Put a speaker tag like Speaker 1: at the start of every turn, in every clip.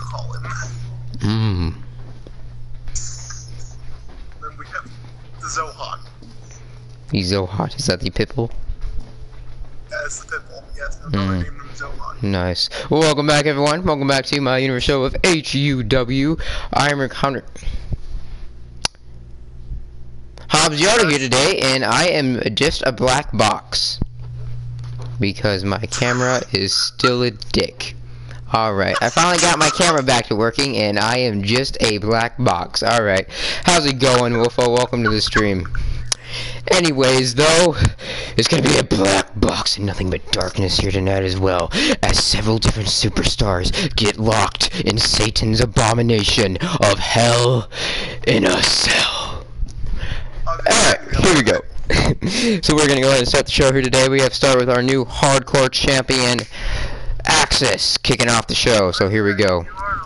Speaker 1: call him.
Speaker 2: Mmm.
Speaker 1: Then we have the Zohan.
Speaker 2: The Zohan, is that the pitbull?
Speaker 1: That's the pitbull, yes. I've named him Zohan.
Speaker 2: Nice. Well, welcome back, everyone. Welcome back to my universe show of HUW. I am your counter. hobbesyoda here today, and I am just a black box. Because my camera is still a dick. Alright, I finally got my camera back to working, and I am just a black box. Alright, how's it going, Wolfo? Welcome to the stream. Anyways, though, it's gonna be a black box and nothing but darkness here tonight as well, as several different superstars get locked in Satan's abomination of hell in a cell. Alright, here we go. So we're gonna go ahead and start the show here today. We have to start with our new hardcore champion, Axis, kicking off the show. So here we go.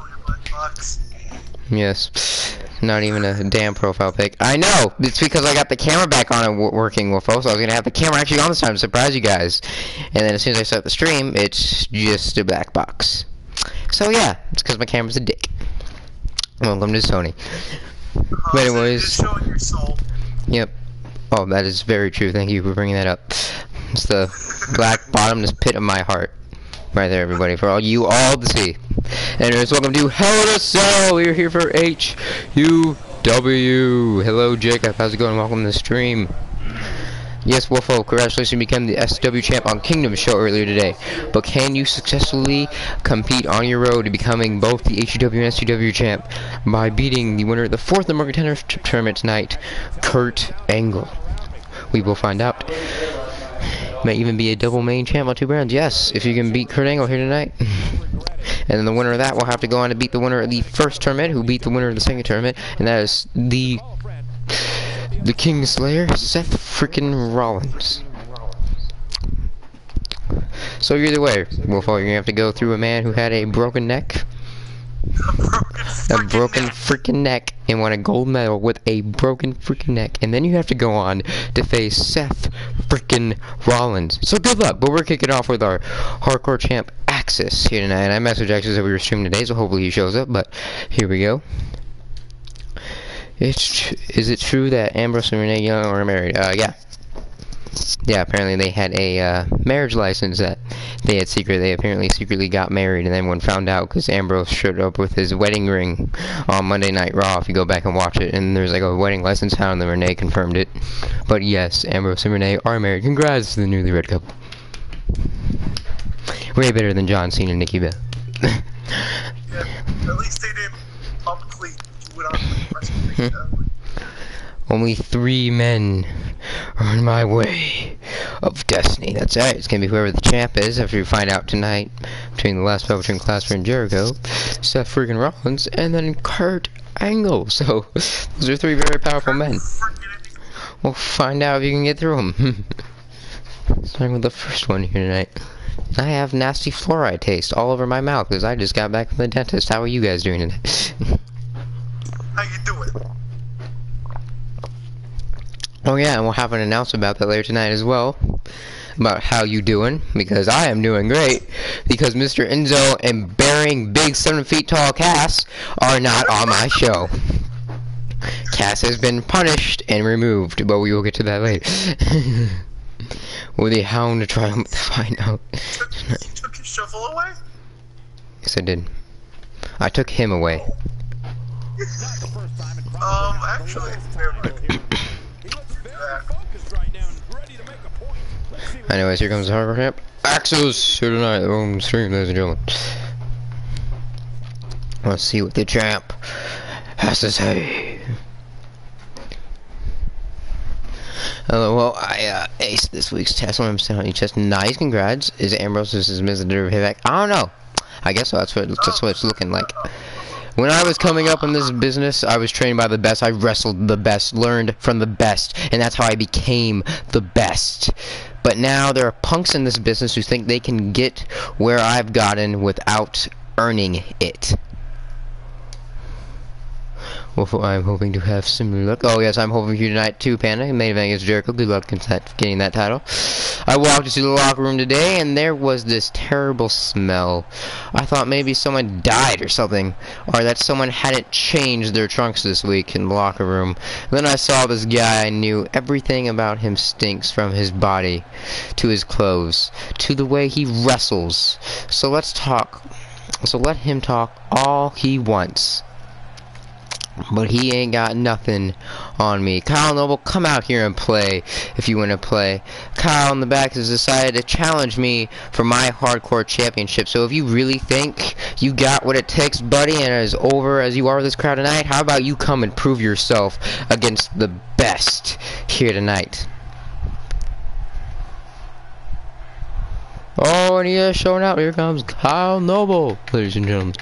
Speaker 2: Yes, not even a damn profile pic. I know, it's because I got the camera back on and working, Wolfo, so I was gonna have the camera actually on this time to surprise you guys. And then as soon as I start the stream, it's just a black box. So yeah, it's because my camera's a dick. Welcome to Sony. But anyways, yep. Oh, that is very true. Thank you for bringing that up. It's the black bottomless pit of my heart. Right there, everybody, for all you all to see. Anyways, welcome to Hell in a Cell. We're here for HUW. Hello, Jacob. How's it going? Welcome to the stream. Yes, Wolfo, congratulations, you became the SW champ on Kingdom show earlier today. But can you successfully compete on your road to becoming both the HUW and SW champ by beating the winner of the 4th number contender tournament tonight, Kurt Angle? We will find out. May even be a double main champ on 2 rounds. Yes, if you can beat Kurt Angle here tonight. And then the winner of that will have to go on to beat the winner of the 1st tournament, who beat the winner of the 2nd tournament, and that is the Kingslayer, Seth freaking Rollins. So either way, Wolfo, you're gonna have to go through a man who had a broken neck. A broken freaking neck and won a gold medal with a broken freaking neck, and then you have to go on to face Seth freaking Rollins. So good luck. But we're kicking off with our hardcore champ Axis here tonight. And I messaged Axis that we were streaming today, so hopefully he shows up. But here we go. Is it true that Ambrose and Renee Young are married? Yeah. Yeah, apparently they had a marriage license that they had they apparently secretly got married, and then when found out, because Ambrose showed up with his wedding ring on Monday Night Raw, if you go back and watch it, and there's like a wedding license found, and then Renee confirmed it. But yes, Ambrose and Renee are married. Congrats to the newlywed couple. Way better than John Cena and Nikki Bell.
Speaker 1: Yeah, at least they didn't publicly do it on WrestleMania.
Speaker 2: Only 3 men are in my way of destiny. That's right. It's gonna be whoever the champ is after we find out tonight between the last battle between Clasper and Jericho, Seth freaking Rollins, and then Kurt Angle. So those are 3 very powerful men. We'll find out if you can get through them. Starting with the first one here tonight. I have nasty fluoride taste all over my mouth because I just got back from the dentist. How are you guys doing today?
Speaker 1: How you doing?
Speaker 2: Oh yeah, and we'll have an announcement about that later tonight as well, about how you doing, because I am doing great, because Mr. Enzo and bearing big 7 feet tall Cass are not on my show. Cass has been punished and removed, but we will get to that later. Will the Hound triumph to find out tonight?
Speaker 1: You took your shovel away?
Speaker 2: Yes, I did. I took him away.
Speaker 1: Actually, never mind.
Speaker 2: Anyways, here comes the hardcore champ Axis here tonight on the stream, ladies and gentlemen. Let's see what the champ has to say. Well, I aced this week's test. I'm still on your chest. Nice, congrats. Is Ambrose his misdemeanor payback? I don't know. I guess so. That's what it's looking like. When I was coming up in this business, I was trained by the best. I wrestled the best, learned from the best, and that's how I became the best. But now there are punks in this business who think they can get where I've gotten without earning it. Well, I'm hoping to have similar luck. Oh yes, I'm hoping for you tonight too, Panda. Main event against Jericho. Good luck in getting that title. I walked into the locker room today, and there was this terrible smell. I thought maybe someone died or something, or that someone hadn't changed their trunks this week in the locker room. Then I saw this guy I knew. Everything about him stinks, from his body to his clothes to the way he wrestles. So let's talk. So let him talk all he wants. But he ain't got nothing on me. Kyle Noble, come out here and play if you want to play. Kyle in the back has decided to challenge me for my hardcore championship. So if you really think you got what it takes, buddy, and as over as you are with this crowd tonight, how about you come and prove yourself against the best here tonight? Oh, and he is showing out. Here comes Kyle Noble, ladies and gentlemen.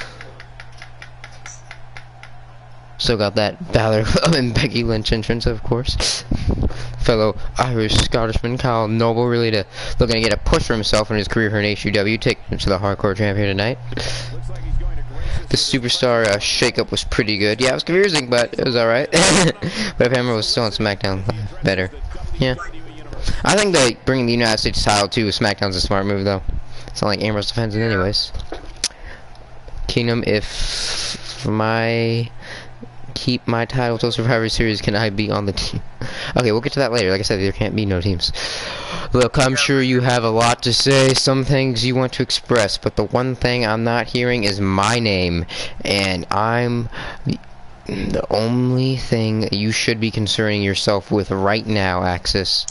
Speaker 2: Still got that Balor and Becky Lynch entrance, of course. Fellow Irish Scottishman Kyle Noble looking to get a push for himself in his career here in HUW, taking him to the hardcore champ here tonight. The superstar shakeup was pretty good. Yeah, it was confusing, but it was alright. But if Hammer was still on SmackDown, better. Yeah. I think that bringing the United States title to SmackDown's a smart move, though. It's not like Ambrose defends it anyways. Kingdom, if keep my title till Survivor Series, can I be on the team? Okay, we'll get to that later. Like I said, there can't be no teams. Look, I'm sure you have a lot to say, some things you want to express, but the one thing I'm not hearing is my name, and I'm the only thing you should be concerning yourself with right now, Axis.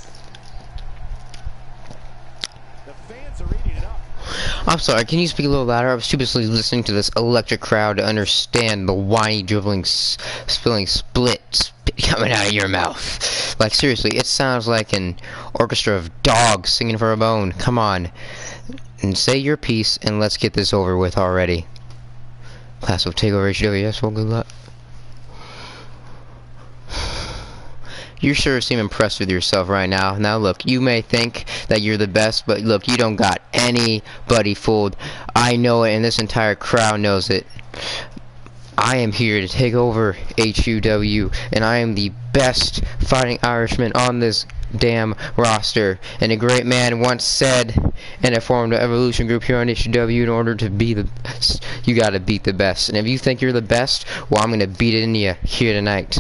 Speaker 2: I'm sorry, can you speak a little louder? I was stupidly listening to this electric crowd to understand the whiny, dribbling, spilling split coming out of your mouth. Like, seriously, it sounds like an orchestra of dogs singing for a bone. Come on. And say your piece, and let's get this over with already. Class of Takeover HUW, yes, well, good luck. You sure seem impressed with yourself right now. Now look, you may think that you're the best, but look, you don't got anybody fooled. I know it, and this entire crowd knows it. I am here to take over HUW, and I am the best fighting Irishman on this damn roster. And a great man once said, and it formed an evolution group here on HUW, in order to be the best, you gotta beat the best. And if you think you're the best, well, I'm gonna beat it in you here tonight.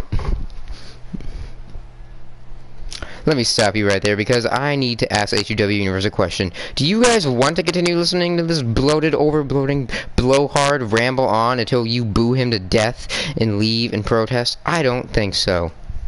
Speaker 2: Let me stop you right there, because I need to ask HUW Universe a question. Do you guys want to continue listening to this bloated, over-bloating, blowhard ramble on until you boo him to death and leave and protest? I don't think so.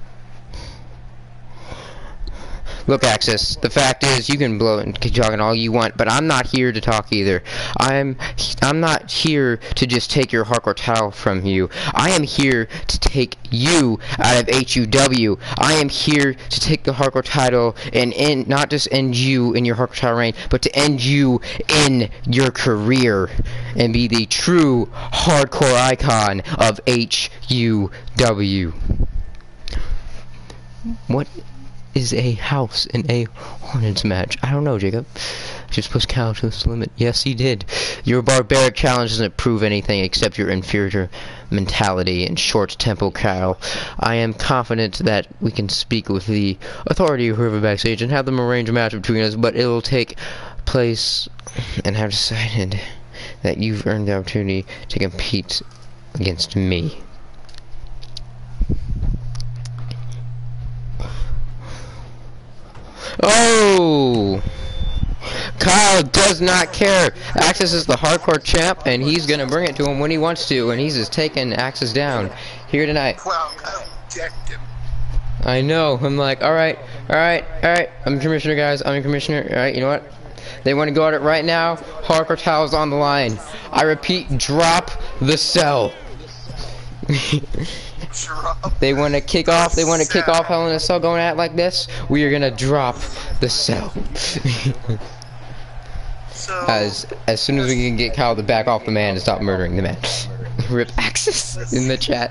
Speaker 2: Look, Axis, the fact is, you can blow and keep talking all you want, but I'm not here to talk either. I'm not here to just take your hardcore title from you. I am here to take you out of HUW. I am here to take the hardcore title and not just end you in your hardcore title reign, but to end you in your career and be the true hardcore icon of HUW. What is a house in a Hornets match? I don't know, Jacob. Just pushed Cal to this limit. Yes, he did. Your barbaric challenge doesn't prove anything except your inferior mentality and short tempo, Cal. I am confident that we can speak with the authority of whoever backstage and have them arrange a match between us, but it'll take place, and I've decided that you've earned the opportunity to compete against me. Oh! Kyle does not care. Axis is the hardcore champ, and he's gonna bring it to him when he wants to, and he's just taking Axis down here tonight.
Speaker 1: Wow, Kyle decked him.
Speaker 2: I know. I'm like, alright. I'm commissioner, guys. I'm a commissioner. Alright, you know what? They want to go at it right now. Hardcore towel's on the line. I repeat, drop the cell. They want to kick off. They want to kick off Hell in a Cell going at it like this. We are gonna drop the cell.
Speaker 1: So,
Speaker 2: as soon as we can get Kyle to back off the man and stop murdering the man. Rip Axis in the chat.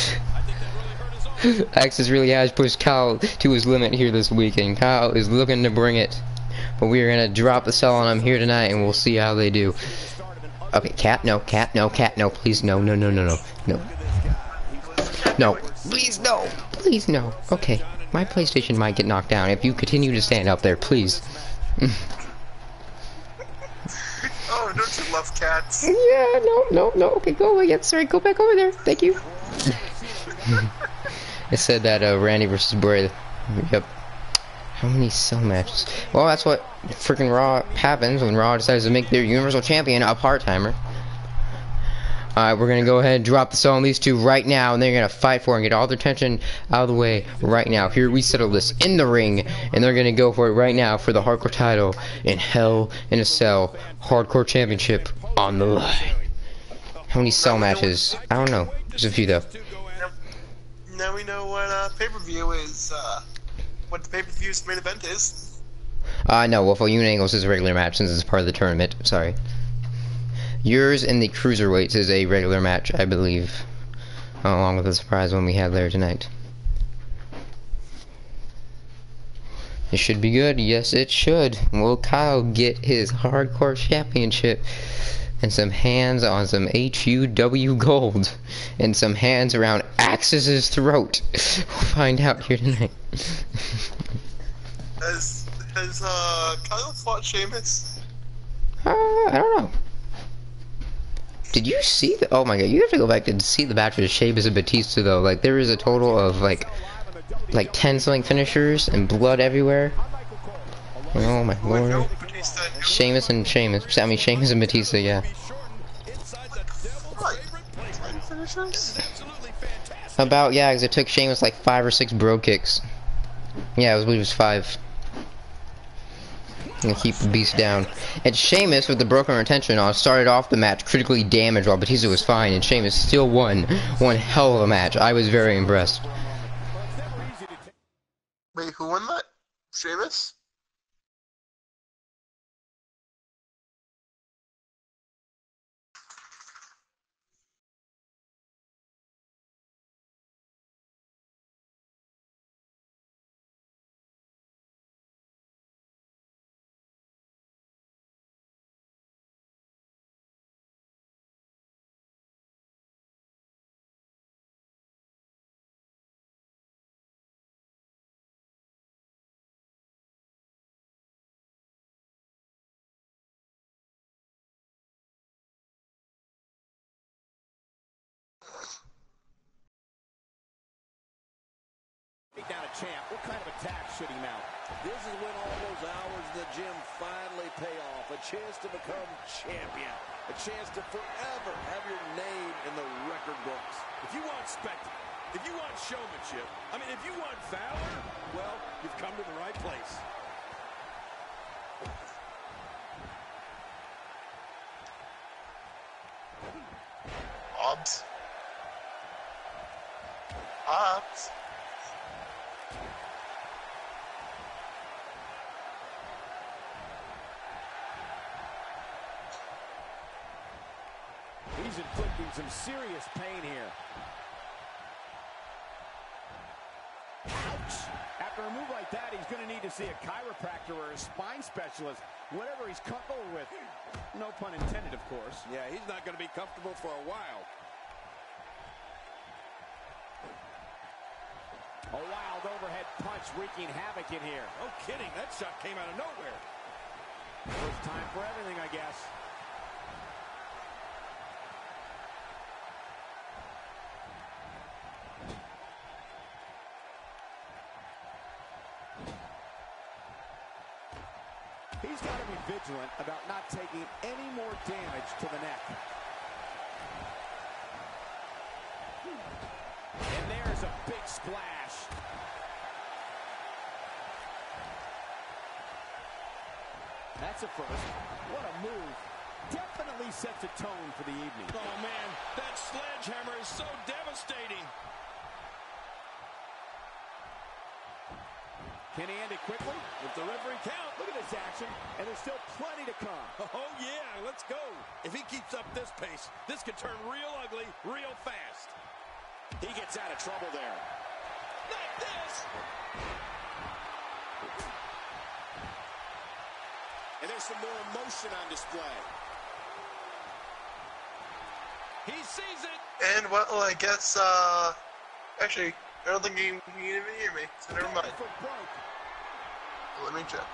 Speaker 2: Axis really has pushed Kyle to his limit here this weekend. Kyle is looking to bring it, but we are gonna drop the cell on him here tonight, and we'll see how they do. Okay, Cat, no, please, no. No. Please, no. Please, no. Okay. My PlayStation might get knocked down if you continue to stand up there, please.
Speaker 1: Oh, don't you love cats?
Speaker 2: Yeah, no. Okay, go away. Yeah, sorry, go back over there. Thank you. It said that Randy versus Bray. Yep. How many cell matches? Well, that's what freaking Raw happens when Raw decides to make their Universal Champion a part-timer. Alright, we're gonna go ahead and drop the cell on these two right now, and they're gonna fight for it and get all their tension out of the way right now. Here, we settle this in the ring, and they're gonna go for it right now for the hardcore title in Hell in a Cell Hardcore Championship on the line. How many cell matches? I don't know. There's a few though.
Speaker 1: Now we know what pay-per-view is, what the pay-per-view's main event is.
Speaker 2: No, well, for Unit Angles is a regular match since it's part of the tournament. Sorry. Yours in the Cruiserweights is a regular match, I believe. Along with the surprise one we have there tonight. It should be good. Yes, it should. Will Kyle get his hardcore championship? And some hands on some HUW gold. And some hands around Axis's throat. We'll find out here tonight.
Speaker 1: Has Kyle fought Sheamus?
Speaker 2: I don't know. Did you see the? Oh my god! You have to go back and see the match with Sheamus and Batista though. Like there is a total of like 10 something finishers and blood everywhere. Oh my lord! Sheamus and Batista, yeah. About yeah, because it took Sheamus like 5 or 6 bro kicks. Yeah, I believe it was 5. And keep the beast down. And Sheamus, with the broken retention on, started off the match critically damaged while Batista was fine, and Sheamus still won one hell of a match. I was very impressed.
Speaker 1: Wait, who won that? Sheamus?
Speaker 3: Down a champ. What kind of attack should he mount? This is when all those hours in the gym finally pay off. A chance to become champion. A chance to forever have your name in the record books. If you want spectacle, if you want showmanship, if you want valor, well, you've come to the right place.
Speaker 1: Hobbs. Hobbs.
Speaker 3: He's inflicting some serious pain here. Ouch! After a move like that, he's going to need to see a chiropractor or a spine specialist, whatever he's comfortable with. No pun intended, of course. Yeah, he's not going to be comfortable for a while. A wild overhead punch wreaking havoc in here. No kidding, that shot came out of nowhere. First time for everything, I guess. He's got to be vigilant about not taking any more damage to the neck. And there's a big splash. That's a first. What a move. Definitely sets a tone for the evening.
Speaker 4: Oh, man, that sledgehammer is so devastating.
Speaker 3: Can he end it quickly?
Speaker 4: If the referee count.
Speaker 3: Look at this action, and there's still plenty to come.
Speaker 4: Oh, yeah, let's go. If he keeps up this pace, this could turn real ugly real fast.
Speaker 3: He gets out of trouble there.
Speaker 4: Not this.
Speaker 3: And there's some more emotion on display.
Speaker 4: He sees it.
Speaker 1: And well, I guess Actually, I don't think you can even hear me, so never mind. Let me check.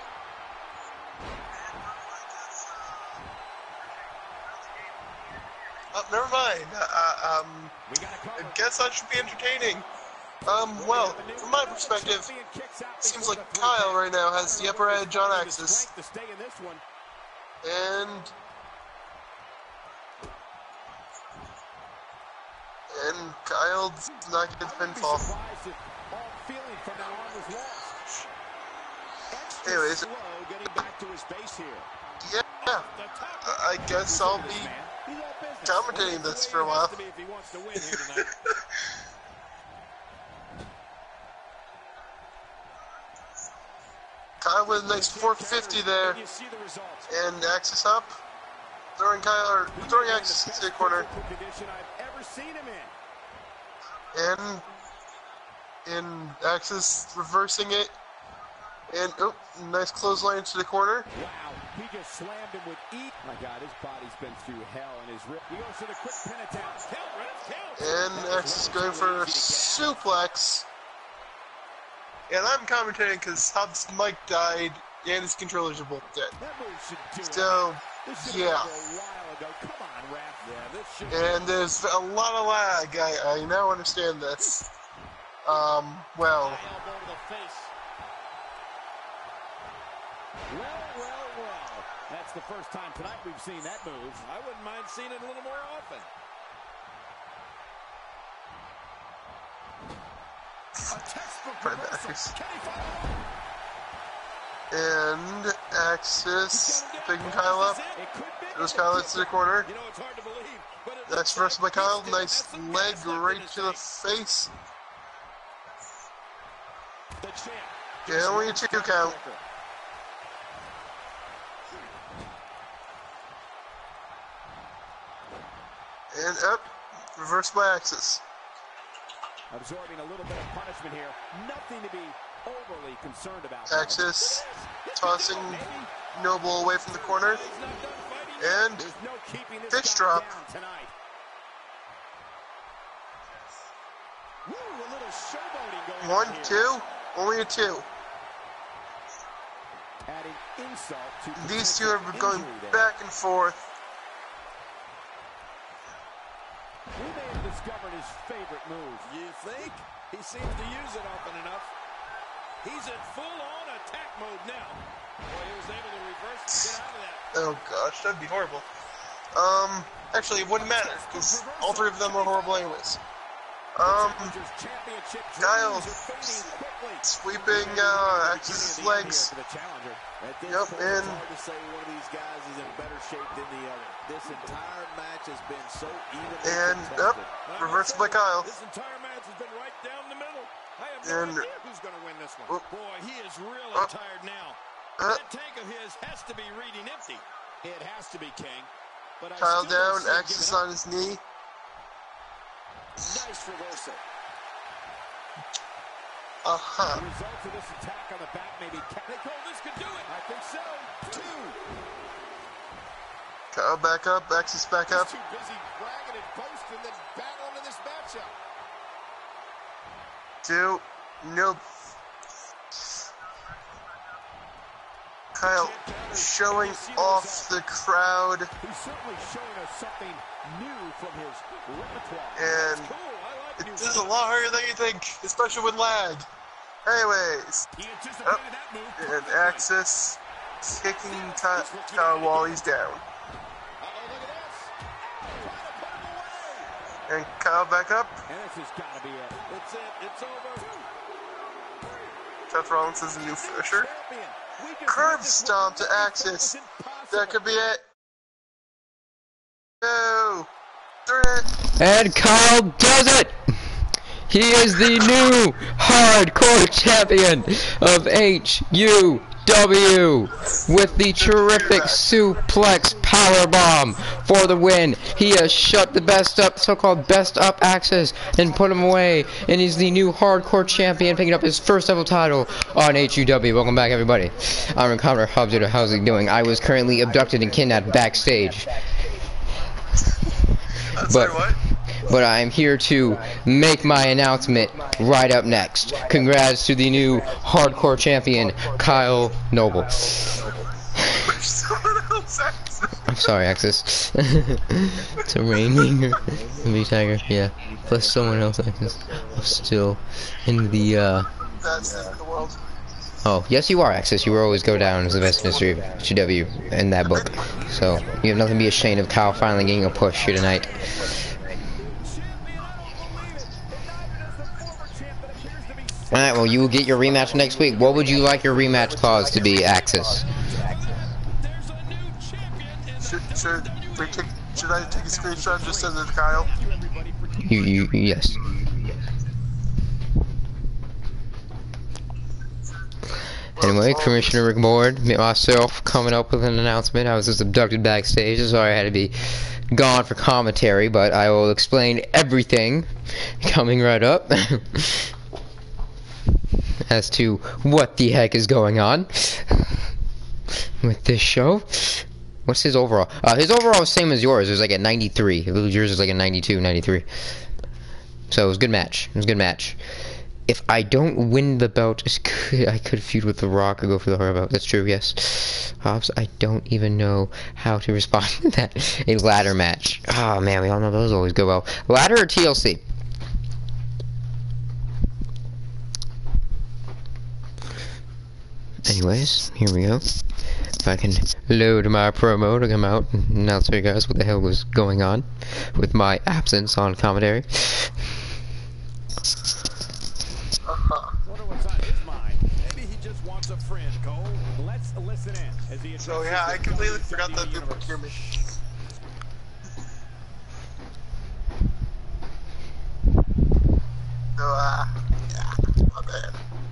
Speaker 1: Oh, never mind. I guess that should be entertaining. Well, from my perspective, it seems like Kyle right now has the upper edge on Axis. And Kyle's not getting the pinfall. Anyways, yeah, I guess I'll be commentating this for a while. Kyle with a nice 450 there, and Axis up, throwing Axis into the corner, and Axis reversing it, and nice clothesline to the corner.
Speaker 3: Wow, he just slammed him with eat. My God, his body's been through hell, and his rip. He goes for the quick pin attack.
Speaker 1: And Axis going for a suplex. And I'm commentating because Hub's mic died and his controllers are both dead. So, yeah. And there's a lot of lag. I now understand this. Well.
Speaker 3: Well. That's the first time tonight we've seen that move. I wouldn't mind seeing it a little more often.
Speaker 1: And Axis picking Kyle up. Goes Kyle into the corner. That's reversed by Kyle. Nice leg right to the face. And only a 2 count. And up. Reversed by Axis.
Speaker 3: Absorbing a little bit of punishment here. Nothing to be overly concerned about.
Speaker 1: Axis tossing Noble away from the corner. And fish drop.
Speaker 3: Woo,
Speaker 1: 1, 2, only a 2. These two are going back and forth.
Speaker 3: We may have discovered his favorite move. You think? He seems to use it often enough. He's in full-on attack mode now. Boy, he was able to reverse and get out of that.
Speaker 1: Oh gosh, that'd be horrible. Actually, it wouldn't matter, because all 3 of them are horrible anyways. Kyle sweeping Axis' legs. Yep, and
Speaker 3: this entire match has been so
Speaker 1: reversed by Kyle.
Speaker 4: This entire match has been right down the middle. I have no idea who's going to win this one. Boy, he is really tired now. That tank of his has to be reading empty. It has to be, King. But
Speaker 1: Kyle down, Axis on his knee.
Speaker 3: Nice reversal.
Speaker 1: The
Speaker 3: result of this attack on the back maybe. They call this could do it. I think so. 2.
Speaker 1: Kyle back up, Axis back up.
Speaker 3: Too busy bragging and boasting than battling in this matchup.
Speaker 1: 2, nope. Kyle showing off the crowd.
Speaker 3: He's certainly showing us something new from his repertoire.
Speaker 1: And this is a lot harder than you think, especially with lag. Anyways, and Axis kicking Kyle while he's down. And Kyle back up.
Speaker 3: And this has got to be it. It's it. It's over.
Speaker 1: Seth Rollins is a new finisher. Curb stomp to Axis. That could be it. 2, 3.
Speaker 2: And Kyle does it! He is the new hardcore champion of HUW with the terrific suplex powerbomb for the win. He has shut the so-called best up Axis and put him away, and he's the new hardcore champion, picking up his first ever title on HUW. Welcome back, everybody. I'm Encounter HUW. How's it doing? I was currently abducted and kidnapped backstage.
Speaker 1: Sorry, what?
Speaker 2: but I'm here to make my announcement right up next. Congrats to the new hardcore champion, Kyle Noble. I'm sorry, Axis. It's a raining V-Tiger, yeah. Plus someone else, Axis. I'm still in the,
Speaker 1: That's the end of the world.
Speaker 2: Oh, yes you are, Axis. You will always go down as the best in history of HUW in that book. So, you have nothing to be ashamed of Kyle finally getting a push here tonight. Alright, well, you will get your rematch next week. What would you like your rematch clause to be, Axis?
Speaker 1: Should I take a screenshot and just send it to Kyle?
Speaker 2: Yes. Anyway, Commissioner Rick Board, myself, coming up with an announcement. I was just abducted backstage, so I had to be gone for commentary, but I will explain everything coming right up as to what the heck is going on with this show. What's his overall? His overall was same as yours. It was like at 93. Yours was like a 92, 93. So it was a good match. It was a good match. If I don't win the belt, I could feud with The Rock or go for the hard belt. That's true, yes. Hobbs, I don't even know how to respond to that. A ladder match. Oh man, we all know those always go well. Ladder or TLC? Anyways, here we go. If I can load my promo to come out and announce to you guys what the hell was going on with my absence on commentary.
Speaker 1: So yeah, I completely forgot that people could hear me. So yeah, my bad.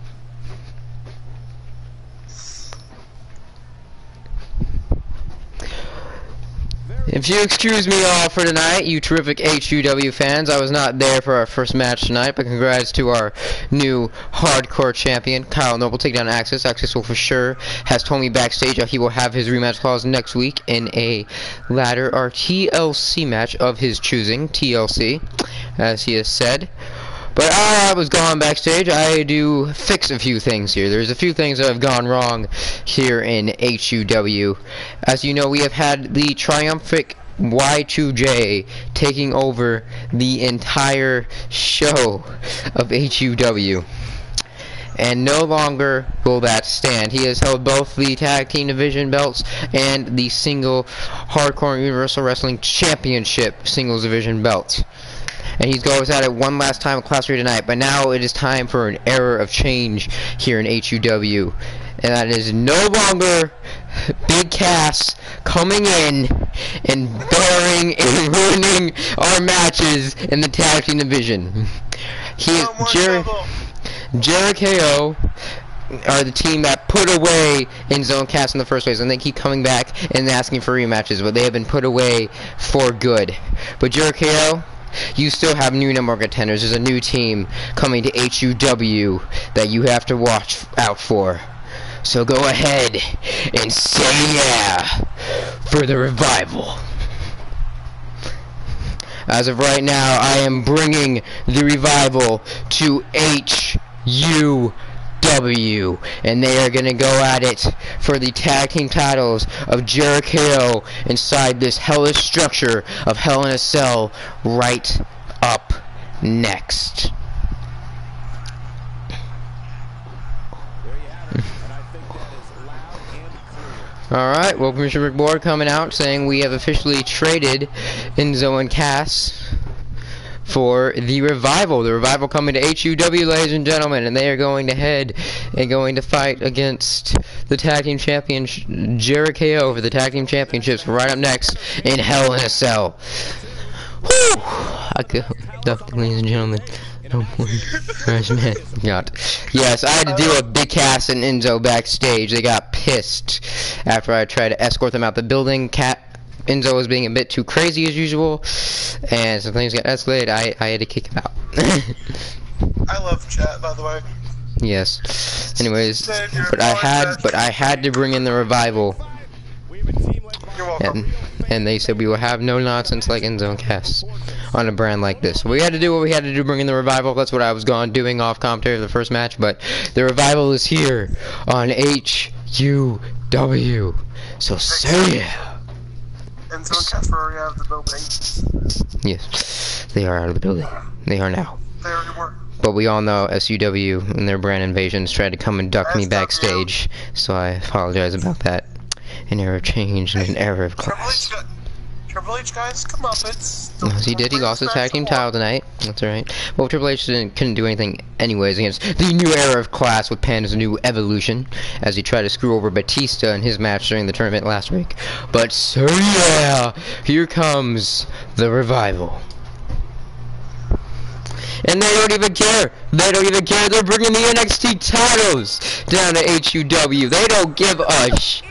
Speaker 2: If you excuse me all for tonight, you terrific HUW fans, I was not there for our first match tonight, but congrats to our new hardcore champion, Kyle Noble, take down Axis. Axis will for sure has told me backstage that he will have his rematch clause next week in a ladder or TLC match of his choosing, TLC, as he has said. But I was gone backstage. I do fix a few things here. There's a few things that have gone wrong here in HUW. As you know, we have had the triumphant Y2J taking over the entire show of HUW. And no longer will that stand. He has held both the tag team division belts and the single hardcore universal wrestling championship singles division belt. And he's goes at it one last time in Class 3 tonight. But now it is time for an era of change here in HUW. And that is no longer Big Cass coming in and bearing and ruining our matches in the tag team division. He is Jericho are the team that put away Enzo and Cass in the first place, and they keep coming back and asking for rematches, but they have been put away for good. But Jericho, you still have new number contenders. There's a new team coming to HUW that you have to watch out for. So go ahead and say yeah for the Revival. As of right now, I am bringing the Revival to HUW, and they are going to go at it for the tag team titles of Jericho inside this hellish structure of Hell in a Cell right up next. Alright, well, Commissioner Rick Board coming out saying we have officially traded Enzo and Cass for the Revival. The Revival coming to HUW, ladies and gentlemen, and they are going to head and going to fight against the tag team champion Jericho for the tag team championships right up next in Hell in a Cell. Whew! Ladies and gentlemen. Oh boy, man. God. Yes, I had to deal with Big Cass and Enzo backstage. They got pissed after I tried to escort them out the building. Enzo was being a bit too crazy as usual, and some things got escalated. I had to kick him out.
Speaker 1: I love chat, by the way.
Speaker 2: Yes. Anyways, but I had to bring in the Revival.
Speaker 1: You're welcome.
Speaker 2: and they said we will have no nonsense like end zone casts on a brand like this. So we had to do what we had to do, bring in the revival. That's what I was gone doing off commentary for the first match, but the revival is here on HUW. So say yeah.
Speaker 1: End zone casts were already out of the building.
Speaker 2: Yes, they are out of the building. They are now.
Speaker 1: They already were.
Speaker 2: But we all know SUW and their brand invasions tried to come and duck me backstage, so I apologize about that. An error of change and an error of class.
Speaker 1: Triple H, guys, come up.
Speaker 2: Yes, he did. He lost his tag team title tonight. That's alright. Well, Triple H couldn't do anything anyways against the new era of class with Panda's new evolution, as he tried to screw over Batista in his match during the tournament last week. But so yeah, here comes the revival. And they don't even care. They don't even care. They're bringing the NXT titles down to HUW. They don't give a sh.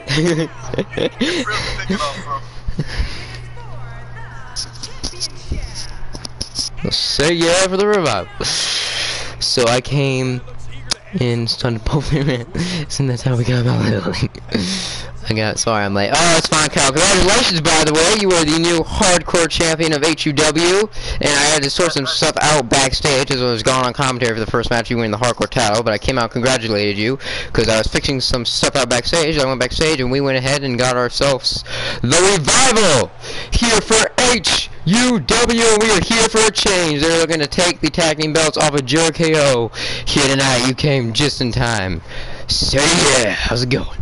Speaker 2: Say yeah for the revival. So I came in, started poking man, and that's how we got about it. I'm like, oh, it's fine, Kyle. Congratulations, by the way. You were the new hardcore champion of HUW, and I had to sort some stuff out backstage as I was gone on commentary for the first match. You win the hardcore title, but I came out and congratulated you because I was fixing some stuff out backstage. I went backstage, and we went ahead and got ourselves the revival here for HUW. We are here for a change. They're looking to take the tag team belts off of Jericho here tonight. You came just in time. So yeah, how's it going?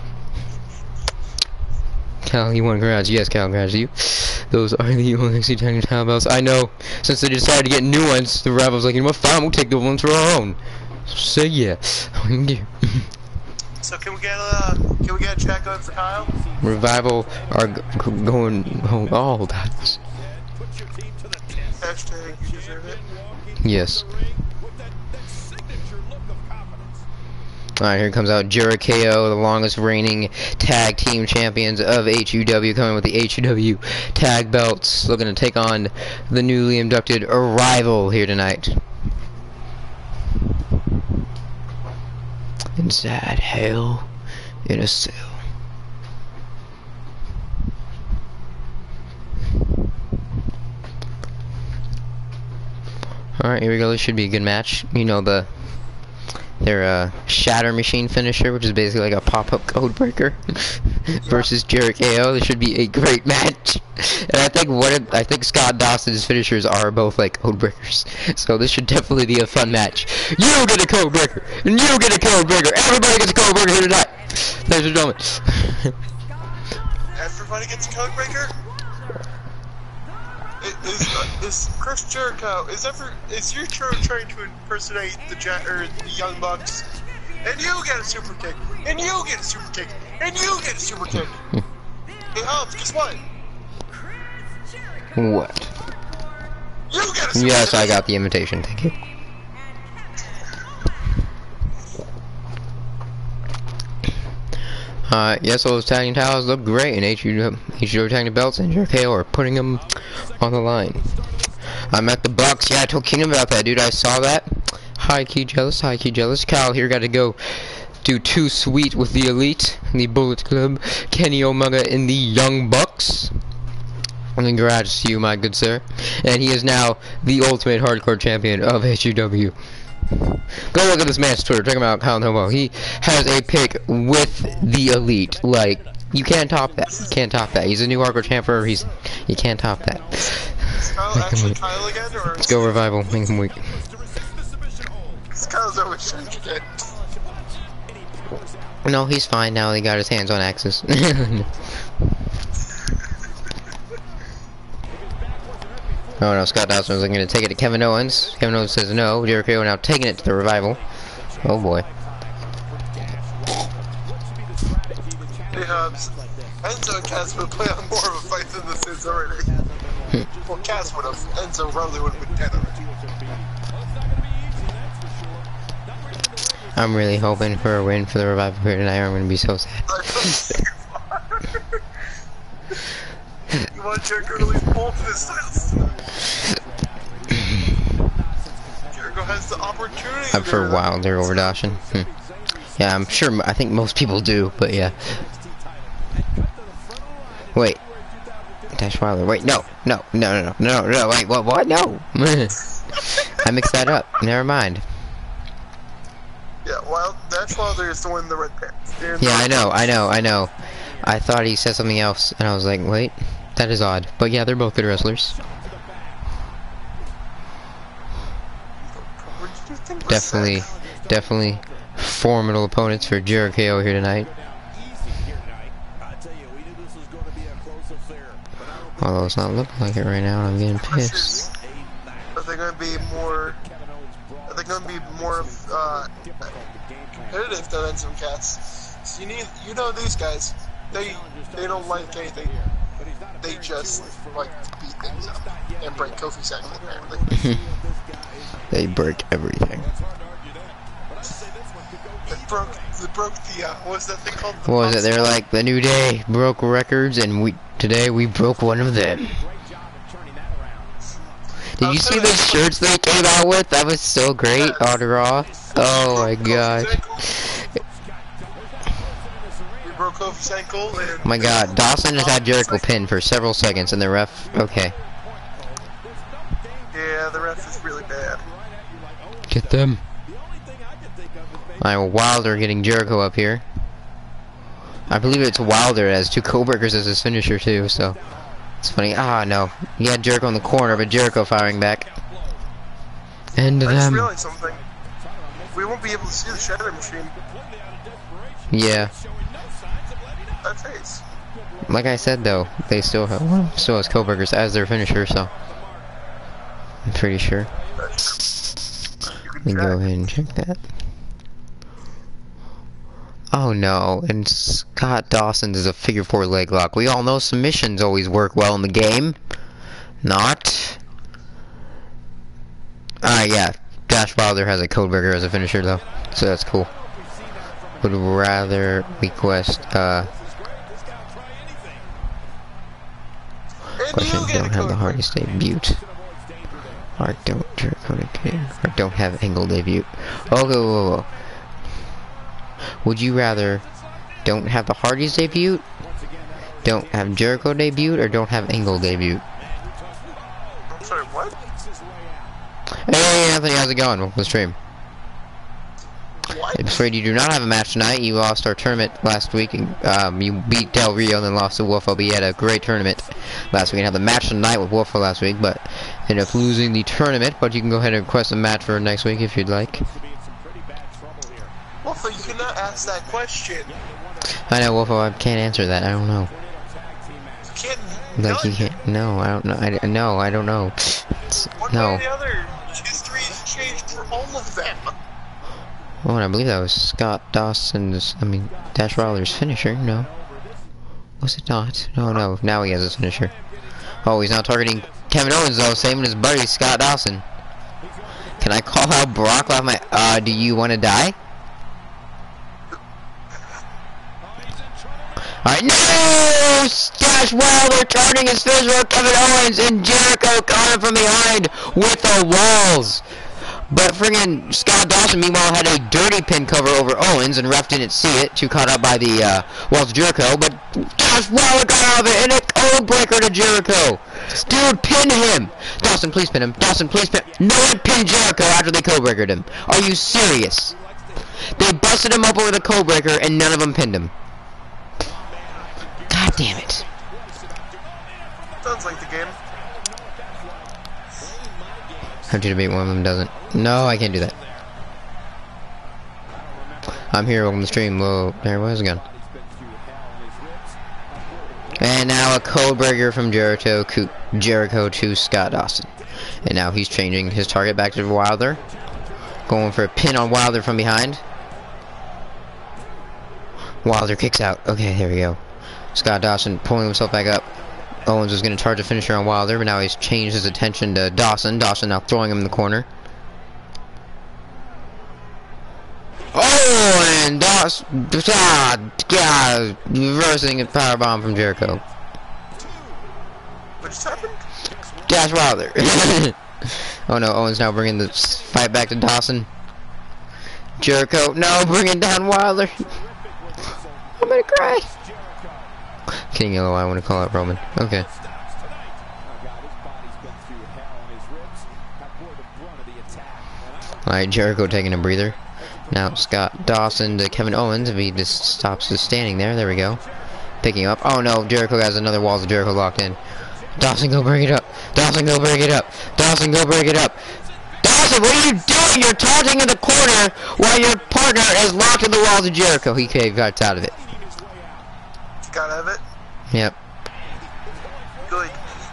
Speaker 2: Cal, you want congrats? Yes, Cal, congrats you. Those are the only NXT tag team title belts. I know. Since they decided to get new ones, the Rival's like, you know what? Fine, we'll take the ones for our own. So yeah.
Speaker 1: So can we get a chat going for Kyle?
Speaker 2: Revival are going home. Oh, that's.
Speaker 1: Hashtag you deserve it.
Speaker 2: Yes. Alright, here comes out Jericho, the longest reigning tag team champions of HUW, coming with the HUW tag belts, looking to take on the newly inducted Arrival here tonight. Inside Hell in a Cell. Alright, here we go. This should be a good match. You know, their Shatter Machine finisher, which is basically like a pop-up code breaker, versus Jericho. This should be a great match. And I think Scott Dawson's finishers are both like code breakers. So this should definitely be a fun match. You get a code breaker, and you get a code breaker. Everybody gets a code breaker here tonight. Ladies and gentlemen.
Speaker 1: Everybody gets a code breaker? Is Chris Jericho, is your trying to impersonate the Young Bucks? And you get a super kick, and you get a super kick, and you get a super kick. Hey Hobbs, guess what?
Speaker 2: What?
Speaker 1: You get a super
Speaker 2: Yes,
Speaker 1: kick.
Speaker 2: I got the invitation, thank you. Yes, all those tag team titles look great, and HUW tag team belts and Jericho are putting them on the line. I'm at the Bucks. Yeah, I told Kingdom about that, dude. I saw that. High key jealous. Kyle here got to go do Too Sweet with the Elite, the Bullet Club, Kenny Omega, and the Young Bucks. And congrats to you, my good sir. And he is now the ultimate hardcore champion of HUW. Go look at this man's Twitter. Check him out, Kyle Nobo. He has a pick with the Elite. Like, you can't top that. You can't top that. He's a new hardcore champ for a reason. You can't top that.
Speaker 1: Is Kyle actually Kyle again, or
Speaker 2: let's go Revival. Make him weak.
Speaker 1: Kyle's always changing it.
Speaker 2: No, he's fine now. He got his hands on Axis. Oh no, Scott Dawson was going to take it to Kevin Owens. Kevin Owens says no. Jericho now taking it to the Revival. Oh boy.
Speaker 1: Hey Hobbs, Enzo and Cass would play on more of a fight than this is already. Well, Cass would have. Enzo probably would have been dead already.
Speaker 2: I'm really hoping for a win for the Revival here tonight, or I'm going to be so sad.
Speaker 1: You want Jericho to leave both of his titles? Jericho has the opportunity.
Speaker 2: I'm for Wilder over Dawson. Yeah, I'm sure. I think most people do, but yeah. Wait, Dash Wilder. Wait, no. Wait, what? No. I mixed that up. Never mind.
Speaker 1: Yeah, Dash Wilder is the one in the red pants.
Speaker 2: Yeah, I know. I thought he said something else, and I was like, wait, that is odd. But yeah, they're both good wrestlers. Definitely formidable opponents for Jericho here tonight. Although it's not looking like it right now, I'm getting pissed.
Speaker 1: Are they going to be more? Are they going to be more competitive than some cats? So you know these guys. They don't like anything. They just like to beat things up and break Kofi's ankle. Apparently,
Speaker 2: they break everything.
Speaker 1: They broke the what was that thing called?
Speaker 2: What was it? They were like the New Day broke records, and today we broke one of them. Did you see the shirts they came out with? That was so great on Raw. Oh my god.
Speaker 1: We broke Kofi's ankle and
Speaker 2: oh my god, Dawson has had Jericho pinned for several seconds, and the ref. Okay.
Speaker 1: Yeah, the ref is really bad.
Speaker 2: Get them. Alright, Wilder getting Jericho up here. I believe it's Wilder as 2 Codebreakers as his finisher too, so it's funny. Ah, no. He had Jericho in the corner, but Jericho firing back. End of them.
Speaker 1: I just realized something. We won't be able to see the Shatter Machine.
Speaker 2: Yeah.
Speaker 1: That face.
Speaker 2: Like I said though, they still have one still has Codebreakers as their finisher, so I'm pretty sure. Let me go ahead and check that. Oh no, and Scott Dawson's is a figure 4 leg lock. We all know submissions always work well in the game. Not. Yeah. Dash Wilder has a Codebreaker as a finisher though, so that's cool. Would rather request, question, don't have the hardest debut. Or don't have angle debut. Okay, whoa. Would you rather don't have the Hardys debut, don't have Jericho debut, or don't have Angle debut?
Speaker 1: I'm sorry, what?
Speaker 2: Hey Anthony, how's it going? Welcome to the stream.
Speaker 1: What?
Speaker 2: I'm afraid you do not have a match tonight. You lost our tournament last week, and you beat Del Rio and then lost to Wolfo, but you had a great tournament last week. You had the match tonight with Wolfo last week, but ended up losing the tournament. But you can go ahead and request a match for next week if you'd like.
Speaker 1: Wolfo, you cannot ask that question.
Speaker 2: I know, Wolfo, I can't answer that. I don't know.
Speaker 1: You can't.
Speaker 2: Like, you can't. No, I don't know. I don't know.
Speaker 1: One
Speaker 2: No.
Speaker 1: way or the other, history has changed for all of them.
Speaker 2: Oh, and I believe that was Scott Dawson's, Dash Wilder's finisher. No. Was it not? No. Now he has his finisher. Oh, he's now targeting Kevin Owens, though, saving his buddy, Scott Dawson. Can I call out Brock off my, do you want to die? Alright, no! Dash Wilder turning his finisher on Kevin Owens, and Jericho caught him from behind with the walls. But friggin' Scott Dawson, meanwhile, had a dirty pin cover over Owens, and ref didn't see it, too caught up by the walls Jericho, but Dash Wilder got out of it, and a code breaker to Jericho. Dude, pin him! Dawson, please pin him. Dawson, please pin him. No one pinned Jericho after they code breakered him. Are you serious? They busted him up over the code breaker, and none of them pinned him. God damn it.
Speaker 1: Sounds like the game.
Speaker 2: How'd you debate one of them doesn't? No, I can't do that. I'm here on the stream. Whoa, there was a gun. And now a code breaker from Jericho to Scott Dawson. And now he's changing his target back to Wilder. Going for a pin on Wilder from behind. Wilder kicks out. Okay, there we go. Scott Dawson pulling himself back up. Owens was going to charge a finisher on Wilder, but now he's changed his attention to Dawson. Dawson now throwing him in the corner. Oh, and Dawson, reversing a powerbomb from Jericho.
Speaker 1: What just happened?
Speaker 2: Dash Wilder. Oh no, Owens now bringing the fight back to Dawson. Jericho, no, bringing down Wilder. I'm gonna cry. King Yellow, I want to call out Roman. Okay. Alright, Jericho taking a breather. Now Scott Dawson to Kevin Owens. If he just stops just standing there. There we go. Picking up. Oh no, Jericho has another Walls of Jericho locked in. Dawson, go bring it up. Dawson, go bring it up. Dawson, go bring it up. Dawson, what are you doing? You're taunting in the corner while your partner is locked in the Walls of Jericho. He got out of it.
Speaker 1: Got out of it?
Speaker 2: Yep.
Speaker 1: Good.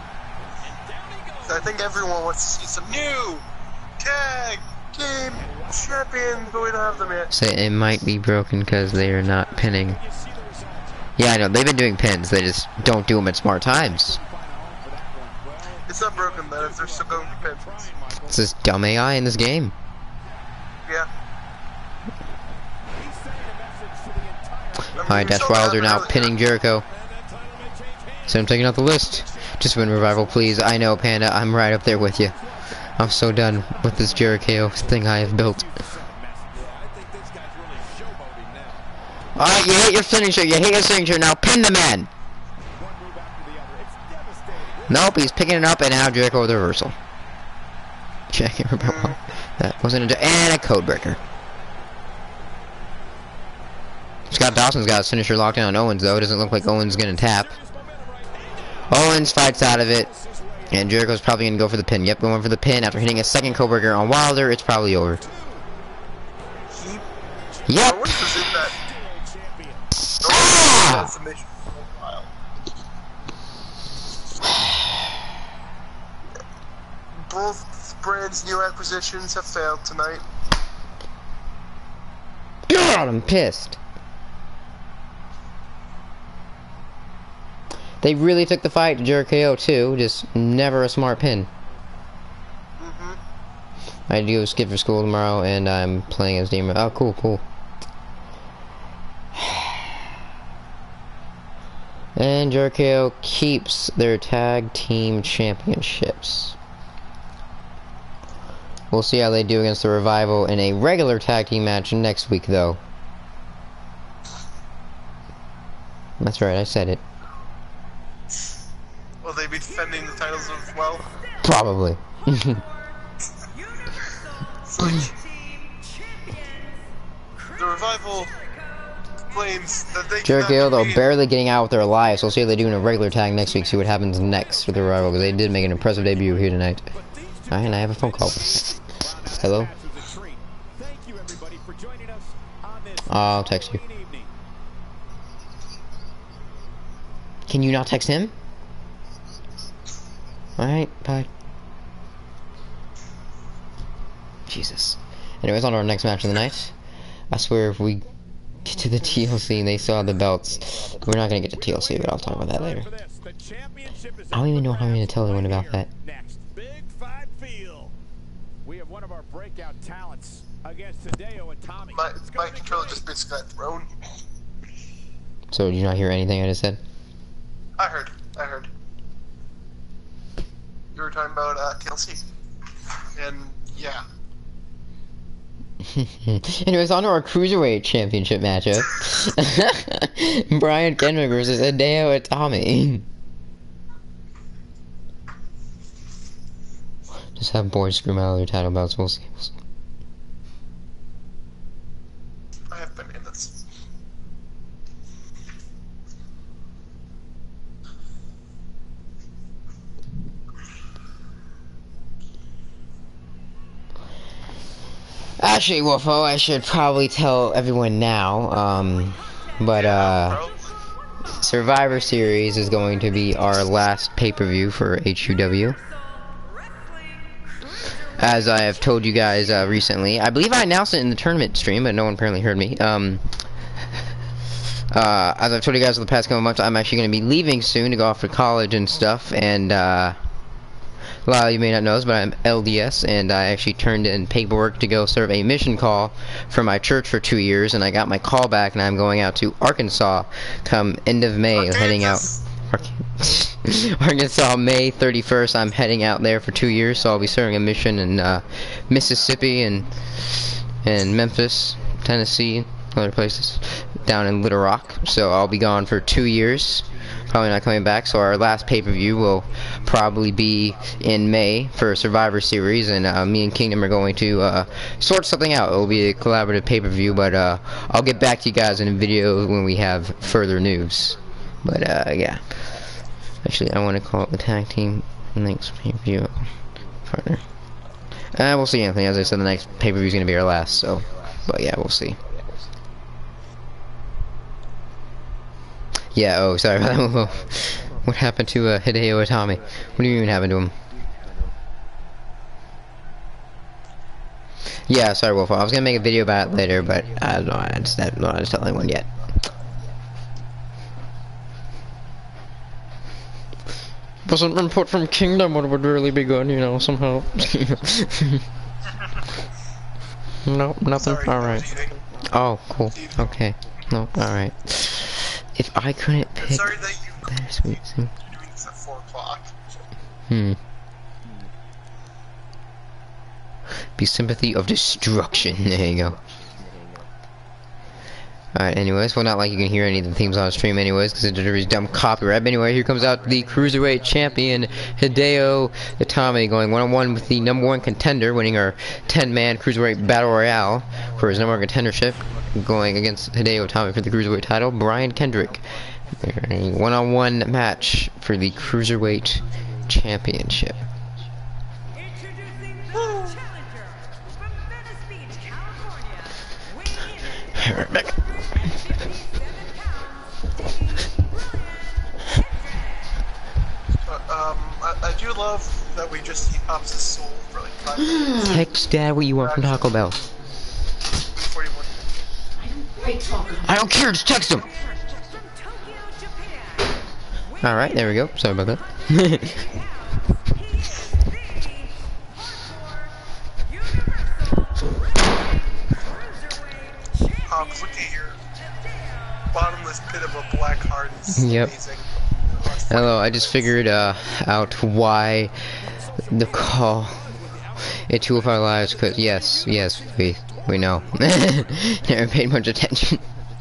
Speaker 1: So I think everyone wants to see some new tag team champions, but we don't have them yet.
Speaker 2: So it might be broken because they are not pinning. Yeah, I know. They've been doing pins. They just don't do them at smart times.
Speaker 1: It's not broken, man, if they're still going to pins.
Speaker 2: It's this dumb AI in this game.
Speaker 1: Yeah.
Speaker 2: Alright, Dash Wilder now pinning Jericho. So I'm taking out the list. Just win Revival, please. I know, Panda. I'm right up there with you. I'm so done with this Jericho thing I have built. Alright, you hate your finisher. You hate your signature. Now pin the man. Nope, he's picking it up, and now Jericho with a reversal. Check it. That wasn't a... And a code breaker. Scott Dawson's got his finisher locked in on Owens, though. It doesn't look like Owens is going to tap. Owens fights out of it. And Jericho's probably going to go for the pin. Yep, going for the pin after hitting a second code breaker on Wilder. It's probably over. Yep.
Speaker 1: Both brands' new acquisitions have failed tonight.
Speaker 2: God, I'm pissed. They really took the fight to Jericho too, just never a smart pin. I do skip for school tomorrow, and I'm playing as Demon. Oh, cool, cool. And Jericho keeps their tag team championships. We'll see how they do against the Revival in a regular tag team match next week, though. That's right, I said it.
Speaker 1: Will they be defending the titles as well?
Speaker 2: Probably.
Speaker 1: The Revival claims that they
Speaker 2: Jericho, though, barely getting out with their lives. We'll see how they do in a regular tag next week, see what happens next with the Revival, because they did make an impressive debut here tonight. Alright, and I have a phone call. Hello? I'll text you. Can you not text him? Alright, bye. Jesus. Anyways, on to our next match of the night. I swear if we get to the TLC and they still have the belts, we're not gonna get to TLC, but I'll talk about that later. I don't even know how I'm gonna tell everyone about that.
Speaker 4: We have one of our breakout talents against Hideo and Tommy.
Speaker 1: My controller just basically got thrown.
Speaker 2: So did you not hear anything I just said?
Speaker 1: I heard. You were talking about TLC. And yeah.
Speaker 2: Anyways, on to our Cruiserweight Championship matchup. Brian Kendrick versus Hideo Itami. Just have boys scream out their title belts, we'll see.
Speaker 1: I have bananas.
Speaker 2: Actually, Wolfo, I should probably tell everyone now, Survivor Series is going to be our last pay-per-view for HUW. As I have told you guys recently. I believe I announced it in the tournament stream, but no one apparently heard me. As I've told you guys for the past couple months, I'm actually going to be leaving soon to go off to college and stuff, and a lot of you may not know this, but I'm LDS, and I actually turned in paperwork to go serve a mission call for my church for 2 years, and I got my call back, and I'm going out to Arkansas come end of May, heading out. Arkansas, May 31st, I'm heading out there for 2 years, so I'll be serving a mission in Mississippi and Memphis, Tennessee, other places down in Little Rock. So I'll be gone for 2 years. Probably not coming back. So our last pay-per-view will probably be in May for Survivor Series, and me and Kingdom are going to sort something out. It will be a collaborative pay-per-view, but I'll get back to you guys in a video when we have further news. But yeah. Actually, I want to call it the tag team next pay-per-view partner. We'll see, Anthony. As I said, the next pay-per-view is going to be our last. So, but yeah, we'll see. Yeah. Oh, sorry about that. What happened to Hideo Itami? What do you mean happened to him? Yeah, sorry, Wolf. I was gonna make a video about it later, but I don't know. I just not to tell anyone yet. Wasn't input from Kingdom would really be good, you know, somehow. No, nothing. All right. Oh, cool. Okay. No, all right. If I couldn't pick.
Speaker 1: Sorry that
Speaker 2: better sweet.
Speaker 1: you're doing this at 4 o'clock.
Speaker 2: Be sympathy of destruction. There you go. Alright, anyways, well, not like you can hear any of the themes on the stream anyways, because it's dumb copyright. But anyway, here comes out the Cruiserweight Champion, Hideo Itami, going one-on-one with the #1 contender, winning our 10-man Cruiserweight Battle Royale for his #1 contendership, going against Hideo Itami for the Cruiserweight title, Brian Kendrick. A one-on-one match for the Cruiserweight Championship. Right back.
Speaker 1: I do love that we just eat Hobbs' soul for like 5 minutes.
Speaker 2: Text Dad what you want from Taco Bell.
Speaker 1: 41.
Speaker 2: I don't care, just text him! Alright, there we go. Sorry about that.
Speaker 1: Hobbs, look at your bottomless pit of a black heart. It's amazing.
Speaker 2: Hello, I just figured out why the call it 2 of our lives, cause yes, we know. Never paid much attention.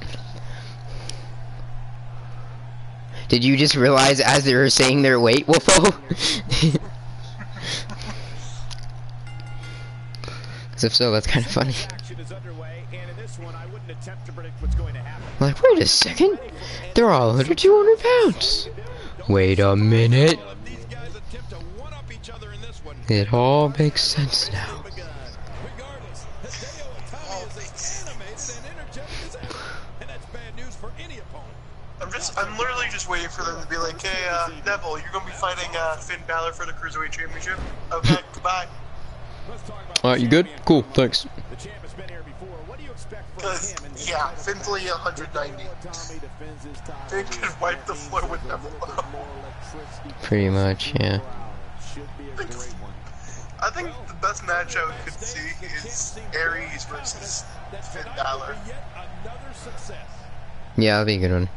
Speaker 2: Did you just realize as they were saying their weight, Wolfo? Because if so, that's kind of funny. Like, wait a second, they're all under 200 pounds. Wait a minute. It all makes sense now.
Speaker 1: I'm literally just waiting for them to be like, hey, Neville, you're gonna be fighting Finn Balor for the Cruiserweight Championship. Okay, goodbye.
Speaker 2: Alright, you good? Cool, thanks.
Speaker 1: Because, yeah, Finn's only 190. Finn can wipe the floor with Neville.
Speaker 2: Pretty much, yeah.
Speaker 1: I think the best match I could see is Aries versus Finn Balor.
Speaker 2: Yeah, that'd be a good one.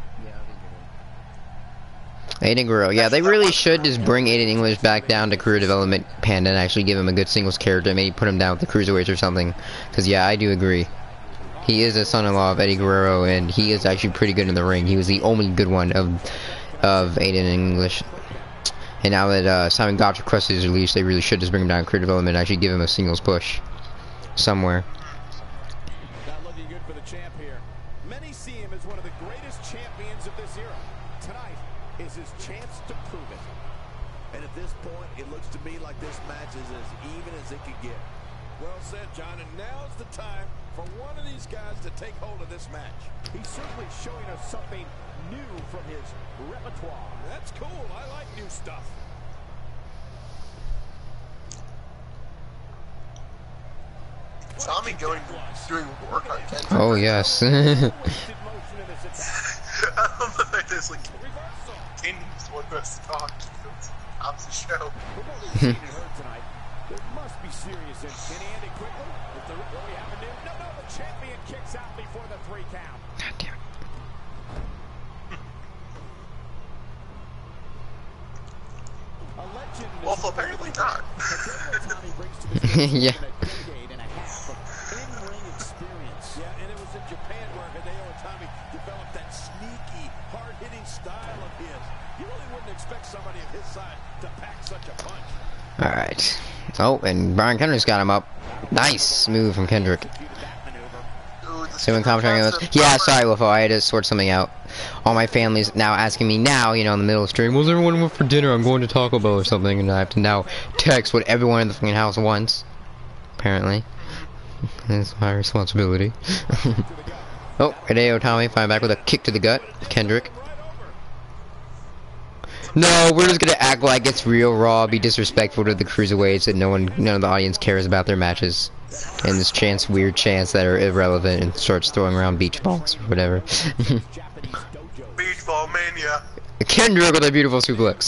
Speaker 2: Aiden Guerrero. Yeah, they really should just bring Aiden English back down to career development Panda and actually give him a good singles character. Maybe put him down with the Cruiserweights or something. Because, yeah, I do agree. He is a son-in-law of Eddie Guerrero, and he is actually pretty good in the ring. He was the only good one of Aiden English. And now that Simon Gotcha Crust is released, they really should just bring him down to career development and actually give him a singles push somewhere.
Speaker 3: Not looking good for the champ here. Many see him as one of the greatest champions of this era. Tonight is his chance to prove it. And at this point, it looks to me like this match is as even as it could get. Well said, John, and now's the time for one of these guys to take hold of this match. He's certainly showing us something new from his repertoire. That's cool. I like new stuff.
Speaker 1: Tommy doing work on Kendrick.
Speaker 2: Oh, yes.
Speaker 1: I don't know the fact that it's like, Kingdom's the one who has to talk. It's opposite show.
Speaker 3: There must be serious in. Can he end it quickly? Is there really happening? No, the champion kicks out before the 3 count.
Speaker 2: God damn
Speaker 3: it.
Speaker 1: Well, apparently not.
Speaker 2: Yeah.
Speaker 3: Yeah, and it was in Japan where
Speaker 2: Oh, and Brian Kendrick's got him up. Nice move from Kendrick. Someone commenting on this. Yeah, sorry, Wolfo, I had to sort something out. All my family's now asking me now, you know, in the middle of the stream, what's everyone want for dinner? I'm going to Taco Bell or something, and I have to now text what everyone in the fucking house wants. Apparently. That's my responsibility. Oh, Hideo Tommy, fine back with a kick to the gut. Kendrick. No, we're just gonna act like it's real Raw, be disrespectful to the cruiserweights, and none of the audience cares about their matches. And this weird chants that are irrelevant, and starts throwing around beach balls or whatever.
Speaker 1: Beach ball mania.
Speaker 2: Kendrick with a beautiful suplex.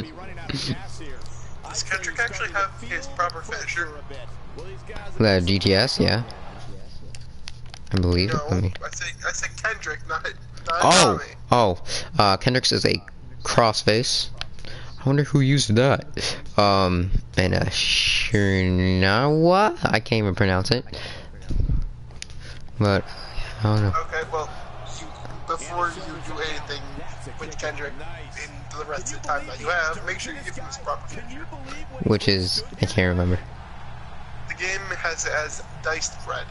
Speaker 1: Does Kendrick actually have his proper finisher?
Speaker 2: The GTS, yeah. I believe it. Let me...
Speaker 1: I said Kendrick, not Tommy.
Speaker 2: Kendrick's is a crossface. I wonder who used that. And a Shirnawa? I can't even pronounce it. But, I don't know.
Speaker 1: Okay, well, before you do anything with Kendrick in the rest of the time that you have, make sure you give him his proper finisher.
Speaker 2: Which is, I can't remember.
Speaker 1: The game has it as diced bread.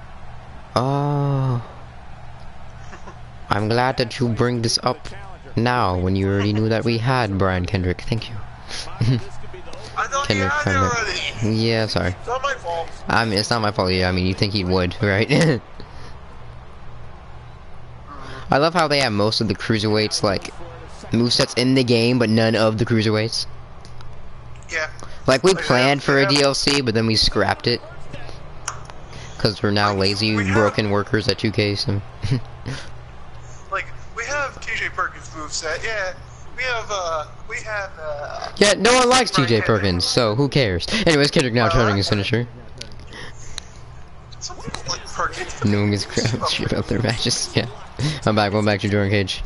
Speaker 2: Oh. I'm glad that you bring this up now, when you already knew that we had Brian Kendrick. Thank you.
Speaker 1: I thought
Speaker 2: Kendrick,
Speaker 1: you had it already.
Speaker 2: Yeah, sorry.
Speaker 1: It's not my fault.
Speaker 2: I mean, it's not my fault. Yeah, I mean, you think he would, right? I love how they have most of the cruiserweights, like, movesets in the game, but none of the cruiserweights.
Speaker 1: Yeah.
Speaker 2: Like, we planned for a DLC, but then we scrapped it. Because we're now lazy, broken workers at 2K, so...
Speaker 1: Like, we have TJ Perkins' moveset, yeah.
Speaker 2: Yeah, no one likes TJ Perkins, so who cares? Anyways, Kendrick now turning his finisher.
Speaker 1: Someone like Perkins.
Speaker 2: No one gives a crap shit about their matches, yeah. I'm back, going back to Jordan Cage.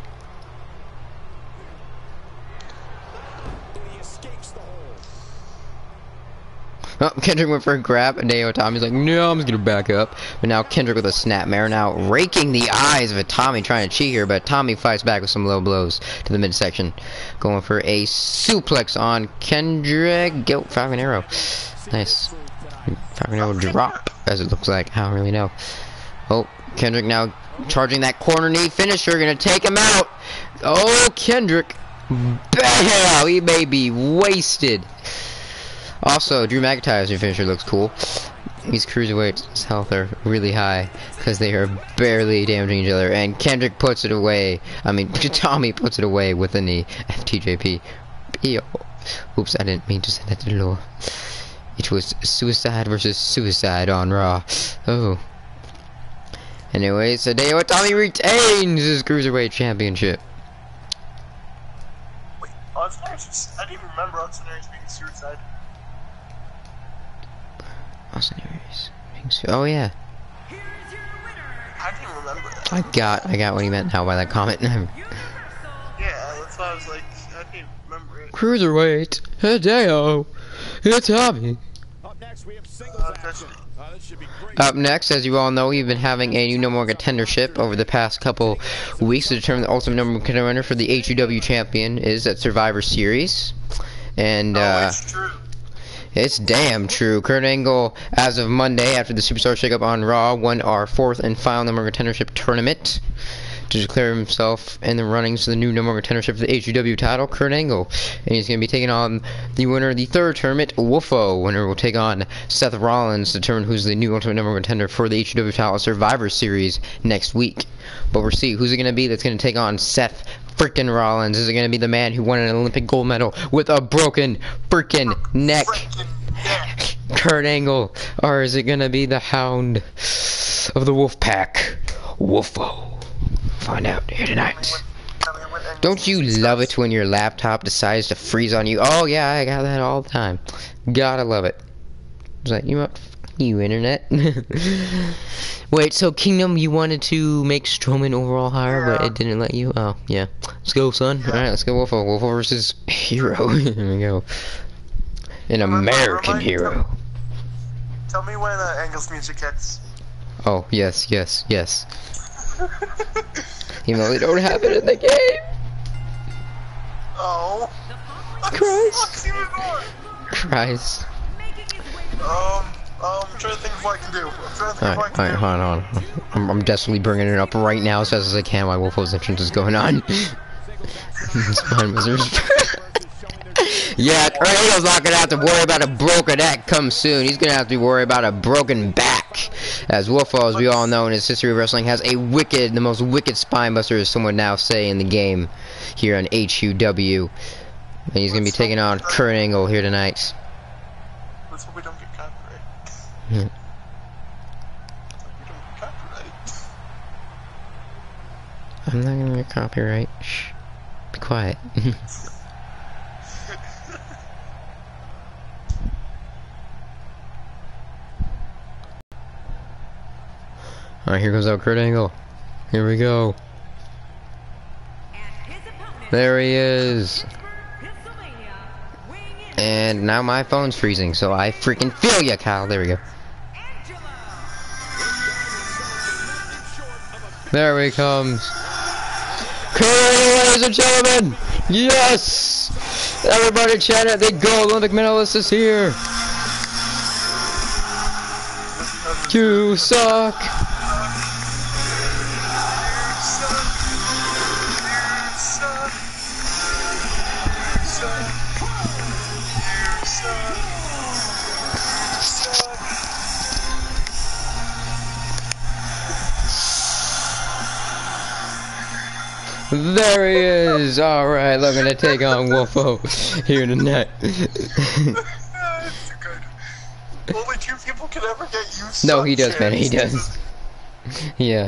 Speaker 2: Oh, Kendrick went for a grab, and Tommy's like, no, I'm just gonna back up. But now Kendrick with a snapmare, now raking the eyes of a Tommy trying to cheat here, but Tommy fights back with some low blows to the midsection. Going for a suplex on Kendrick. Go, Falcon Arrow. Nice. Falcon Arrow drop, as it looks like. I don't really know. Oh, Kendrick now charging that corner knee finisher, gonna take him out. Oh, Kendrick. Bam! He may be wasted. Also, Drew McIntyre's new finisher looks cool. These cruiserweights' health are really high because they are barely damaging each other. And Kendrick puts it away. I mean, Tommy puts it away with a knee. FTJP. Yo. Oops, I didn't mean to send that to the law. It was suicide versus suicide on Raw. Oh. Anyways, Hideo Tommy retains his cruiserweight championship.
Speaker 1: Wait, I didn't even remember Austin Aries being suicide.
Speaker 2: Oh yeah.
Speaker 1: I didn't remember that.
Speaker 2: I got what he meant now by that comment.
Speaker 1: Yeah, that's why I was like, I didn't remember it.
Speaker 2: Cruiserweight, Hideo, it's Tommy.
Speaker 4: Up next, we have singles action. This should be great.
Speaker 2: Up next, as you all know, we've been having a new No More Contendership over the past couple weeks to determine the ultimate number one contender for the HUW champion is at Survivor Series. And
Speaker 1: it's true.
Speaker 2: It's damn true. Kurt Angle, as of Monday, after the Superstar Shakeup on Raw, won our fourth and final number contendership tournament to declare himself in the runnings for the new number contendership for the HUW title, Kurt Angle. And he's going to be taking on the winner of the third tournament, Wolfo. Winner will take on Seth Rollins to determine who's the new ultimate number contender for the HUW title Survivor Series next week. But we'll see who's it going to be that's going to take on Seth freaking Rollins. Is it going to be the man who won an Olympic gold medal with a broken freaking neck, Kurt Angle? Or is it going to be the Hound of the Wolf Pack, Wolfo? Find out here tonight. Don't you love it when your laptop decides to freeze on you? Oh yeah, I got that all the time. Gotta love it. It's like, you know what? You internet. Wait, so Kingdom, you wanted to make Strowman overall higher, but it didn't let you? Oh, yeah. Let's go, son. Alright, let's go Wolfo. Wolfo versus Hero. Here we go. An American hero.
Speaker 1: Tell me when Angle's music hits.
Speaker 2: Oh, yes, yes, yes. Even though they don't have it in the game.
Speaker 1: Oh.
Speaker 2: Christ. Christ.
Speaker 1: trying to think of what I can do.
Speaker 2: Alright, hold on. I'm desperately bringing it up right now as fast as I can while Wolfo's entrance is going on. Spine wizards. Yeah, Kratos not gonna have to worry about a broken neck come soon. He's gonna have to worry about a broken back. As Wolfo, as we all know in his history of wrestling, has a the most wicked spine buster, as someone now say in the game here on HUW. And he's gonna be taking on Kurt Angle here tonight.
Speaker 1: Let's hope we don't get copyright.
Speaker 2: I'm not gonna get copyright. Shh. Be quiet. Alright, here goes out Kurt Angle. Here we go. There he is. And now my phone's freezing, so I freaking feel ya, Kyle. There we go. There he comes. Kurt Angle, ladies and gentlemen! Yes! Everybody chant it. The gold Olympic medalist is here. You suck. There he is! Alright, looking to take on Wolfo here tonight.
Speaker 1: Only 2 people can ever get used to.
Speaker 2: No, he does, man. He does. Yeah.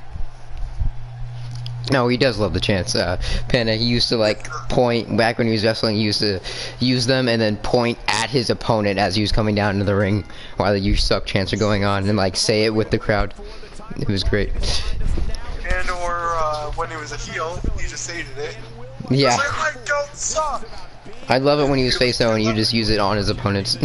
Speaker 2: No, he does love the chants. Panda, he used to like point back when he was wrestling. He used to use them and then point at his opponent as he was coming down into the ring while the "You suck" chants are going on, and like say it with the crowd. It was great.
Speaker 1: And or when he was a heel, he just stated it.
Speaker 2: Yeah.
Speaker 1: Like, I don't suck.
Speaker 2: I love it when he was face though, and you just use it on his opponents.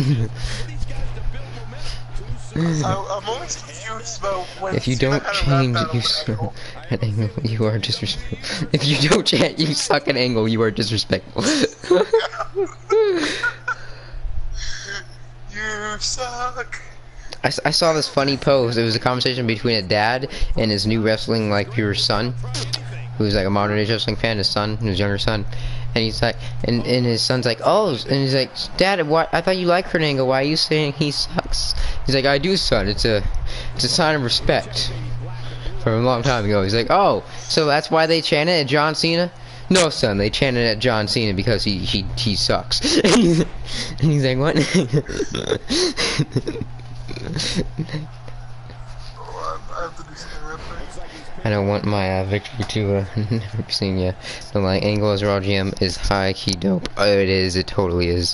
Speaker 1: I'm always confused about when
Speaker 2: if you don't change, you suck at angle, you are disrespectful. If you don't chant, you suck at angle, you are disrespectful.
Speaker 1: You suck.
Speaker 2: I saw this funny post. It was a conversation between a dad and his new wrestling like pure son, who's like a modern age wrestling fan. His son, his younger son, and he's like, and his son's like, oh, and he's like, Dad, what? I thought you liked Kurt Angle. Why are you saying he sucks? He's like, I do, son. It's a sign of respect. From a long time ago. He's like, oh, so that's why they chanted at John Cena? No, son, they chanted at John Cena because he sucks. And he's like, what? I don't want my victory to never be seen yet. The like Angle as Raw GM is high key dope. Oh, it is. It totally is.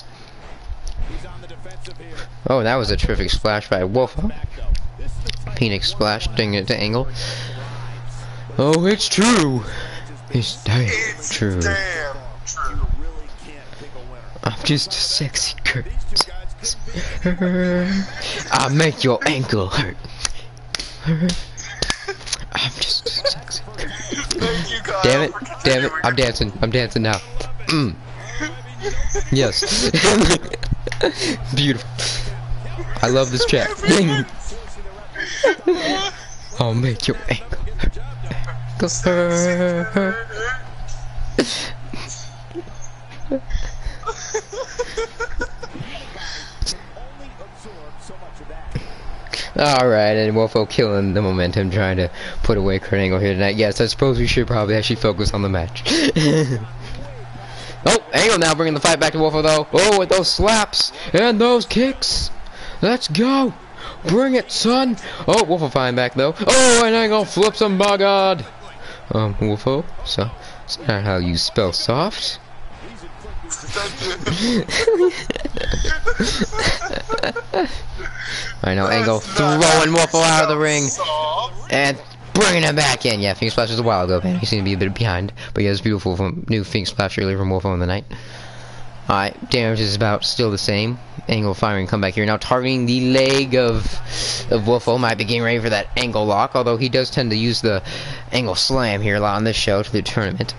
Speaker 2: Oh, that was a terrific splash by Wolfo. Phoenix splash, ding it to Angle. Oh, it's true. It's damn true. I'm just a sexy Kurt. I'll make your ankle hurt. I'm just a sexy Kurt. Damn it, damn it, I'm dancing now. Yes. Beautiful. I love this chat. I'll make your ankle hurt. Alright, and Wolfo killing the momentum, trying to put away Kurt Angle here tonight. Yes, I suppose we should probably actually focus on the match. Oh, Angle now bringing the fight back to Wolfo though. Oh, with those slaps and those kicks. Let's go. Bring it, son. Oh, Wolfo flying back though. Oh, and Angle flips him, by God. Wolfo, so it's not how you spell soft. I know, Angle throwing Wolfo out of the ring and bringing him back in. Yeah, Phoenix Splash was a while ago, man. He seemed to be a bit behind, but he has beautiful new Phoenix Splash earlier from Wolfo in the night. Alright, damage is about still the same. Angle firing comeback here. Now targeting the leg of Wolfo. Might be getting ready for that Angle lock, although he does tend to use the Angle slam here a lot on this show to the tournament.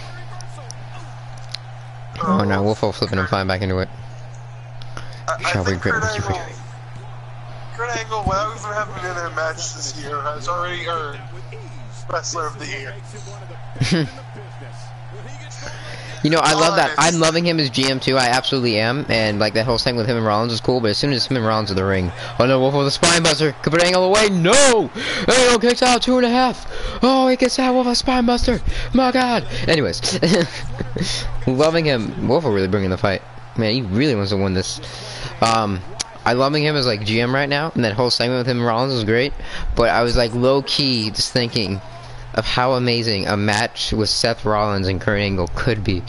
Speaker 2: Oh, now Wolfo flipping and flying back into it. Shall we grip what you were doing?
Speaker 1: Kurt Angle, without even having been in a match this year, has already earned Wrestler of the Year.
Speaker 2: You know, I love that. I'm loving him as GM too. I absolutely am. And like that whole thing with him and Rollins is cool. But as soon as him and Rollins in the ring, oh no, Wolf with the spine buster. Could put Angle away. No, Angle kicks out 2.5. Oh, he gets out with a spine buster. My God. Anyways, loving him. Wolf really bringing the fight. Man, he really wants to win this. I'm loving him as like GM right now. And that whole segment with him and Rollins was great. But I was like low key just thinking of how amazing a match with Seth Rollins and Kurt Angle could be.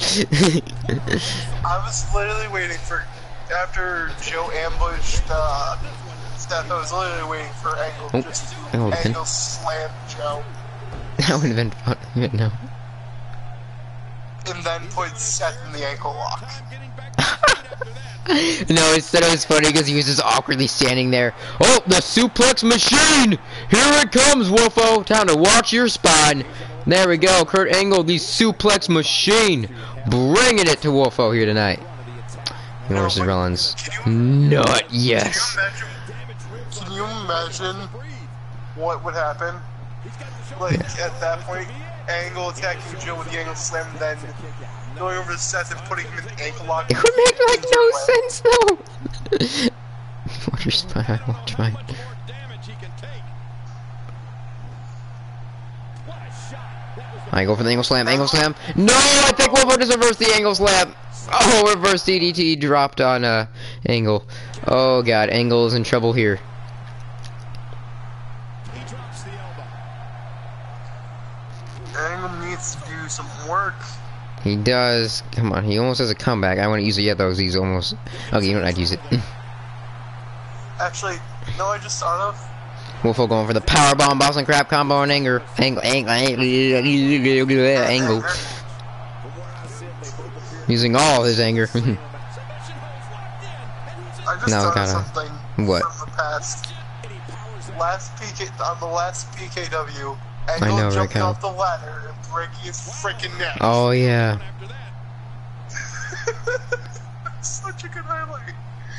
Speaker 1: I was literally waiting for, after Joe ambushed Seth, I was literally waiting for Angle just to Angle slam Joe.
Speaker 2: That would have been fun, no.
Speaker 1: And then put Seth in the ankle lock.
Speaker 2: No, instead it was funny because he was just awkwardly standing there. Oh, the suplex machine! Here it comes, Wolfo! Time to watch your spine. There we go, Kurt Angle, the suplex machine, bringing it to Wolfo here tonight. Versus Rollins. Not yes.
Speaker 1: Can you imagine what would happen? Like at that point, Angle attacking Joe with the Angle slam, then going over to Seth and putting him in the ankle lock.
Speaker 2: It would make like no sense though. Watch your spine, watch mine. I go for the angle slam, angle slam. No, I think Wolfo just reversed the angle slam. Oh, reverse DDT dropped on Angle. Oh God, Angle is in trouble here.
Speaker 1: Angle needs to do some work.
Speaker 2: He does. Come on, he almost has a comeback. I want to use it yet though, because he's almost. Okay, you know what? I'd use it.
Speaker 1: Actually, no, I just thought of.
Speaker 2: Wolfo going for the power bomb, Boston Crab combo on Angle. Angle. Using all his anger.
Speaker 1: I just
Speaker 2: No,
Speaker 1: thought of something
Speaker 2: what?
Speaker 1: from the past. On the last PKW,
Speaker 2: I
Speaker 1: Angle
Speaker 2: know,
Speaker 1: jumping
Speaker 2: Rick,
Speaker 1: off the ladder and breaking his freaking neck.
Speaker 2: Oh yeah.
Speaker 1: Such a good highlight.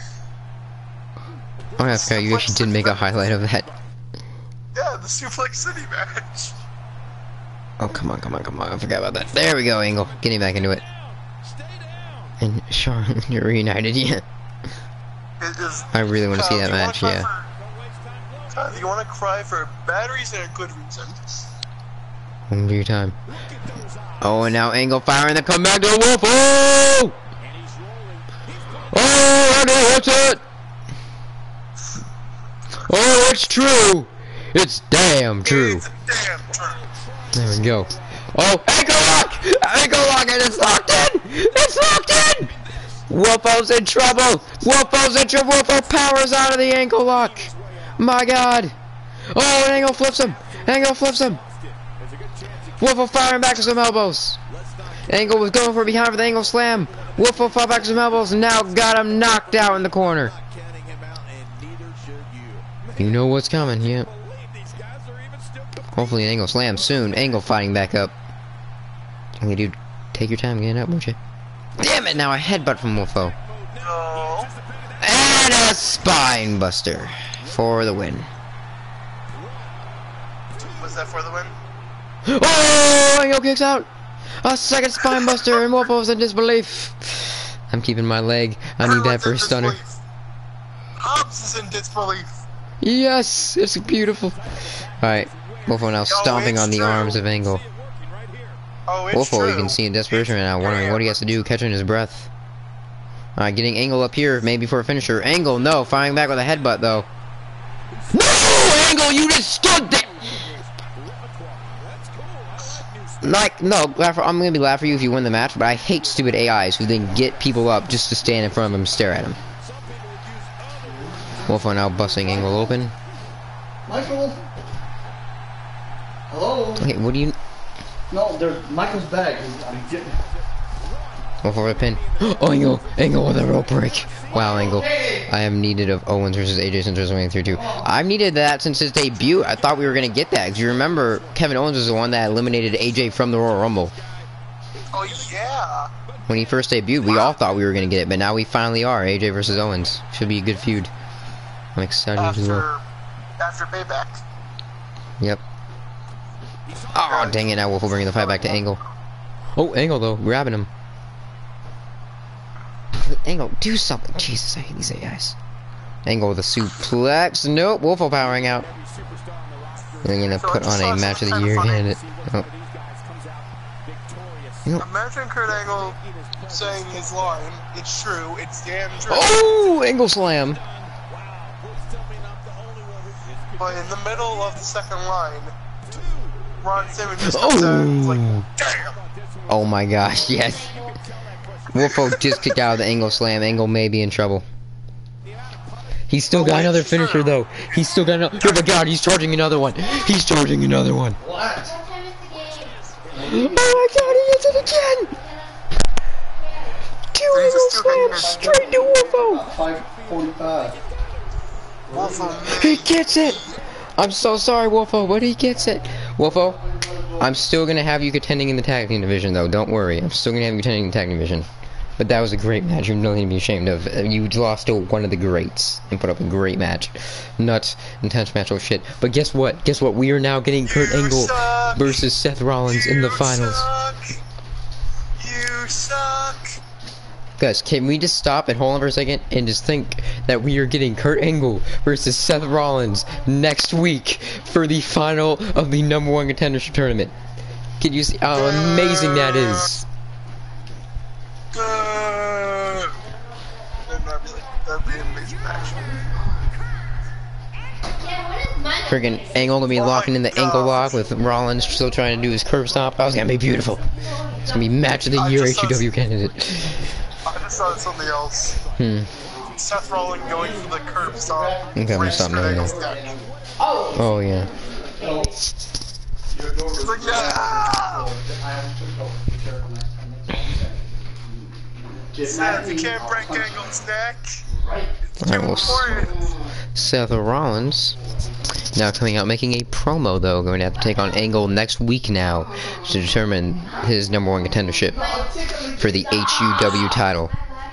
Speaker 2: Oh, I forgot you actually did make a highlight of that.
Speaker 1: Yeah, the Suplex City match.
Speaker 2: Oh, come on, come on, come on. I forgot about that. There we go, Angle. Getting back into it. And Sean, you're reunited, yeah. I really want to see that match, yeah.
Speaker 1: If you want to cry for bad reason or good reason.
Speaker 2: One for your time. Oh, and now Angle firing the comeback to Wolf. Oh! Oh, and he hits it! Oh, it's true! It's damn true.
Speaker 1: It's damn true.
Speaker 2: There we go. Oh, ankle lock! Ankle lock, and it's locked in! It's locked in! Wolfo's in trouble! Wolfo's in trouble! Wolfo powers out of the ankle lock! My God! Oh, and Angle flips him! Angle flips him! Wolfo firing back with some elbows! Angle was going for behind for the Angle slam! Wolfo fought back with some elbows and now got him knocked out in the corner! You know what's coming, yeah. Hopefully an Angle slam soon. Angle fighting back up. Okay, dude, take your time getting up, won't you? Damn it, now a headbutt from Wolfo.
Speaker 1: No.
Speaker 2: And a spine buster for the win.
Speaker 1: Was that for the win?
Speaker 2: Oh, Angle kicks out. A second spine buster and Wolfo's in disbelief. I'm keeping my leg. I need that for a stunner.
Speaker 1: Hobbs is in disbelief.
Speaker 2: Yes, it's beautiful. Alright, Wolfo now stomping on the arms of Angle.
Speaker 1: Oh, it's
Speaker 2: Wolfo,
Speaker 1: true.
Speaker 2: you can see in desperation right now, wondering what he has to do, catching his breath. Alright, getting Angle up here, maybe for a finisher. Angle, no, firing back with a headbutt, though. No, Angle, you just stood there! Like, no, I'm gonna be glad for you if you win the match, but I hate stupid AIs who then get people up just to stand in front of them and stare at them. Wolfo now busting Angle open.
Speaker 5: Michael? Hello?
Speaker 2: Okay, what do you...
Speaker 5: No, Michael's back. I'm getting...
Speaker 2: Wolfo for a pin. Oh, Angle with a rope break. Wow, Angle. I am needed of Owens versus AJ since WrestleMania 32. I've needed that since his debut. I thought we were going to get that. Because you remember, Kevin Owens was the one that eliminated AJ from the Royal Rumble.
Speaker 1: Oh, yeah.
Speaker 2: When he first debuted, we all thought we were going to get it. But now we finally are. AJ versus Owens. Should be a good feud. I'm excited as well.
Speaker 1: after Payback.
Speaker 2: Yep. Oh, dang it, now Wolf will bring the fight back to Angle. Oh, Angle, though, grabbing him. Angle, do something. Jesus, I hate these AIs. Angle with a suplex. Nope, Wolf powering out. They're gonna put on a match of the year candidate. Oh.
Speaker 1: Imagine Kurt Angle saying his line. It's true. It's damn true.
Speaker 2: Oh, Angle slam.
Speaker 1: But in the middle of the second line, Ron Simmons just comes out and is like, damn!
Speaker 2: Oh my gosh, yes. Wolfo just kicked out of the Angle slam. Angle may be in trouble. He's still got another finisher though. He's still got another. Oh my god, he's charging another one. He's charging another one.
Speaker 5: What?
Speaker 2: Oh my god, he hits it again! Two Angle slams straight to Wolfo.
Speaker 5: 5:45.
Speaker 1: Wolfo,
Speaker 2: He gets it! I'm so sorry, Wolfo, but he gets it. Wolfo, I'm still gonna have you contending in the tag team division though, don't worry. I'm still gonna have you contending in the tag team division. But that was a great match, you're nothing to be ashamed of. You lost to one of the greats and put up a great match. Nuts, intense match, oh shit. But guess what? Guess what? We are now getting Kurt Angle versus Seth Rollins in the finals.
Speaker 1: You suck!
Speaker 2: Guys, can we just stop and hold on for a second and just think that we are getting Kurt Angle versus Seth Rollins next week for the final of the #1 contendership tournament? Can you see how amazing that is?
Speaker 1: That'd be an amazing match.
Speaker 2: Friggin' Angle gonna be locking in the ankle lock with Rollins still trying to do his curb stomp. Oh, it's gonna be beautiful. It's gonna be match of the year HUW candidate.
Speaker 1: I just thought of something else. Seth Rollins going for the curb stomp.
Speaker 2: Okay, I'm gonna stop knowing that. Oh yeah.
Speaker 1: It's like, yeah! Seth, you can't break Angle's neck.
Speaker 2: Alright, well, Seth Rollins now coming out making a promo though, going to have to take on Angle next week now to determine his #1 contendership for the HUW title.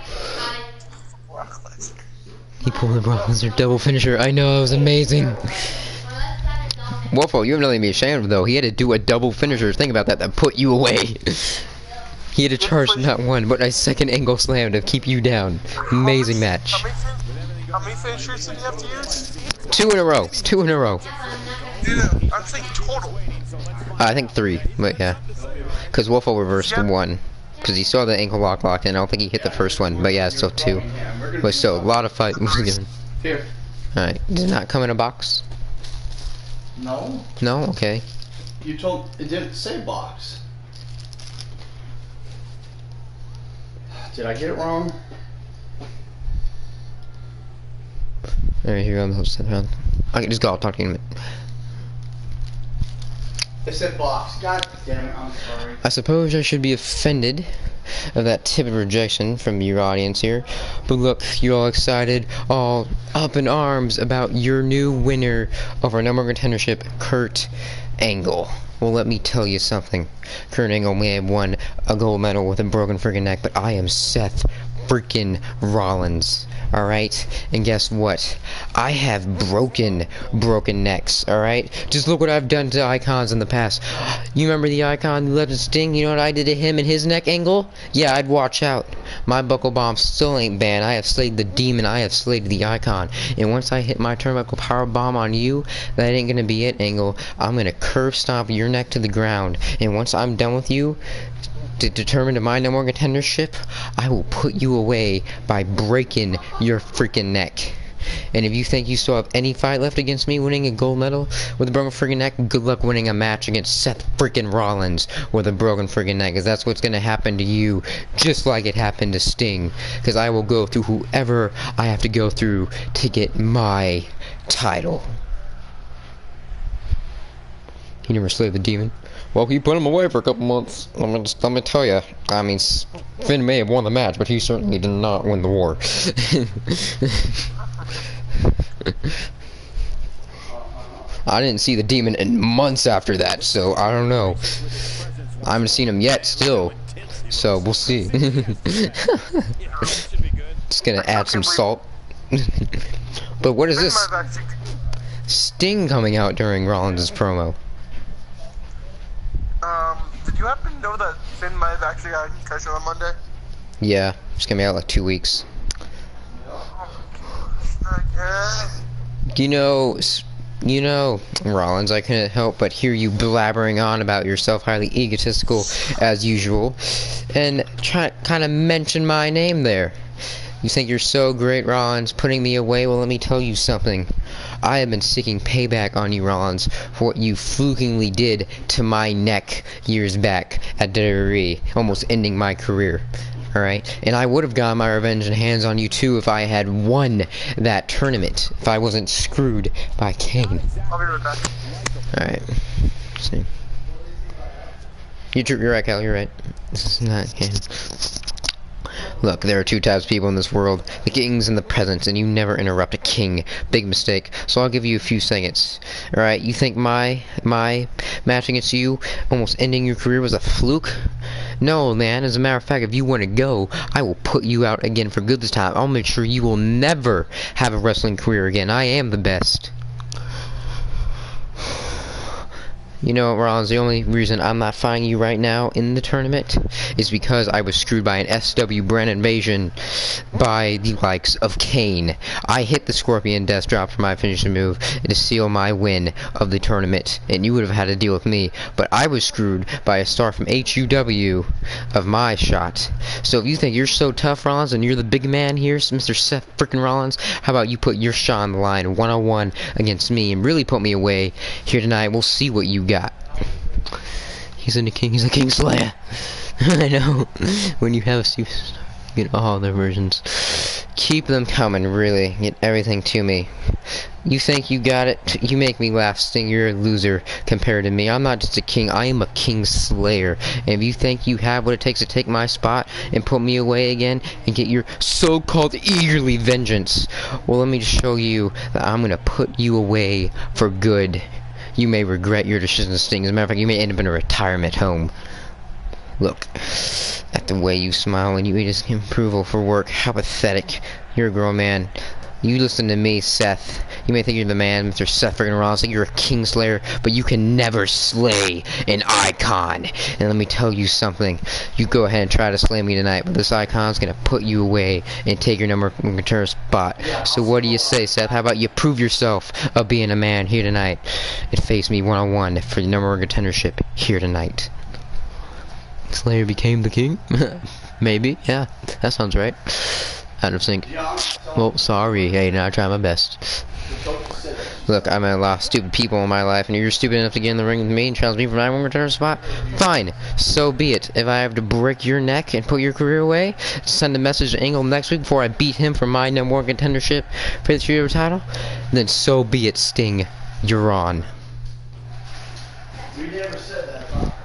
Speaker 2: He pulled the Rollins their double finisher. I know, it was amazing. Wolfo, you have nothing to be ashamed of though. He had to do a double finisher. Think about that put you away. He had to charge not one, but a second Angle slam to keep you down. Amazing match.
Speaker 1: How many finishers did you have to use?
Speaker 2: 2 in a row. 2 in a row.
Speaker 1: Yeah, I'm thinking total.
Speaker 2: I think 3, but yeah. Because Wolfo reversed 1. Because he saw the ankle lock locked in. I don't think he hit the first one, but yeah, still 2. But still, a lot of fight was given.
Speaker 5: Here.
Speaker 2: Alright, did it not come in a box?
Speaker 5: No.
Speaker 2: No? Okay.
Speaker 5: You told it didn't say box. Did I get it wrong?
Speaker 2: Alright, here I'm hosting around. I can just go, I'll talk to you in a minute.
Speaker 5: It said box. God damn it, I'm sorry.
Speaker 2: I suppose I should be offended of that tip of rejection from your audience here. But look, you're all excited, all up in arms about your new winner of our #1 contendership, Kurt Angle. Well, let me tell you something. Kurt Angle may have won a gold medal with a broken friggin' neck, but I am Seth freaking Rollins. Alright? And guess what? I have broken necks, alright? Just look what I've done to icons in the past. You remember the icon, Legend Sting? You know what I did to him and his neck angle? Yeah, I'd watch out. My buckle bomb still ain't banned. I have slayed the demon. I have slayed the icon. And once I hit my turnbuckle power bomb on you, that ain't gonna be it, Angle. I'm gonna curve stomp your neck to the ground. And once I'm done with you, to determine my #1 contendership, I will put you away by breaking your freaking neck. And if you think you still have any fight left against me winning a gold medal with a broken freaking neck, good luck winning a match against Seth freaking Rollins with a broken freaking neck, because that's what's gonna happen to you, just like it happened to Sting. Because I will go through whoever I have to go through to get my title. He never slayed the demon. Well, he put him away for a couple months. Let me tell you. I mean, Finn may have won the match, but he certainly did not win the war. I didn't see the demon in months after that, so I don't know. I haven't seen him yet, still. So we'll see. Just gonna add some salt. But what is this? Sting coming out during Rollins' promo.
Speaker 1: Did you happen to know that Finn might have actually got a concussion on Monday?
Speaker 2: Yeah, it's gonna be out like 2 weeks. You know, Rollins, I couldn't help but hear you blabbering on about yourself, highly egotistical as usual, and kind of mention my name there. You think you're so great, Rollins, putting me away? Well, let me tell you something. I have been seeking payback on you, Rollins, for what you flukingly did to my neck years back at WWE, almost ending my career. Alright? And I would have gotten my revenge and hands on you too if I had won that tournament. If I wasn't screwed by Kane.
Speaker 1: I'll be right back.
Speaker 2: Alright. See. You're right, Cal, you're right. This is not Kane. Look, there are two types of people in this world. The kings and the peasants, and you never interrupt a king. Big mistake. So I'll give you a few seconds. Alright, you think my match against you, almost ending your career, was a fluke? No, man. As a matter of fact, if you want to go, I will put you out again for good this time. I'll make sure you will never have a wrestling career again. I am the best. You know, Rollins, the only reason I'm not fighting you right now in the tournament is because I was screwed by an SW brand invasion by the likes of Kane. I hit the Scorpion Death Drop for my finishing move to seal my win of the tournament, and you would have had to deal with me. But I was screwed by a star from HUW of my shot. So if you think you're so tough, Rollins, and you're the big man here, Mr. Seth freaking Rollins, how about you put your shot on the line one-on-one against me and really put me away here tonight? We'll see what you got. He's a king slayer. I know. When you have you get all their versions. Keep them coming, really. Get everything to me. You think you got it? You make me laugh, Sting. You're a loser compared to me. I'm not just a king, I am a king slayer. And if you think you have what it takes to take my spot and put me away again and get your so-called eagerly vengeance, well, let me just show you that I'm gonna put you away for good. You may regret your decision, Sting. As a matter of fact, you may end up in a retirement home. Look at the way you smile when you eat his approval for work. How pathetic. You're a grown man. You listen to me, Seth. You may think you're the man, Mr. Seth freaking Rollins, like you're a king slayer, but you can never slay an icon. And let me tell you something. You go ahead and try to slay me tonight, but this icon's gonna put you away and take your number one contender spot. So what do you say, Seth? How about you prove yourself of being a man here tonight and face me one-on-one for the number one contendership here tonight? Slayer became the king? Maybe, yeah, that sounds right. Out of sync. Well, sorry, hey, now I try my best. Look, I met a lot of stupid people in my life, and you're stupid enough to get in the ring with me and challenge me for my one return spot? Fine, so be it. If I have to break your neck and put your career away, send a message to Angle next week before I beat him for my number one contendership for the trio title, then so be it, Sting. You're on.
Speaker 5: We never said that.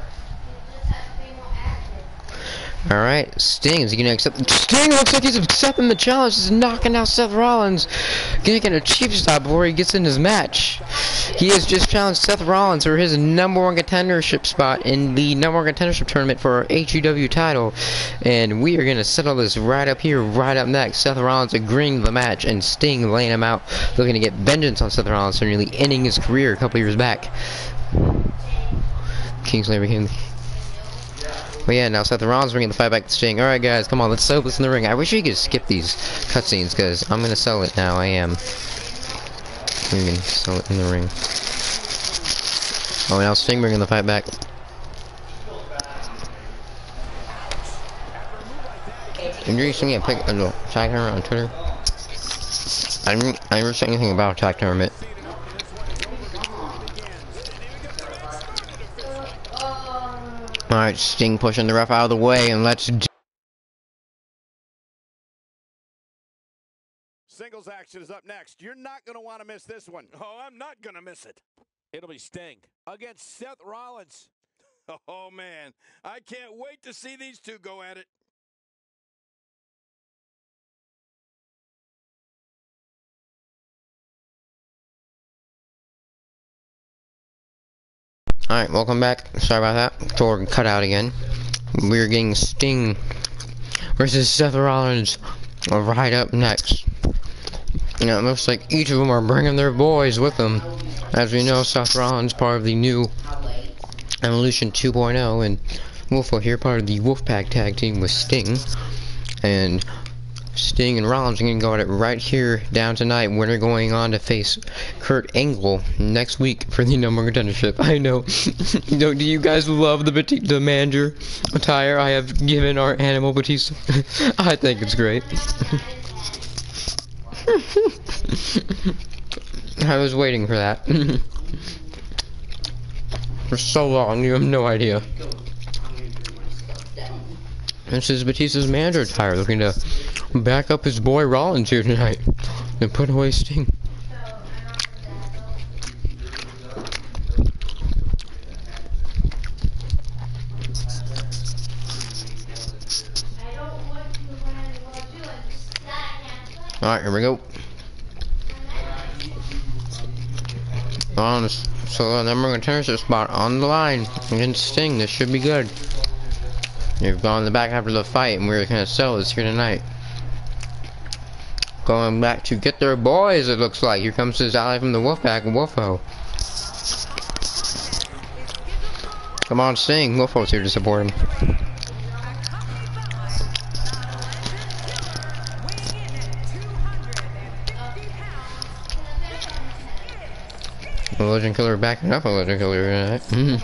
Speaker 2: Alright, Sting, is he gonna accept? Sting looks like he's accepting the challenge. He's knocking out Seth Rollins, getting a cheap stop before he gets in his match. He has just challenged Seth Rollins for his number one contendership spot in the number one contendership tournament for our HUW title. And we are gonna settle this right up here, right up next. Seth Rollins agreeing to the match, and Sting laying him out, looking to get vengeance on Seth Rollins for nearly ending his career a couple years back. Kingslayer became. But yeah, now Seth Rollins bringing the fight back to Sting. Alright guys, come on, let's settle this in the ring. I wish we could skip these cutscenes, because I'm going to sell it now, I am. We can sell it in the ring. Oh, now Sting bringing the fight back. Introducing me a pick of the attack tournament on Twitter. I never said anything about attack tournament. Alright, Sting pushing the ref out of the way, and let's do.
Speaker 4: Singles action is up next. You're not going to want to miss this one. Oh, I'm not going to miss it. It'll be Sting against Seth Rollins. Oh, man. I can't wait to see these two go at it.
Speaker 2: Alright, welcome back. Sorry about that. Thor cut out again. We're getting Sting versus Seth Rollins right up next. You know, it looks like each of them are bringing their boys with them. As we know, Seth Rollins, part of the new Evolution 2.0, and Wolfo here, part of the Wolfpack tag team with Sting. And Sting and Rollins are going to go at it right here down tonight. Winner going on to face Kurt Angle next week for the number one contendership. I know. Do you guys love the manager attire I have given our Animal Batista? I think it's great. I was waiting for that. For so long, you have no idea. This is Batista's manager attire, looking to back up his boy Rollins here tonight and put away Sting. Alright, here we go. So the number one contendership spot on the line against Sting. This should be good. They've gone in the back after the fight, and we're gonna sell this here tonight. Going back to get their boys, it looks like. Here comes his ally from the Wolfpack, Wolfo. Come on, Sting. Wolfo's here to support him. A Legend Killer backing up a Legend Killer tonight.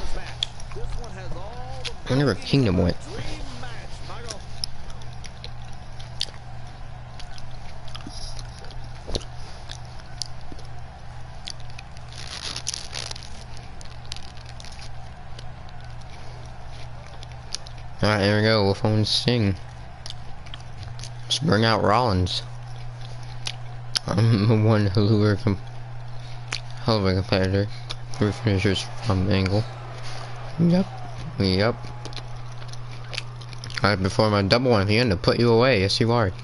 Speaker 2: I wonder where Kingdom went. Alright, there we go. Wolf and Sting. Let's bring out Rollins. I'm one hell of a competitor. 3 finishers from Angle. Yep. Alright, before my double one at the end to put you away. Yes, you are.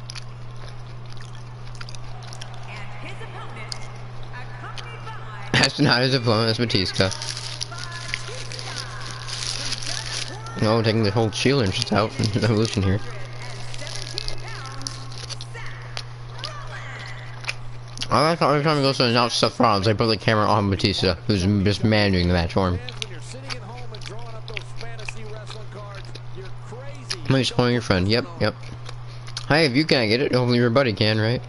Speaker 2: That's not his opponent, that's Batista. No, taking the whole shield interest out in Evolution here. I like how every time he goes to announce Seth Rollins, they put the camera on Batista, who's just managing the match for him. Maybe spoiling your friend. Yep. Hey, if you can't get it, hopefully your buddy can, right?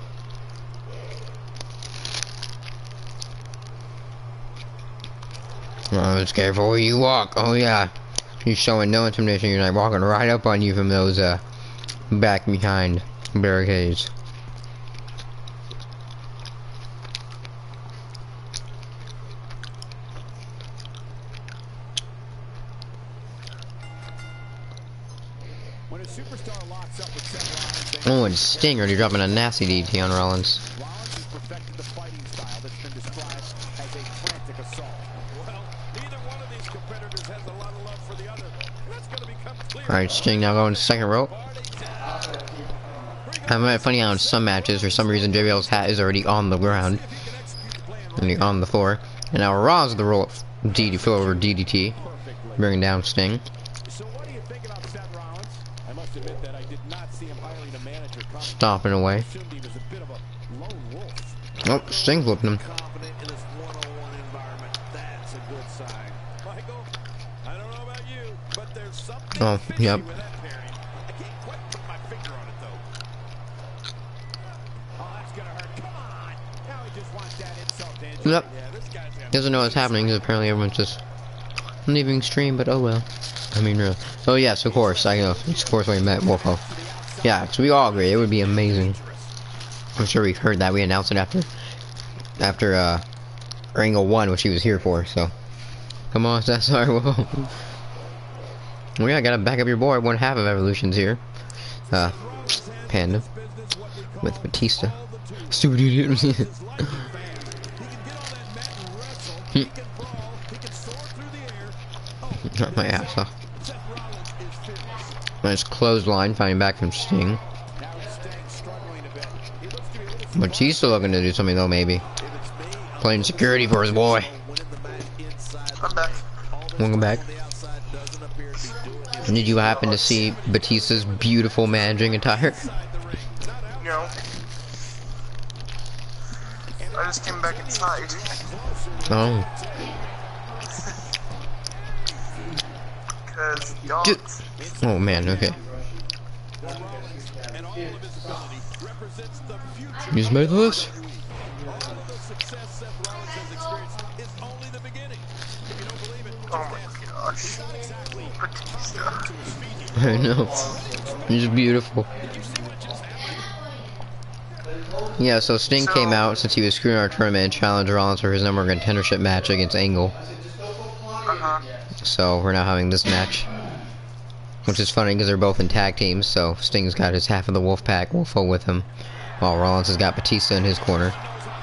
Speaker 2: Oh, just careful where you walk. Oh yeah. He's showing no intimidation. You're not walking right up on you from those back behind barricades. Oh, and Sting already dropping a nasty DT on Rollins.
Speaker 3: Rollins has perfected the fighting style that's been described as a frantic assault. Well, neither one of these competitors has a lot of love for the other. That's going to become clear. Alright,
Speaker 2: Sting now going to second rope. I find it funny how in some matches, for some reason, JBL's hat is already on the ground. And on the floor. And now Raw's the roll up DDT over DDT. Bringing down Sting. Stomping away. Oh, Sting flipped him. Oh, yep. Yep. Doesn't know what's happening because apparently everyone's just leaving stream, but oh well. I mean, really. Oh yes, of course. I know. It's of course we met Wolfo. Yeah, so we all agree it would be amazing. I'm sure we've heard that. We announced it after Angle 1, which he was here for. So, come on, that's our Wolfo. Well, yeah, I gotta back up your boy. 1/2 of Evolution's here. Panda with Batista. Stupid idiot. Got my ass off. Nice clothesline, finding back from Sting. Batista looking to do something though, maybe. Playing security for his boy.
Speaker 1: I'm back.
Speaker 2: Welcome back. Did you happen to see Batista's beautiful managing attire?
Speaker 1: No. just came back inside.
Speaker 2: Oh.
Speaker 1: Because dogs.
Speaker 2: Oh man, okay. You just made this?
Speaker 1: Oh my gosh. Batista.
Speaker 2: I know. It's beautiful. Yeah, so Sting came out since he was screwing our tournament and challenged Rollins for his number one contendership match against Angle. So we're now having this match. Which is funny because they're both in tag teams, so Sting's got his half of the Wolfpack, Wolfo with him, while Rollins has got Batista in his corner.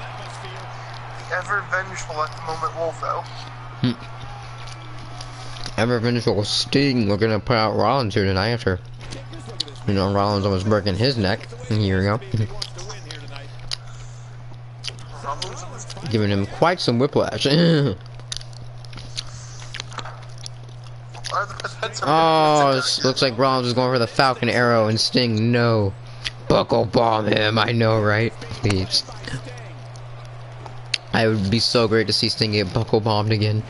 Speaker 1: Ever vengeful at the moment, Wolfo.
Speaker 2: Ever vengeful Sting looking to put out Rollins here tonight after, you know, Rollins almost breaking his neck a year ago. Giving him quite some whiplash. Oh, this looks like Rollins is going for the Falcon Arrow and Sting, no. Buckle bomb him, I know, right? Please. I would be so great to see Sting get buckle bombed again.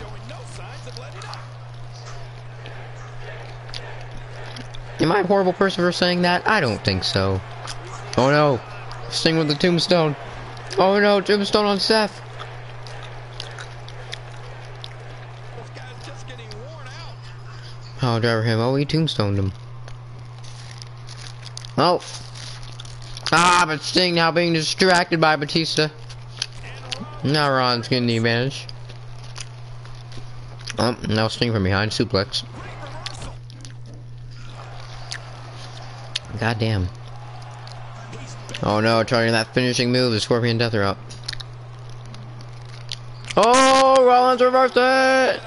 Speaker 2: Am I a horrible person for saying that? I don't think so. Oh no. Sting with the tombstone. Oh no, tombstone on Seth. Oh, driver him. Oh, he tombstoned him. Oh. Ah, but Sting now being distracted by Batista. Now Ron's getting the advantage. Oh, now Sting from behind, suplex. Goddamn. Oh no, trying that finishing move, the Scorpion Death Drop. Oh, Rollins reversed it!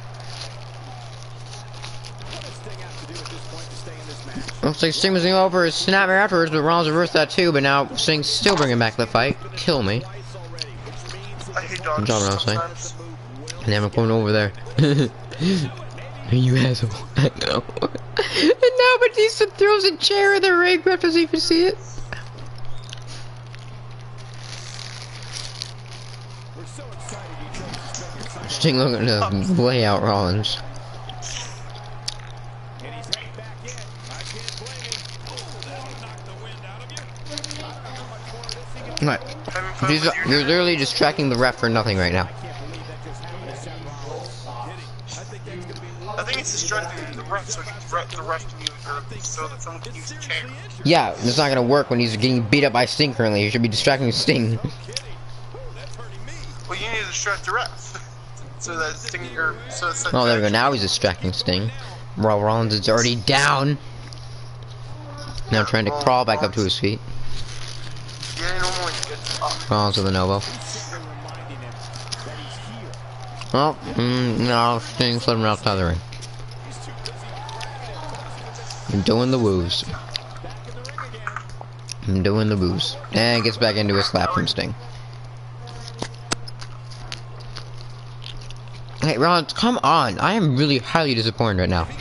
Speaker 2: Looks like Sting was going over his snapmare afterwards, but Rollins reversed that too, but now Sting's still bringing back the fight. Kill me.
Speaker 1: I hate dogs.
Speaker 2: Good job, what I was saying. And I'm going over there. You asshole. I know. And now Batista throws a chair in the ring, ref doesn't even see it. Sting looking to lay out Rollins. Right. You're literally distracting the ref for nothing right now.
Speaker 1: I think it's distracting the ref so the ref can use so that someone can use the chair.
Speaker 2: Yeah, it's not gonna work when he's getting beat up by Sting currently. You should be distracting Sting.
Speaker 1: Well, you need to distract the ref. So that Sting
Speaker 2: Oh, there we go. Now he's distracting Sting. While Rollins is already down. Now trying to crawl back up to his feet.
Speaker 1: Yeah, normally gets up.
Speaker 2: Rollins with an elbow. Oh, no, Sting's letting him outside the ring. I'm doing the woos. I'm doing the woos. And gets back into a slap from Sting. Hey, Rollins, come on. I am really highly disappointed right now.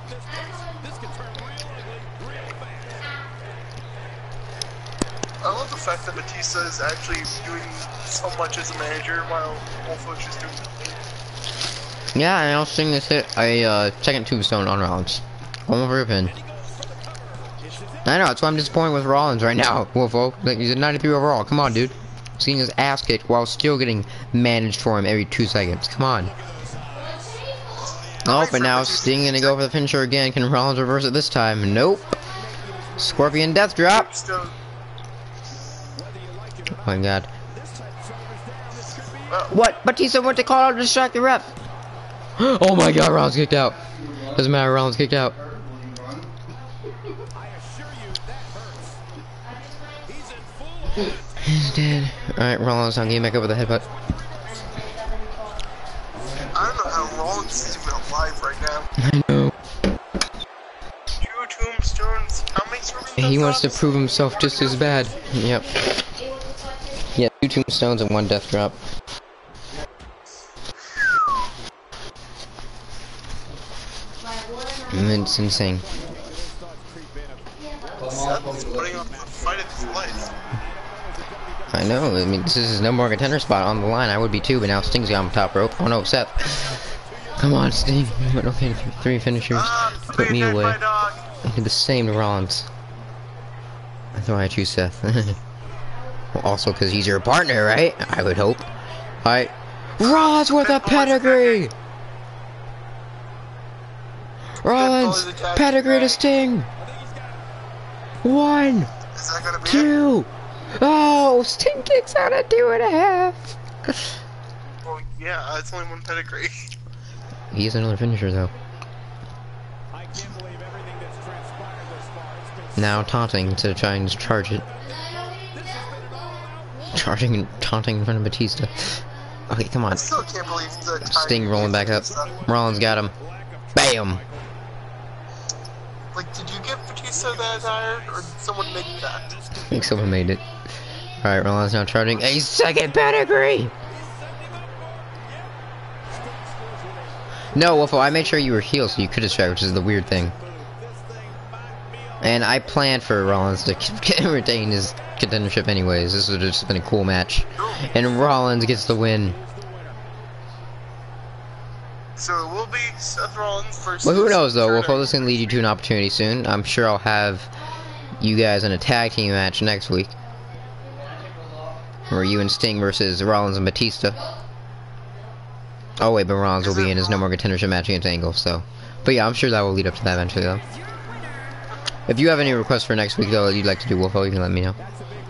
Speaker 1: I love the fact that Batista is actually doing so much as a manager while Wolfo is doing nothing.
Speaker 2: Yeah, and now Sting has hit a second tombstone on Rollins. One for a pin. I know, that's why I'm disappointed with Rollins right now, Wolfo. Like, he's a 93 overall. Come on, dude. Seeing his ass kicked while still getting managed for him every 2 seconds. Come on. Oh, but now Sting gonna go for the finisher again. Can Rollins reverse it this time? Nope. Scorpion Death Drop. Oh my god. What? Batista went to call out to distract the ref. Oh my god, Rollins kicked out. Doesn't matter, Rollins kicked out. He's dead. Alright, Rollins now getting back up with a headbutt.
Speaker 1: I don't know how Rollins is even alive right now.
Speaker 2: I know.
Speaker 1: 2 tombstones. How many tombstones?
Speaker 2: He wants to prove himself just as bad. Yep. Yeah, 2 tombstones and 1 death drop. And it's insane.
Speaker 1: Seth is putting up the fight of his life.
Speaker 2: I know. I mean, this is his number one contender spot on the line. I would be too, but now Sting's on top rope. Oh no, Seth. Come on, Sting. Okay, 3 finishers. Put me away. I did the same to Rollins. That's why I choose Seth. Well, also because he's your partner, right? I would hope. Alright. Rollins with a pedigree! Rollins! Pedigree to Sting! 1, 2. Oh, Sting kicks out at 2.5.
Speaker 1: Well, yeah, it's only 1 pedigree.
Speaker 2: He has another finisher though. Now taunting to try and charge it. Charging and taunting in front of Batista. Okay, come on.
Speaker 1: I still can't believe the
Speaker 2: Sting rolling back up. Rollins got him. Bam!
Speaker 1: Like, did you give Batista that tire, or did someone make that?
Speaker 2: I think someone made it. Alright, Rollins now charging a 2nd pedigree! No, Waffle, I made sure you were healed so you could distract, which is the weird thing. And I planned for Rollins to retain his contendership anyways. This would have just been a cool match. And Rollins gets the win.
Speaker 1: So it will be Seth Rollins versus...
Speaker 2: Well, who knows though, Waffle, this is going to lead you to an opportunity soon. I'm sure I'll have you guys in a tag team match next week. Where you and Sting versus Rollins and Batista. Oh wait, but Rollins will be in his no more contendership match against Angle, so. But yeah, I'm sure that will lead up to that eventually though. If you have any requests for next week though that you'd like to do, Wolfo, you can let me know.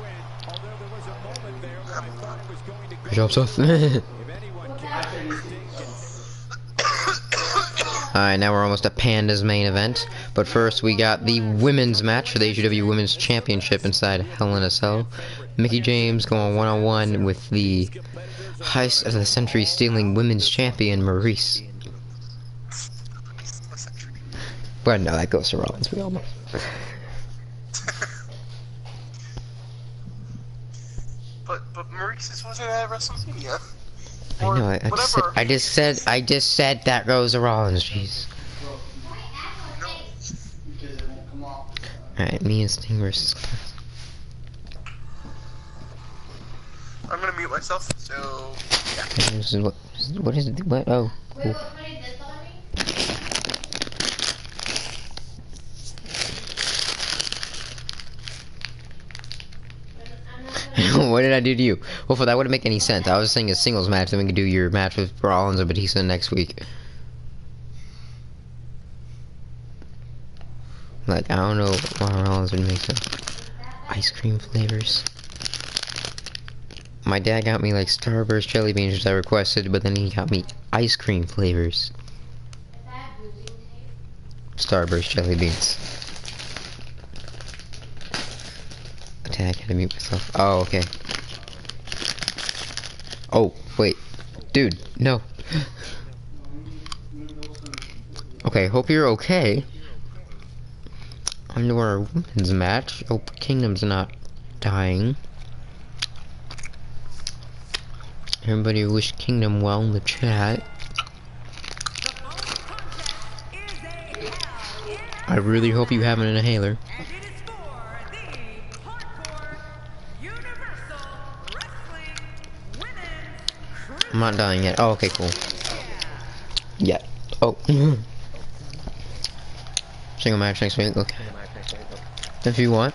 Speaker 2: Good job, Seth. Alright, now we're almost at Panda's main event. But first we got the women's match for the HUW Women's Championship inside Hell in a Cell. Mickie James going one-on-one with the heist of the century stealing women's champion Maurice. Well, no, that goes to Rollins. We all know.
Speaker 1: but Maurice wasn't at WrestleMania.
Speaker 2: I know. I just said that goes to Rollins. Jeez. Alright, me and Sting versus.
Speaker 1: I'm gonna mute myself. So yeah.
Speaker 2: This is what is it? What? Oh. Cool. What did I do to you? Well, that wouldn't make any sense. I was saying a singles match, then we could do your match with Rollins and Batista next week. Like, I don't know why Rollins would make the ice cream flavors. My dad got me like Starburst jelly beans, which I requested, but then he got me ice cream flavors. Starburst jelly beans. I gotta mute myself. Oh, okay. Oh, wait. Dude, no. Okay, hope you're okay. On to our women's match. Hope Kingdom's not dying. Everybody wish Kingdom well in the chat. I really hope you have an inhaler. I'm not dying yet. Oh, okay, cool. Yeah. Oh. Single match next week. Okay. If you want.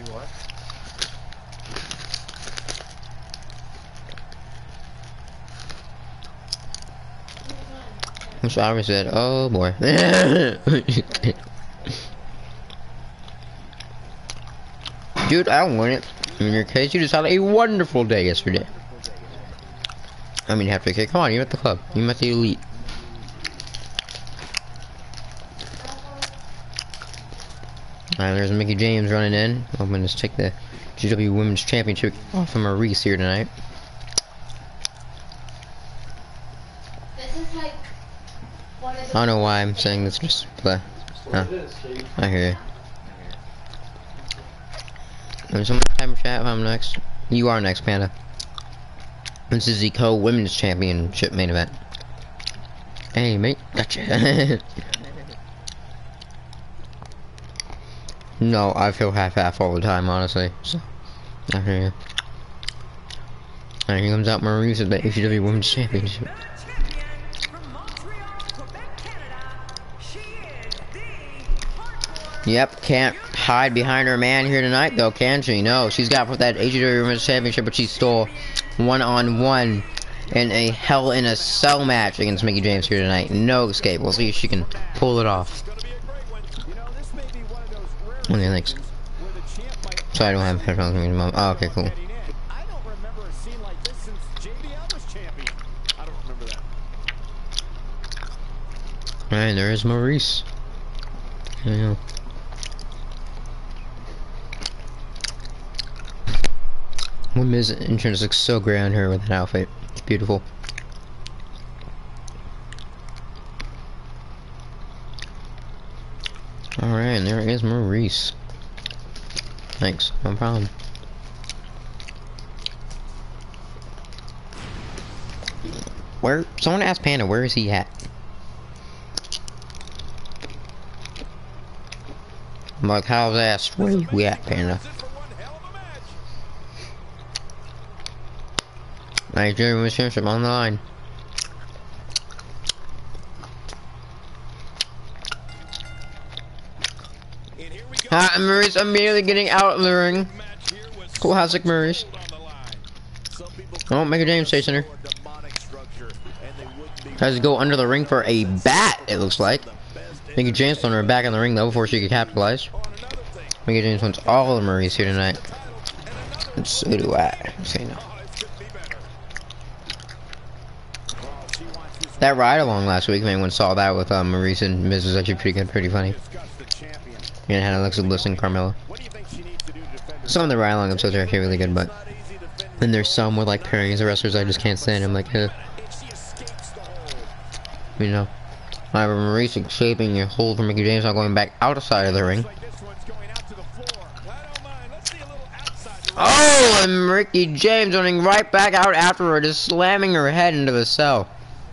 Speaker 2: Which I said, oh boy. Dude, I don't want it. In your case, you just had a wonderful day yesterday. I mean, half okay. Come on, you're at the club. You're at the elite. Alright, there's Mickie James running in. I'm gonna just take the HUW Women's Championship off of Maurice here tonight. I don't know why I'm saying this, just play. Huh. I hear you. There's some time chat if I'm next. You are next, Panda. This is the Co-Women's Championship main event. Hey, mate. Gotcha. No, I feel half-half all the time, honestly. So, I hear you. Alright, here comes out Maurice at the HUW Women's Championship. Yep, can't hide behind her man here tonight, though, can she? No, she's got for that HUW Women's Championship, but she stole one-on-one in a Hell in a Cell match against Mickie James here tonight. No escape. We'll see if she can pull it off. What do you think? So I don't have headphones in my mom. Oh, okay, cool.
Speaker 4: I don't remember a scene like this since JBL was champion. I don't remember that.
Speaker 2: Alright, there is Maurice. Yeah. Women's entrance looks so great on her with that outfit. It's beautiful. Alright, and there is Maurice. Thanks, no problem. Where? Someone asked Panda, where is he at? I'm like, how's asked, where you at, Panda? Nigeria Women's Championship on the line. Maurice immediately getting out of the ring. Classic Maurice. Oh, Mickie James chasing her. Tries to go under the ring for a bat, it looks like. Mickie James throwing her back in the ring though before she could capitalize. Mickie James wants all of Maurice here tonight. And so do I. Say no. That ride along last week, if anyone saw that with Maurice and Miz, was actually pretty good, pretty funny. And it had Alexa Bliss and Carmella. Some of the ride along episodes are actually really good, but then there's some with like pairings of wrestlers I just can't stand. I'm like, you know. However, Maurice escaping a hold from Mickie James, now going back outside of the ring. Oh, and Mickie James running right back out after her, just slamming her head into the cell.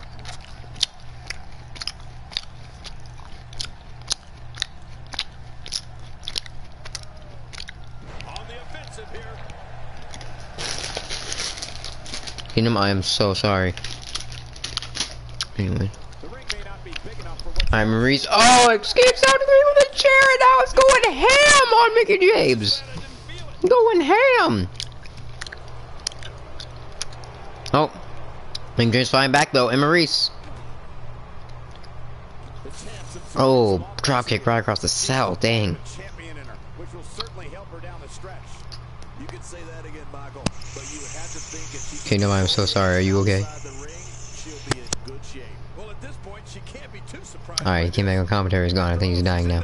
Speaker 2: Kingdom, I am so sorry. Anyway. I'm Maurice. Oh, escapes out of the ring with a chair, and now it's going ham on Mickie James. Going ham. Oh. Mickie James flying back, though, and Maurice. Oh, dropkick right across the cell. Dang. Kingdom, I'm so sorry. Are you okay? Alright, he came back on commentary. He's gone. I think he's dying now.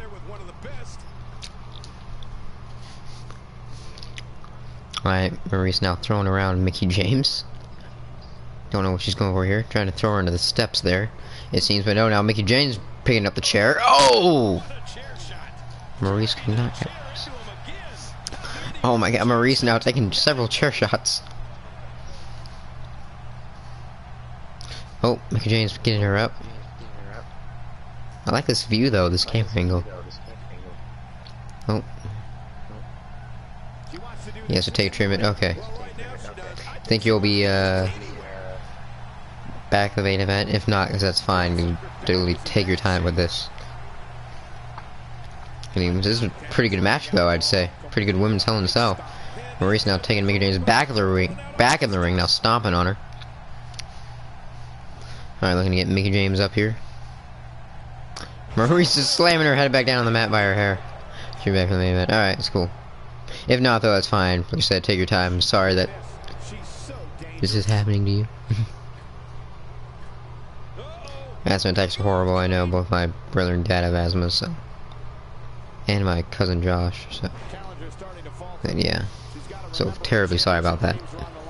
Speaker 2: Alright, Maurice now throwing around Mickie James. Don't know what she's going for here. Trying to throw her into the steps there, it seems. But no, now Mickie James picking up the chair. Oh! Maurice cannot get this. Oh my god, Maurice now taking several chair shots. Oh, Mickie James getting her up. I like this view though, this camera angle. Oh. He has to take treatment, okay. Think you'll be back the main event? If not, because that's fine. You literally take your time with this. I mean, this is a pretty good match though, I'd say. Pretty good women's Hell in a Cell. Maurice now taking Mickie James back of the ring, now stomping on her. Alright, looking to get Mickie James up here. Maurice is slamming her head back down on the mat by her hair. She's back for the main event. Alright, it's cool. If not, though, that's fine. Like I said, take your time. I'm sorry that this is happening to you. Asthma attacks are horrible, I know. Both my brother and dad have asthma, so. And my cousin Josh, so. And yeah. So, terribly sorry about that.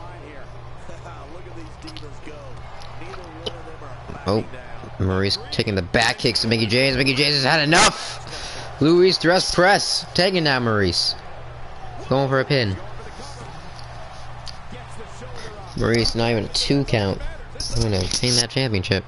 Speaker 2: Oh, Maurice taking the back kicks to Mickie James. Mickie James has had enough. Louis thrust press, taking down Maurice. Going for a pin. Maurice not even a 2 count. I'm gonna obtain that championship.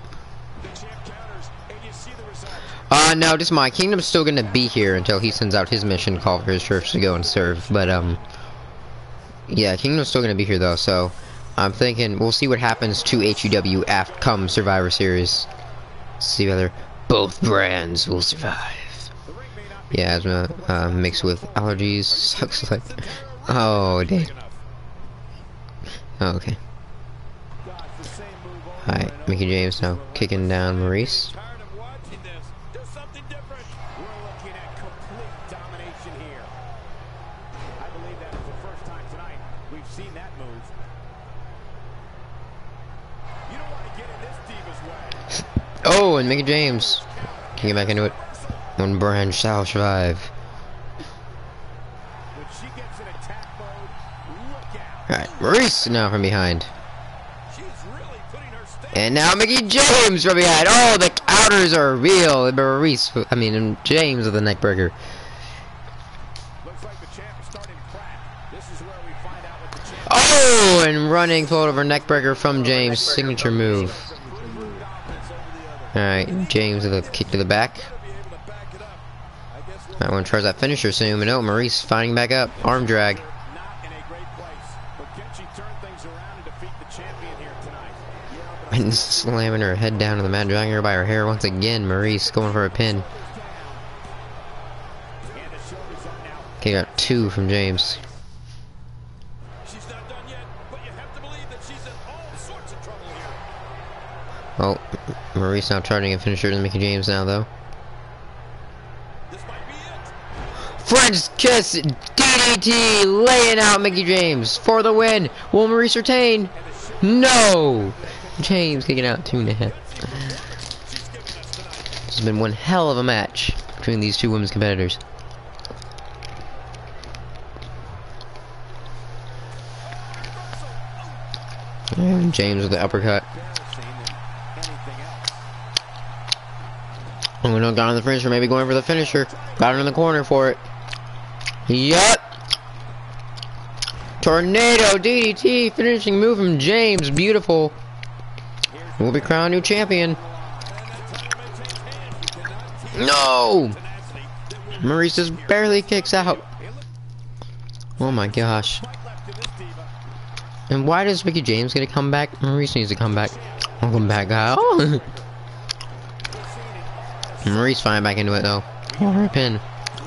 Speaker 2: No, just my Kingdom's still gonna be here until he sends out his mission call for his church to go and serve. But yeah, Kingdom's still gonna be here though. So I'm thinking we'll see what happens to HUW after come Survivor Series. See whether both brands will survive. Yeah, asthma mixed with allergies sucks like. Oh dang. Oh, okay. Alright, Mickey James now kicking down Maurice. Oh, and Mickey James can get back into it. One brand shall survive. Alright, Maurice now from behind. And now Mickey James from behind. Oh, the counters are real. Maurice, James with the neck breaker. Oh, and running forward over neck breaker from James. Signature move. Alright, James with a kick to the back. I want to try that finisher soon, but no, Maurice fighting back up. Arm drag. And slamming her head down to the mat, dragging her by her hair once again. Maurice going for a pin. Okay, got 2 from James. Oh, Maurice now charging a finisher to Mickey James now, though. French kiss, DDT, laying out Mickey James for the win. Will Maurice retain? No! James kicking out 2.5. This has been one hell of a match between these two women's competitors. And James with the uppercut. Oh no, got on the finisher, maybe going for the finisher. Got it in the corner for it. Yup. Tornado DDT, finishing move from James, beautiful. Will be crowned new champion. No! Maurice just barely kicks out. Oh my gosh. And why does Mickey James get to come back? Maurice needs to come back. Welcome back, guy. Oh. Maurice flying back into it though. Oh, a pin.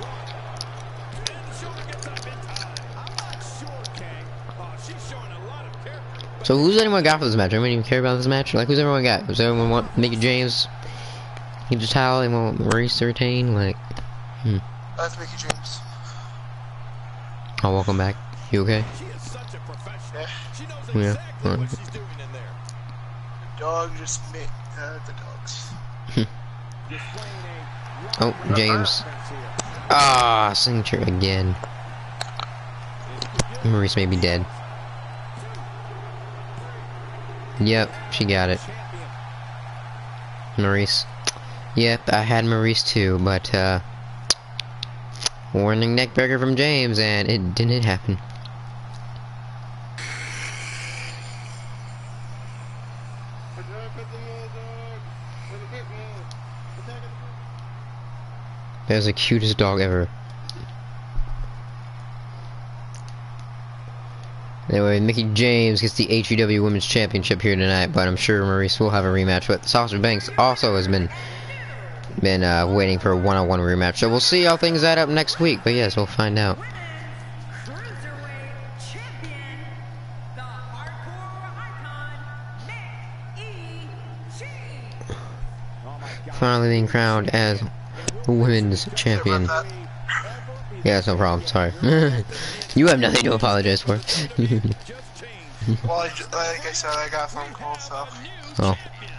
Speaker 2: So who's anyone got for this match? Anyone even care about this match? Like, who's everyone got? Does everyone want Mickey James? Keep the title. They want Maurice to retain? Like,
Speaker 1: That's Mickey James.
Speaker 2: Oh, welcome back. You okay?
Speaker 1: Yeah.
Speaker 2: Yeah.
Speaker 1: Dog just made the dogs.
Speaker 2: Oh, James. Ah, signature again. Maurice may be dead. Yep, she got it. Maurice. Yep, I had Maurice too, but warning neckbreaker from James, and it didn't happen. That was the cutest dog ever. Anyway, Mickey James gets the HUW Women's Championship here tonight, but I'm sure Maurice will have a rematch. But Sasha Banks also has been waiting for a one-on-one rematch. So we'll see how things add up next week. But yes, we'll find out. Finally being crowned as Women's Champion. Yeah, that's no problem. Sorry. You have nothing to apologize for.
Speaker 1: Well, like I said, I got a phone call, so.
Speaker 2: Oh.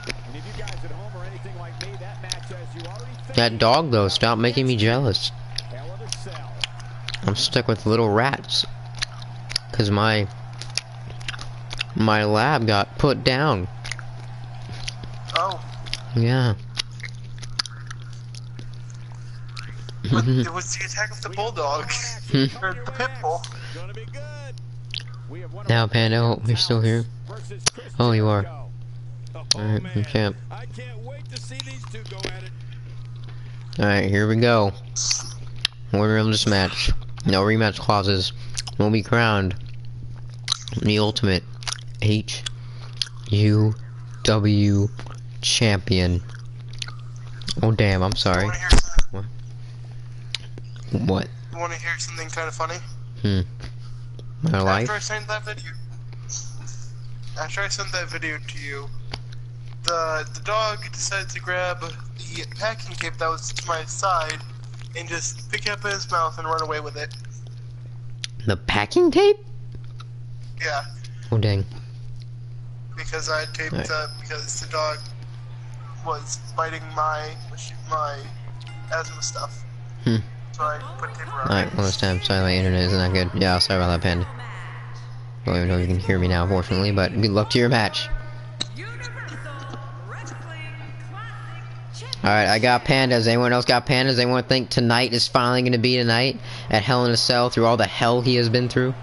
Speaker 2: That dog, though, stop making me jealous. I'm stuck with little rats. Because my lab got put down.
Speaker 1: Oh.
Speaker 2: Yeah.
Speaker 1: It was the attack of the bulldog. Or the pit bull.
Speaker 2: Now, Panda, oh, you're still here? Oh, you are. Alright, you champ. Alright, here we go. Order of this match. No rematch clauses. Will be crowned the ultimate HUW champion. Oh damn, I'm sorry. What? What?
Speaker 1: You want to hear something kind of funny?
Speaker 2: My life?
Speaker 1: After I sent that video to you, the dog decided to grab the packing tape that was to my side and just pick it up in his mouth and run away with it.
Speaker 2: The packing tape?
Speaker 1: Yeah.
Speaker 2: Oh dang.
Speaker 1: Because I taped because the dog was biting my asthma stuff. So I put tape around it.
Speaker 2: Alright, well this time, sorry my internet isn't that good. Yeah, sorry about that, Panda. Don't even know if you can hear me now, fortunately, but good luck to your match. Alright, I got pandas. Anyone else got pandas? Anyone think tonight is finally going to be tonight at Hell in a Cell through all the hell he has been through?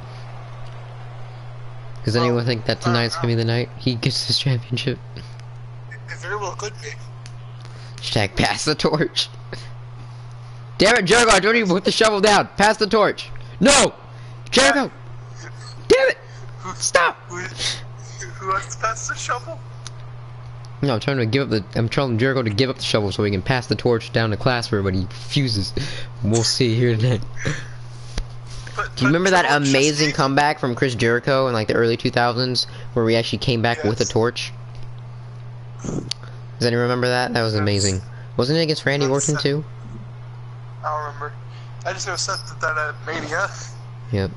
Speaker 2: Does anyone think that tonight's going to be the night he gets this championship?
Speaker 1: It very well could be.
Speaker 2: Hashtag pass the torch. Damn it, Jericho, don't even put the shovel down. Pass the torch. No! Jericho! Damn it! Stop!
Speaker 1: Who has to pass the shovel?
Speaker 2: No, I'm telling Jericho to give up the shovel so he can pass the torch down to Clasper, but he refuses. We'll see here tonight. Do you remember that amazing comeback from Chris Jericho in like the early 2000s where we actually came back with a torch? Does anyone remember that? That was amazing. Wasn't it against Randy Orton too?
Speaker 1: I don't remember. I just know Seth did that at Mania.
Speaker 2: Yep.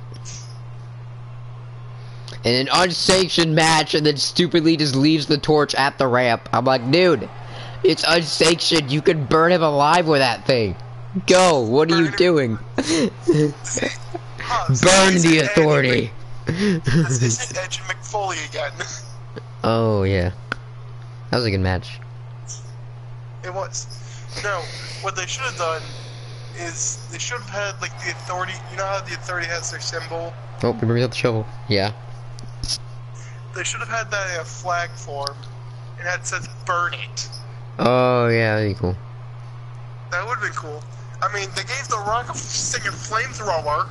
Speaker 2: In an unsanctioned match, and then stupidly just leaves the torch at the ramp. I'm like, dude, it's unsanctioned. You could burn him alive with that thing. Go. What are you doing? Burn the authority.
Speaker 1: This isn't Edge and McFoley again.
Speaker 2: Oh yeah, that was a good match.
Speaker 1: It was. No, what they should have done is they should have had like the authority. You know how the authority has their symbol?
Speaker 2: Oh, he brings up the shovel. Yeah.
Speaker 1: They should have had that in a flag form and had said "burn it."
Speaker 2: Oh yeah, that'd be cool.
Speaker 1: That would have been cool. I mean, they gave The Rock a singing flamethrower.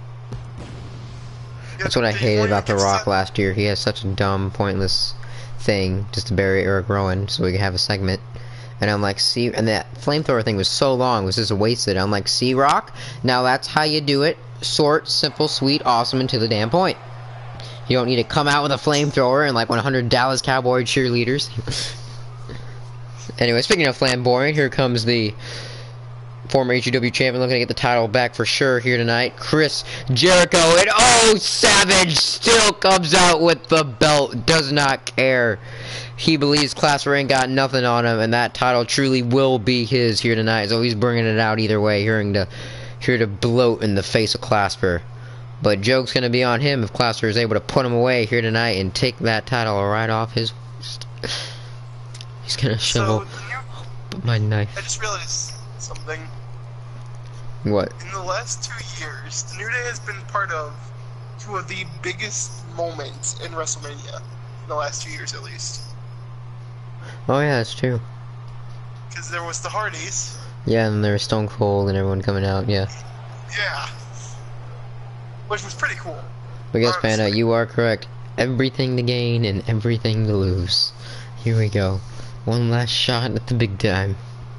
Speaker 2: That's what I hated about The Rock last year. He has such a dumb, pointless thing just to bury Eric Rowan so we could have a segment. And I'm like, see, and that flamethrower thing was so long, it was just wasted. I'm like, see, Rock? Now that's how you do it. Short, simple, sweet, awesome, and to the damn point. You don't need to come out with a flamethrower and like 100 Dallas Cowboy cheerleaders. Anyway, speaking of flamboyant, here comes the former HUW champion looking to get the title back for sure here tonight. Chris Jericho, and oh, Savage still comes out with the belt, does not care. He believes Clasper ain't got nothing on him, and that title truly will be his here tonight. So he's bringing it out either way, here to bloat in the face of Clasper. But joke's gonna be on him if Clasper is able to put him away here tonight and take that title right off his waist. He's gonna shovel my knife.
Speaker 1: I just realized something.
Speaker 2: What?
Speaker 1: In the last 2 years, the New Day has been part of two of the biggest moments in WrestleMania. In the last 2 years, at least.
Speaker 2: Oh yeah, that's true.
Speaker 1: Because there was the Hardys.
Speaker 2: Yeah, and there was Stone Cold and everyone coming out, yeah.
Speaker 1: Yeah. Which was pretty cool.
Speaker 2: But yes, Panda, you are correct. Everything to gain and everything to lose. Here we go. One last shot at the big time.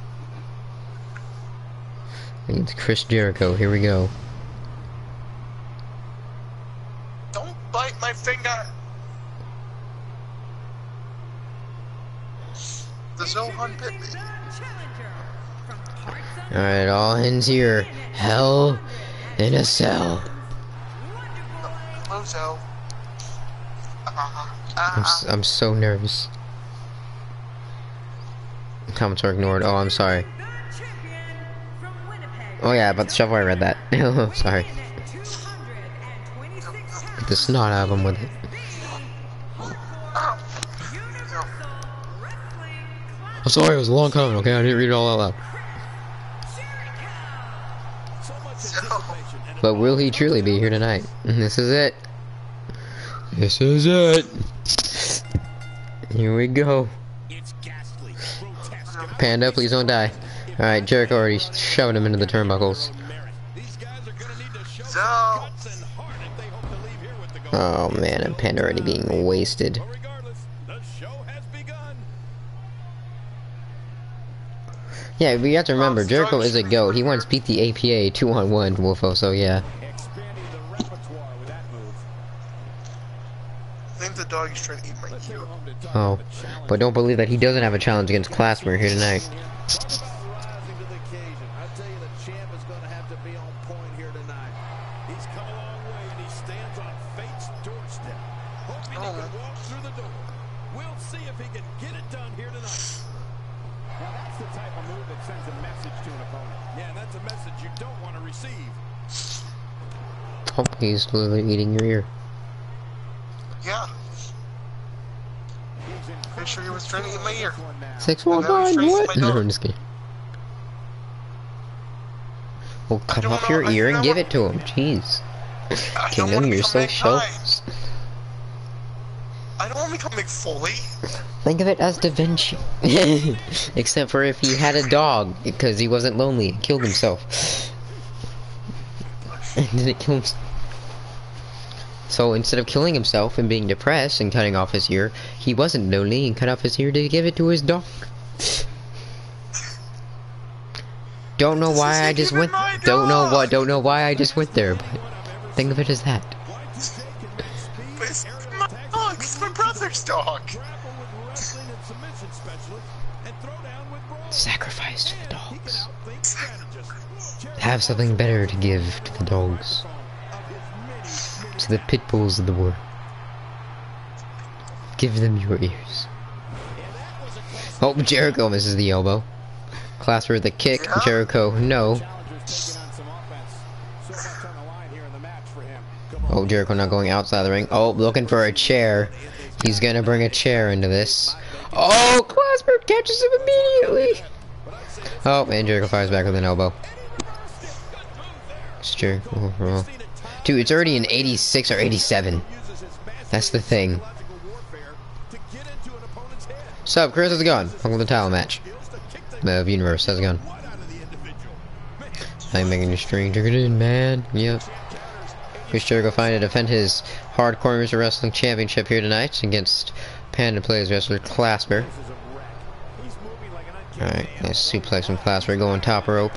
Speaker 2: Against Chris Jericho, here we go.
Speaker 1: Don't bite my finger! The Zohan bit me.
Speaker 2: Alright, all ends here. Hell in a Cell.
Speaker 1: Hello, Zo.
Speaker 2: I'm so nervous. Comments are ignored. Oh, I'm sorry. Oh yeah, about the shovel, I read that. Sorry. Get the snot out of him with it. I'm sorry, it was a long comment, okay? I didn't read it all out loud. But will he truly be here tonight? This is it. This is it. Here we go. Panda, please don't die. Alright, Jericho already shoved him into the turnbuckles. Oh man, and Panda already being wasted.
Speaker 4: But regardless, the show has begun.
Speaker 2: Yeah, but you have to remember, Jericho is a GOAT. He once beat the APA 2-on-1, Wolfo, so yeah.
Speaker 4: Expanding the repertoire with that move.
Speaker 1: I think the dog is trying to eat my
Speaker 4: Let's take
Speaker 1: cue.
Speaker 4: a moment to talk
Speaker 2: Oh,
Speaker 4: about the challenge.
Speaker 2: but don't believe that he doesn't have a challenge against Clasper here tonight.
Speaker 3: Talk about rising to the occasion. I tell you, the champ is going to have to be on point here tonight.
Speaker 4: He's come a long way, and he stands on fate's doorstep, hoping he can walk through the door. We'll see if he can get it done here tonight.
Speaker 6: Now that's the type of move that sends a message to an opponent.
Speaker 4: Yeah, and that's a message you don't want to receive.
Speaker 2: Oh, he's literally eating your ear.
Speaker 1: Yeah. Pretty sure he was trying to eat my ear.
Speaker 2: 619, what? No, I'm just kidding. Well, cut off your ear and give it to him. Jeez. Kingdom, you're so shells.
Speaker 1: I don't want to become McFoley.
Speaker 2: Think of it as Da Vinci. Except for if he had a dog, because he wasn't lonely and killed himself. And didn't kill himself. So instead of killing himself and being depressed and cutting off his ear, he wasn't lonely and cut off his ear to give it to his dog. Don't know why I just went. Don't know why I just went there. But think of it as that.
Speaker 1: But it's my dog. It's my brother's dog.
Speaker 2: Sacrifice to the dogs. Have something better to give to the dogs. To the pit bulls of the world. Give them your ears. Oh, Jericho misses the elbow. Clasper with the kick.
Speaker 1: Yeah.
Speaker 2: Jericho, no. Oh, Jericho not going outside the ring. Oh, looking for a chair. He's gonna bring a chair into this. Oh, Clasper catches him immediately. Oh, and Jericho fires back with an elbow. It's Jericho. Oh. Dude, it's already an 86 or 87. That's the thing. What's up, Chris? How's it going? Welcome to the title match. Of Universe. How's it going? I'm making your string. Took it in, man. Yep. Chris Jericho finally to defend his Hardcore Music Wrestling Championship here tonight against Panda Plays wrestler Clasper. Alright, nice suplex from Clasper going top rope.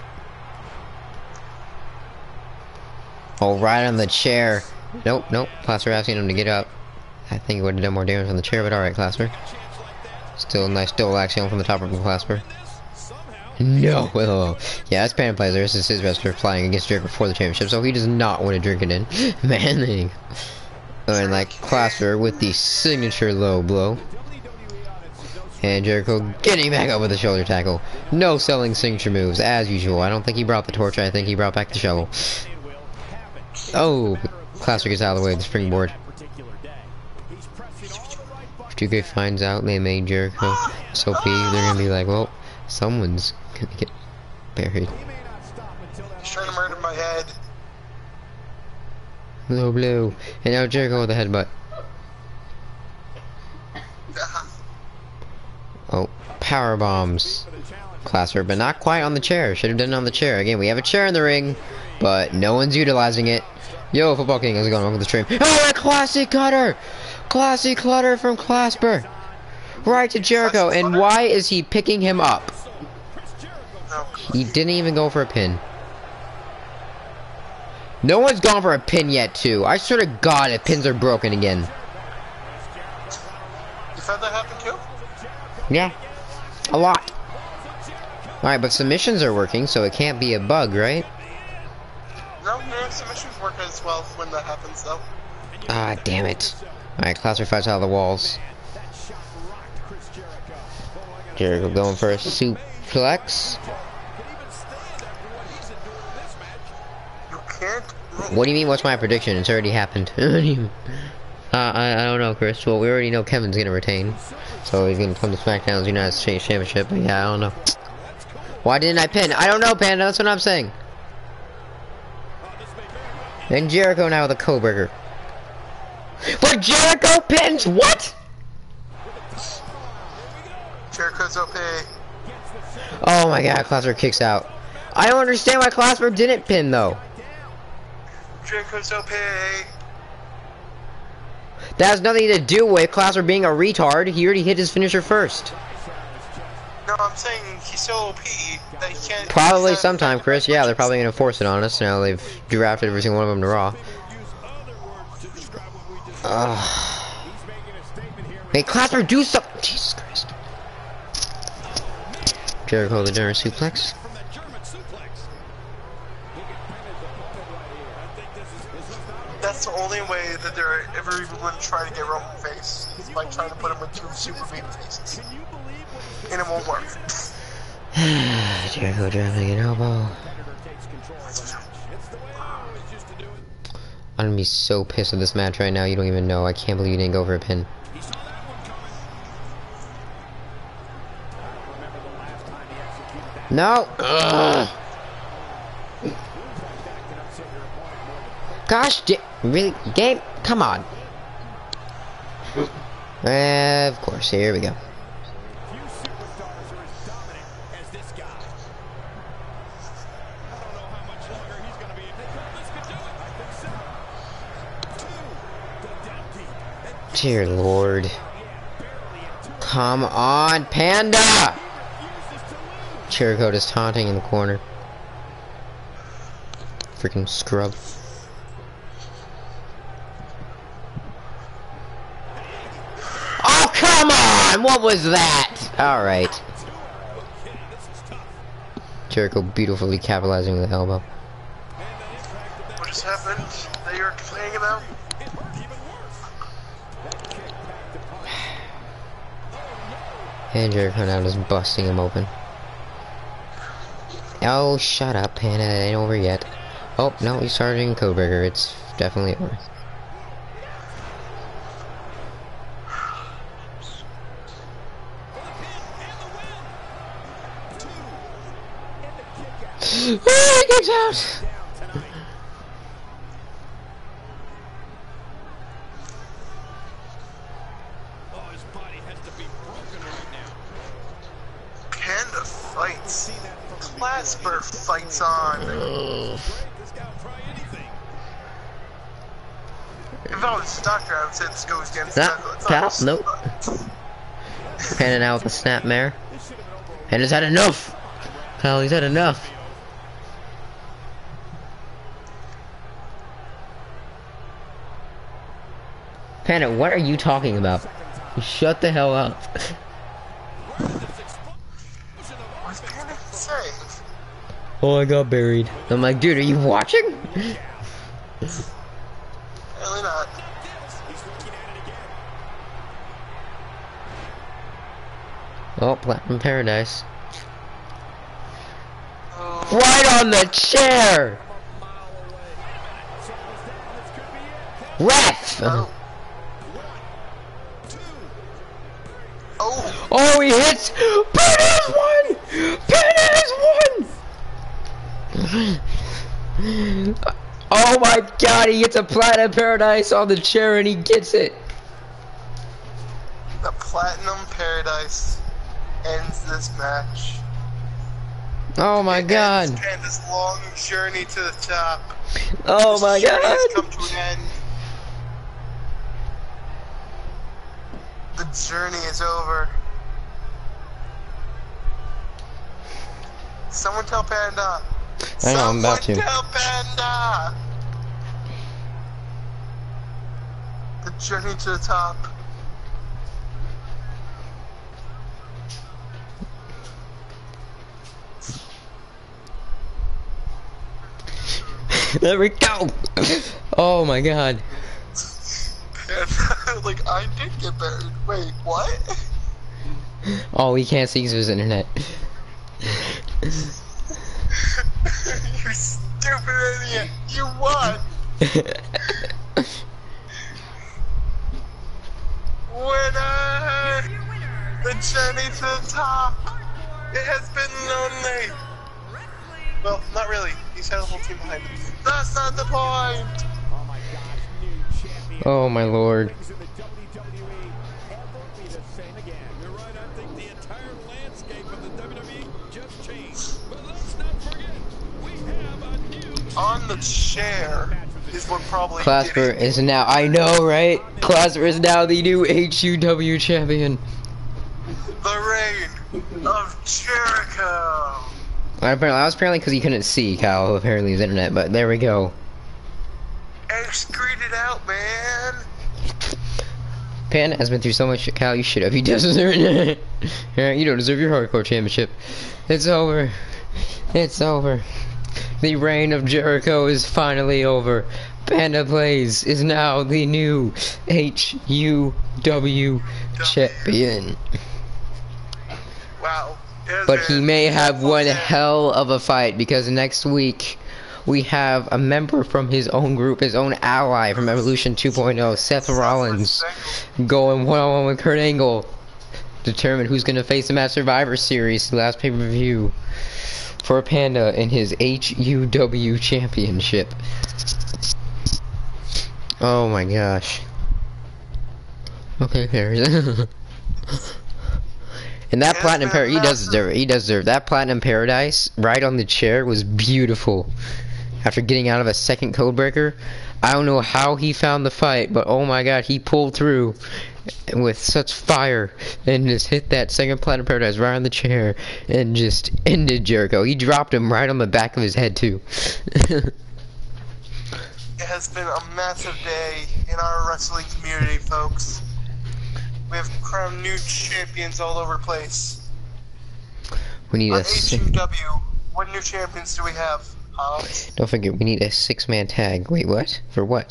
Speaker 2: Oh, right on the chair. Nope, nope. Clasper asking him to get up. I think it would have done more damage on the chair, but alright, Clasper. Still a nice double axiom from the top rope from Clasper. No! Oh. Yeah, that's Panda Plays. This is his wrestler flying against Jericho for the championship, so he does not want to drink it in. Man, and like Clasper with the signature low blow. And Jericho getting back up with a shoulder tackle. No selling signature moves, as usual. I don't think he brought the torch, I think he brought back the shovel. Oh, Clasper gets out of the way of the springboard. 2K finds out they made Jericho SOP. They're gonna be like, well, someone's gonna get buried.
Speaker 1: He's trying to murder my head.
Speaker 2: Low blow. And now Jericho with a headbutt. Oh, power bombs. Clasper, but not quite on the chair. Should have done it on the chair. Again, we have a chair in the ring, but no one's utilizing it. Yo, Football King, how's it going? Welcome to the stream. Oh, a classic cutter! Classic cutter from Clasper. Right to Jericho, and why is he picking him up? He didn't even go for a pin. No one's gone for a pin yet, too. I swear to God, if pins are broken again.
Speaker 1: You found that happen too?
Speaker 2: Yeah, a lot. Alright, but submissions are working, so it can't be a bug, right?
Speaker 1: No, your submissions work as well when that happens, though.
Speaker 2: Ah, damn it. Alright, Clasper fights out of the walls. Jericho going for a suplex.
Speaker 1: You can't.
Speaker 2: What do you mean, what's my prediction? It's already happened. I don't know, Chris. Well, we already know Kevin's gonna retain. So he's gonna come to SmackDown's United States Championship. But yeah, I don't know. Why didn't I pin? I don't know, Panda. That's what I'm saying. And Jericho now with a co-breaker. But Jericho pins? What?
Speaker 1: Jericho's OP.
Speaker 2: Oh my God, Clasper kicks out. I don't understand why Clasper didn't pin though.
Speaker 1: Jericho's OP.
Speaker 2: That has nothing to do with Clasper being a retard. He already hit his finisher first.
Speaker 1: No, I'm saying he's so OP that he can't...
Speaker 2: Probably sometime, Chris. Yeah, they're probably going to force it on us. Now they've drafted every single one of them to Raw. Hey, Clasper, do something! Jesus Christ. Jericho the German suplex.
Speaker 1: That's the only way that they're ever even going to try to get Roman face, is by trying to put him with two super baby faces. And it won't work.
Speaker 2: Jericho driving an elbow. I'm gonna be so pissed with this match right now, you don't even know. I can't believe you didn't go for a pin. No! Ugh. Gosh, really? Game? Come on. Of course, here we go. Dear Lord. Come on, Panda! Jericho is taunting in the corner. Freaking scrub. Oh, come on! What was that? Alright. Jericho beautifully capitalizing with the elbow.
Speaker 1: What just happened that you're complaining about?
Speaker 2: And Jericho now just busting him open. Oh, shut up, Panda. It ain't over yet. Oh, no, he's starting Codebreaker. It's definitely over. Oh, he kicks out!
Speaker 1: Panda fights. Clasper fights on. If I was Doctor, I would say this goes against
Speaker 2: Douglas. Nope. Panda now with a snapmare. Panda's had enough! Hell, he's had enough. Panda, what are you talking about? Shut the hell up.
Speaker 1: What's Panda saying?
Speaker 2: Oh, I got buried. I'm like, dude, are you watching?
Speaker 1: Really not.
Speaker 2: Oh, Platinum Paradise. Right on the chair! Ref! Oh, he hits! Pin has won! Pin has won! Oh my god, he gets a Platinum Paradise on the chair and he gets it!
Speaker 1: The Platinum Paradise ends this match.
Speaker 2: Oh my god!
Speaker 1: Ends Panda's long journey to the top.
Speaker 2: Oh my god!
Speaker 1: Has come to an end. The journey is over. Someone tell Panda.
Speaker 2: I know, I'm about to.
Speaker 1: Someone tell Panda. The journey to the top.
Speaker 2: There we go! Oh my god.
Speaker 1: Like, I did get buried. Wait, what?
Speaker 2: Oh, we can't see his internet.
Speaker 1: You stupid idiot! You won! Winner! The journey to the top! It has been lonely! Well, not really. He's had a whole team behind him. That's not the point!
Speaker 2: Oh my lord.
Speaker 1: On the chair is what probably
Speaker 2: Clasper is now. I know, right? Clasper is now the new HUW champion.
Speaker 1: The reign of Jericho.
Speaker 2: That was apparently because he couldn't see, Kyle, apparently his internet, but there we go.
Speaker 1: Hey, screwed it out, man.
Speaker 2: Panda has been through so much shit, Kyle, you should have. He doesn't deserve it. You don't deserve your hardcore championship. It's over. It's over. The reign of Jericho is finally over. Panda Blaze is now the new HUW champion.
Speaker 1: Wow.
Speaker 2: But he may have one hell of a fight, because next week we have a member from his own group, his own ally from Evolution 2.0, Seth Rollins, going one-on-one with Kurt Angle. Determine who's going to face him at Survivor Series, the last pay-per-view, for Panda in his HUW championship. Oh my gosh. Okay, there. And that Platinum Paradise, he does deserve it. He does deserve it. That Platinum Paradise, right on the chair, was beautiful. After getting out of a second code breaker, I don't know how he found the fight, but oh my god, he pulled through with such fire and just hit that second Platinum Paradise right on the chair and just ended Jericho. He dropped him right on the back of his head too.
Speaker 1: It has been a massive day in our wrestling community, folks. We have crowned new champions all over the place.
Speaker 2: We need
Speaker 1: a HUW. What new champions do we have?
Speaker 2: Don't forget, we need a 6-man tag. Wait, what? For what?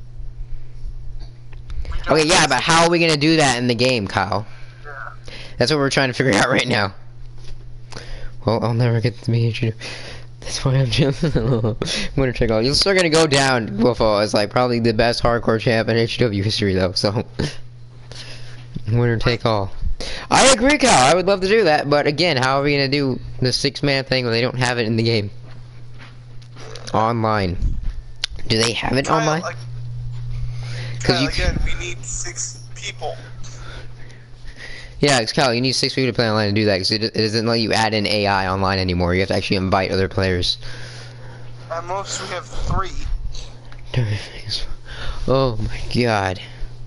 Speaker 2: Okay, yeah, but how are we gonna do that in the game, Kyle?
Speaker 1: Yeah.
Speaker 2: That's what we're trying to figure out right now. Well, I'll never get to meet you. That's why I'm just winner take all. You're still gonna go down, Wolfo, as like probably the best hardcore champ in HUW history, though. So winner take all. I agree, Kyle. I would love to do that, but again, how are we gonna do the 6-man thing when they don't have it in the game? Online. Do they have it online?
Speaker 1: Because again, we need 6 people.
Speaker 2: Yeah, Kyle, you need 6 people to play online to do that, because it doesn't let you add in AI online anymore. You have to actually invite other players.
Speaker 1: At most, we have 3.
Speaker 2: Oh my god.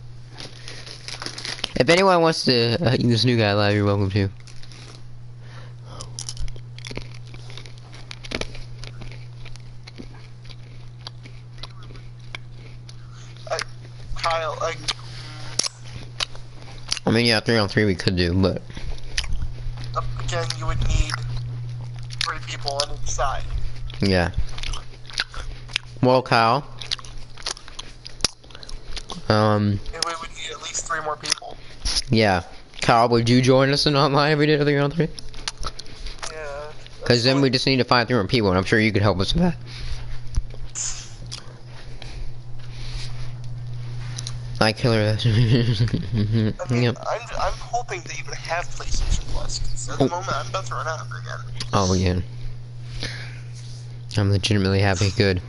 Speaker 2: If anyone wants to this new guy live, you're welcome to.
Speaker 1: Kyle,
Speaker 2: I mean, yeah, 3-on-3 we could do, but
Speaker 1: again, you would need 3 people on each side.
Speaker 2: Yeah. Well, Kyle.
Speaker 1: And we would need at least 3 more people.
Speaker 2: Yeah. Kyle, would you join us in online if we did a 3-on-3?
Speaker 1: Yeah.
Speaker 2: Because then we just need to find 3 more people, and I'm sure you could help us with that. I killer that.
Speaker 1: I mean,
Speaker 2: yep.
Speaker 1: I'm hoping to even have PlayStation Plus, because at the moment I'm about to run out of it again.
Speaker 2: Oh, yeah. I'm legitimately happy. Good.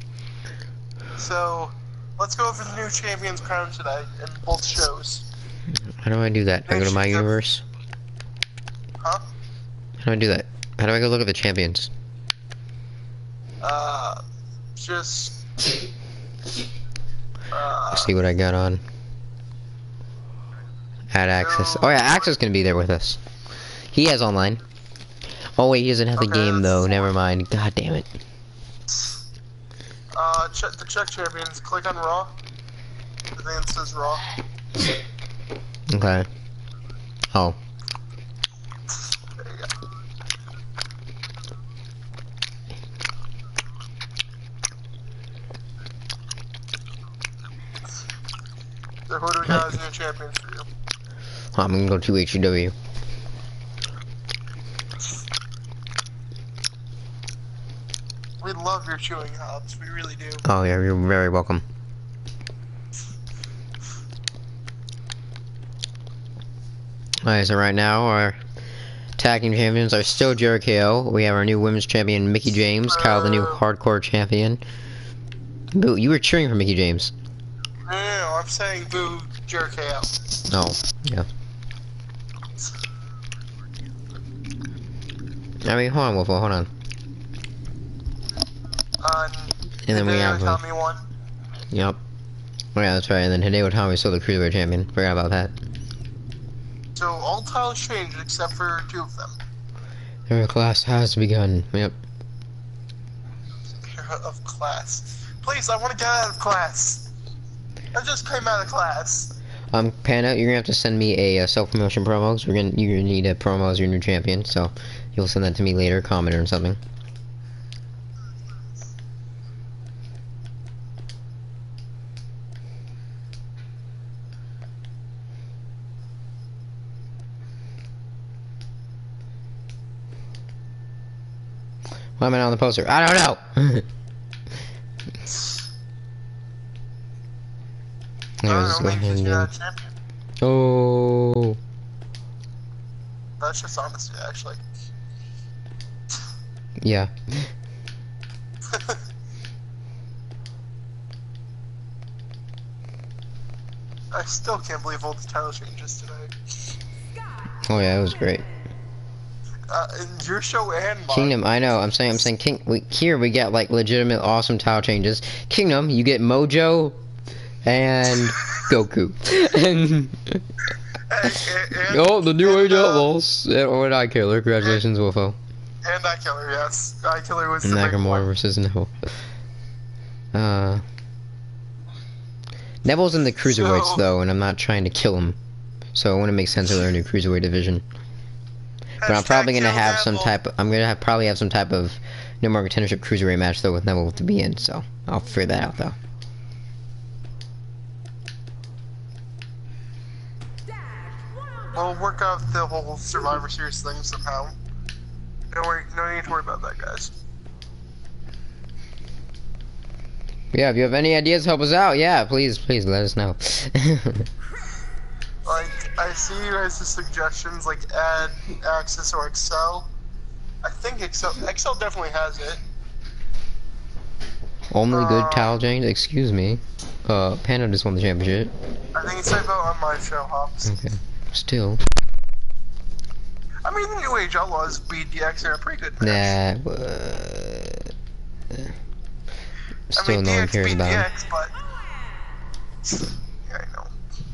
Speaker 1: So, let's go over the new champions crowned today in both shows.
Speaker 2: How do I do that? I go to my universe?
Speaker 1: Huh?
Speaker 2: How do I do that? How do I go look at the champions?
Speaker 1: Just...
Speaker 2: Let's see what I got on. Add access. Oh yeah, Access can be there with us. He has online. Oh wait, he doesn't have the game though. Never mind. God damn it.
Speaker 1: Check champions. Click on Raw. The thing that says Raw.
Speaker 2: Okay. Oh.
Speaker 1: There you go. So who do we got as new champions for you?
Speaker 2: I'm gonna go to HUW.
Speaker 1: We love your chewing hobs, we really do.
Speaker 2: Oh yeah, you're very welcome. Alright, so right now our tag team champions are still Jericho. We have our new women's champion Mickie James, Kyle the new hardcore champion. Boo, you were cheering for Mickie James.
Speaker 1: No, I'm saying boo Jericho.
Speaker 2: Oh, yeah. I mean, hold on, Wolfo, hold on.
Speaker 1: And then we have
Speaker 2: Yep. Oh yeah, that's right. And then Hideo Itami's still the cruiserweight champion. Forgot about that.
Speaker 1: So all titles changed except for 2 of them.
Speaker 2: Era class has begun. Yep.
Speaker 1: Era of class. Please, I want to get out of class. I just came out of class.
Speaker 2: Panda, you're gonna have to send me a self-promotion promo. Cause you're gonna need a promo as your new champion. So you'll send that to me later, comment or something. Why am I not on the poster? I don't know. Let's go ahead and do. Oh.
Speaker 1: That's just honesty, actually.
Speaker 2: Yeah.
Speaker 1: I still can't believe all the title changes today.
Speaker 2: Oh yeah, it was great.
Speaker 1: Your show and mine.
Speaker 2: Kingdom, I know. I'm saying here we get like legitimate awesome title changes. Kingdom, you get Mojo and Goku. and oh, the New Age Outlaws. Or I Killer. Congratulations, Wolfo.
Speaker 1: And I Killer, yes. I Killer was the
Speaker 2: Nakamura versus Neville. Neville's in the cruiserweights though, and I'm not trying to kill him, so it wouldn't make sense to learn a cruiserweight division. But I'm probably gonna have some type. Probably have some type of no more contendership cruiserweight match though with Neville to be in. So I'll figure that out though.
Speaker 1: We'll work out the whole Survivor Series thing somehow. Don't worry, no need to worry about that, guys.
Speaker 2: Yeah, if you have any ideas, help us out. Yeah, please let us know.
Speaker 1: Like, I see you guys' suggestions, like add Access or Excel. I think Excel definitely has it.
Speaker 2: Only good towel change? Excuse me. Panda just won the championship.
Speaker 1: I think it's about on my show, Hobbs.
Speaker 2: Okay. Still.
Speaker 1: I mean, the New Age Outlaws beat DX in a pretty good match.
Speaker 2: Nah, still no one cares about
Speaker 1: DX, but... Yeah, I know.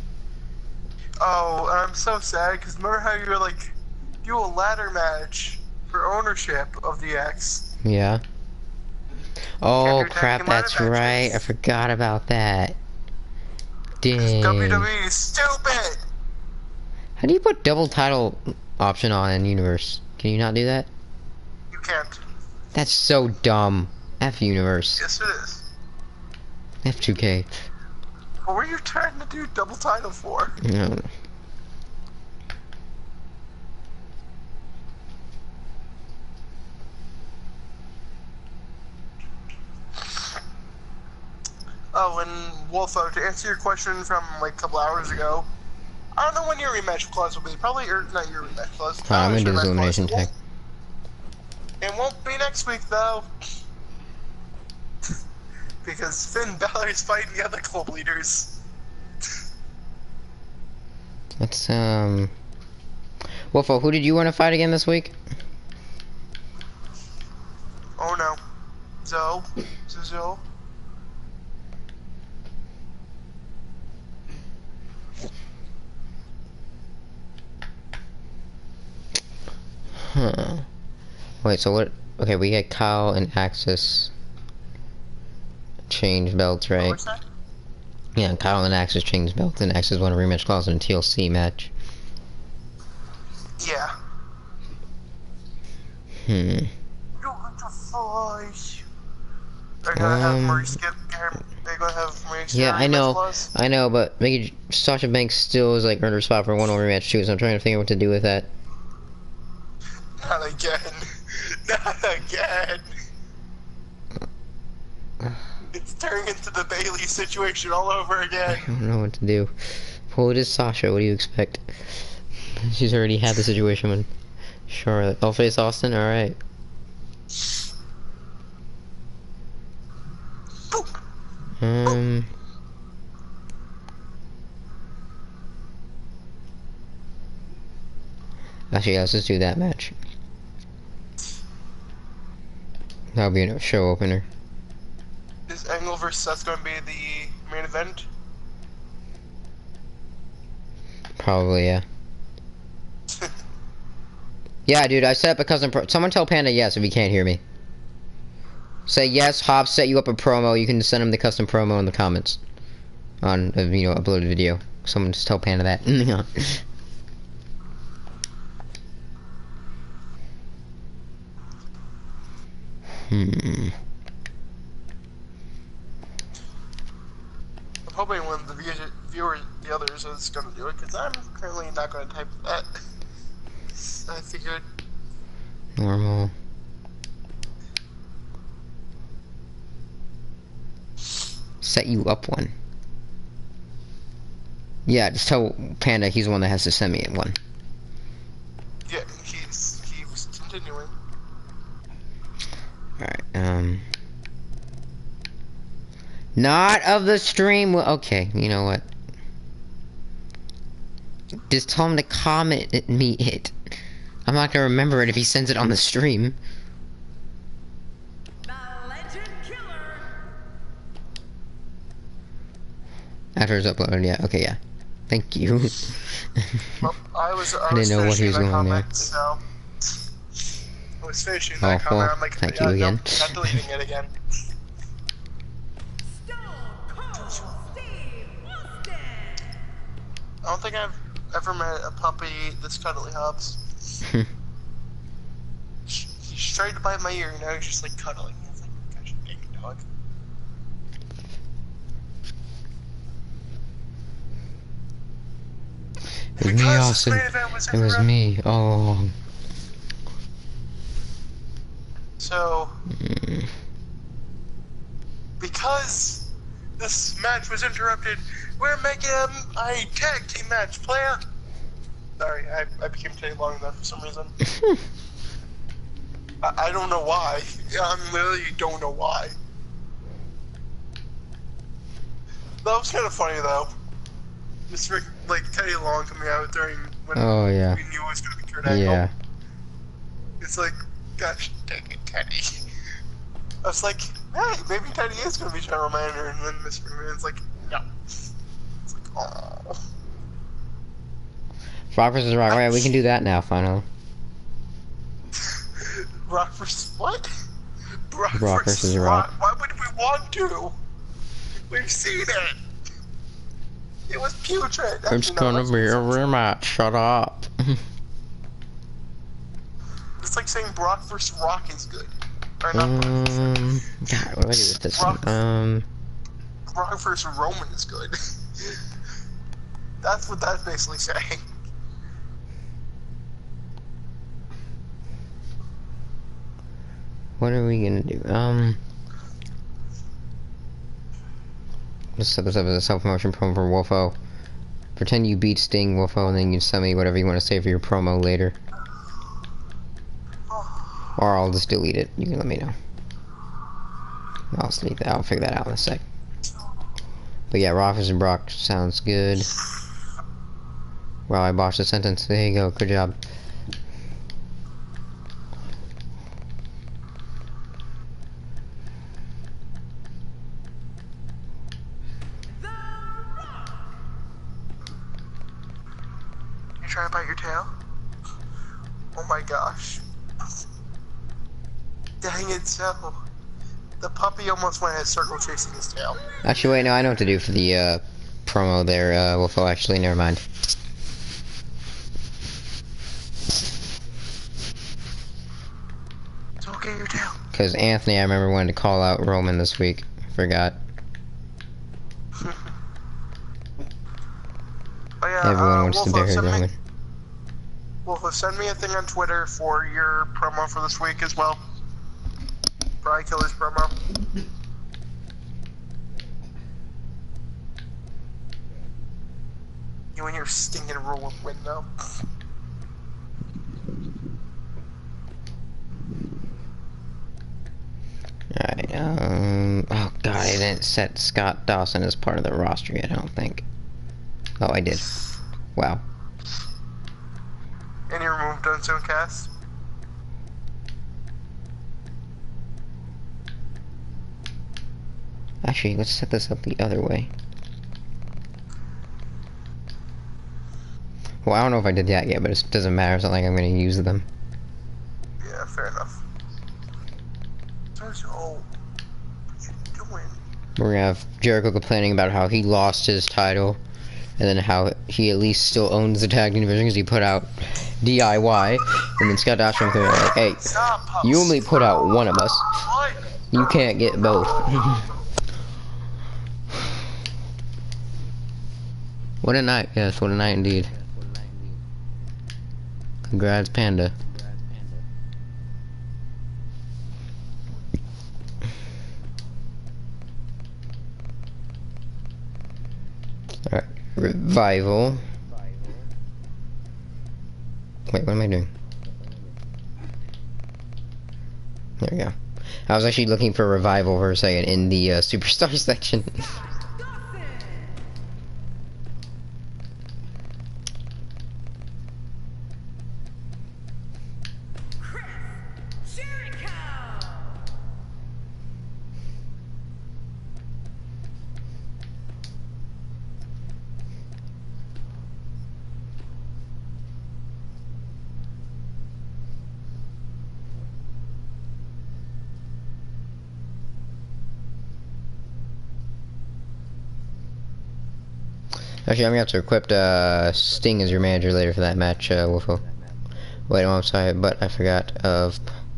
Speaker 1: Oh, I'm so sad, because remember how you were like, do a ladder match for ownership of the X?
Speaker 2: Yeah. Oh crap, that's right. I forgot about that. Dang.
Speaker 1: WWE is stupid!
Speaker 2: How do you put double title option on in Universe? Can you not do that?
Speaker 1: You can't.
Speaker 2: That's so dumb. F Universe.
Speaker 1: Yes, it is.
Speaker 2: F2K.
Speaker 1: What were you trying to do double title for?
Speaker 2: No.
Speaker 1: Oh, and Wolfo, to answer your question from like a couple hours ago, I don't know when your rematch clause will be. Probably, or not your rematch clause.
Speaker 2: I'm gonna do this elimination tag.
Speaker 1: It won't be next week though, because Finn Balor is fighting the other club leaders.
Speaker 2: Let's Wolfo, who did you want to fight again this week?
Speaker 1: Oh no, Zoe.
Speaker 2: Huh. Wait, so what? Okay, we get Kyle and Axis change belts, right?
Speaker 1: What's that?
Speaker 2: Yeah, Kyle and Axis change belts, and Axis won a rematch clause in a TLC match.
Speaker 1: Yeah.
Speaker 2: Hmm.
Speaker 1: They're gonna have Maurice get. They're gonna have Maurice.
Speaker 2: Yeah, I know, but maybe Sasha Banks still is like earned her spot for one more rematch too. So I'm trying to figure out what to do with that.
Speaker 1: Not again. Not again. It's turning into the Bailey situation all over again.
Speaker 2: I don't know what to do. Well, it is Sasha. What do you expect? She's already had the situation with Charlotte. I'll face Austin. All right. Actually, yeah, let's just do that match. That'll be a show opener.
Speaker 1: Is Angle vs. Seth going to be the main event?
Speaker 2: Probably, yeah. Yeah, dude, I set up a custom someone tell Panda yes if he can't hear me. Say yes, Hobbs set you up a promo. You can send him the custom promo in the comments. On a, you know, uploaded video. Someone just tell Panda that.
Speaker 1: I'm hoping one of the viewers, the others, is going to do it, because I'm currently not going to type that. I figured.
Speaker 2: Normal. Set you up one. Yeah, just tell Panda he's the one that has to send me one.
Speaker 1: Yeah, he was continuing.
Speaker 2: Alright, not of the stream. Okay, you know what? Just tell him to comment me it. I'm not gonna remember it if he sends it on the stream.
Speaker 7: The Legend Killer.
Speaker 2: After it's uploaded, yeah. Okay, yeah. Thank you.
Speaker 1: Well, I
Speaker 2: didn't know what he was going there.
Speaker 1: So I was finishing that comment. I'm like,
Speaker 2: thank you again.
Speaker 1: No, not deleting it again.
Speaker 7: Stone Cold Steve Austin.
Speaker 1: I don't think I've ever met a puppy this cuddly, Hobbs. He tried to bite my ear, you know, he's just like cuddling. He's like, gosh, dang dog.
Speaker 2: It was me, Austin. It was me all along.
Speaker 1: So, because this match was interrupted, we're making a tag team match, player. Sorry, I became Teddy long enough for some reason. I don't know why. I literally don't know why. That was kind of funny though. Just like Teddy Long coming out during when we knew it was going to be Kurt Angle.
Speaker 2: Yeah.
Speaker 1: It's like, gosh dang it, Teddy. I was like, hey, maybe Teddy is going to be General Manager, and then Mr. McMahon's like, no. It's like, oh.
Speaker 2: Rock vs. Rock. Alright, we can do that now, finally.
Speaker 1: Rock vs. what?
Speaker 2: Rock versus Rock.
Speaker 1: Why would we want to? We've seen it. It was putrid.
Speaker 2: It's gonna be a rematch. Shut up.
Speaker 1: It's like saying Brock vs. Rock is good. Or not Brock
Speaker 2: God, what do I do with this one?
Speaker 1: Brock vs. Roman is good. That's what that's basically saying.
Speaker 2: What are we gonna do? Let's set this up as a self-promotion promo for Wolfo. Pretend you beat Sting, Wolfo, and then you send me whatever you want to say for your promo later. Or I'll just delete it. You can let me know. I'll delete that. I'll figure that out in a sec. But yeah, Rock vs. Brock sounds good. Wow, I botched the sentence. There you go. Good job.
Speaker 1: Trying to bite your tail? Oh my gosh. Dang it, so. The puppy almost went in a circle chasing his tail.
Speaker 2: Actually, wait, no, I know what to do for the promo there, Wolfo. Actually, never mind.
Speaker 1: Don't get your tail.
Speaker 2: Because Anthony, I remember, wanted to call out Roman this week. Forgot.
Speaker 1: Oh yeah,
Speaker 2: everyone wants to bury Roman.
Speaker 1: Wolfo, send me a thing on Twitter for your promo for this week as well. Brian Killer's promo. You and your stinking roll of window.
Speaker 2: Alright, oh god, I didn't set Scott Dawson as part of the roster yet, I don't think. Oh, I did. Wow.
Speaker 1: And you removed Unzone Cast?
Speaker 2: Actually, let's set this up the other way. Well, I don't know if I did that yet, but it doesn't matter. It's not like I'm gonna use them.
Speaker 1: Yeah, fair enough. So, what you doing?
Speaker 2: We're gonna have Jericho complaining about how he lost his title, and then how he at least still owns the tag team division because he put out DIY, and then Scott Dashram coming like, hey, you only put out one of us. You can't get both. What a night, yes, what a night indeed. Congrats, Panda. Alright, Revival. Wait, what am I doing? There we go. I was actually looking for Revival for a second in the Superstar section. Actually, I'm gonna have to equip Sting as your manager later for that match, Wolfo. Wait, I'm sorry, but I forgot of.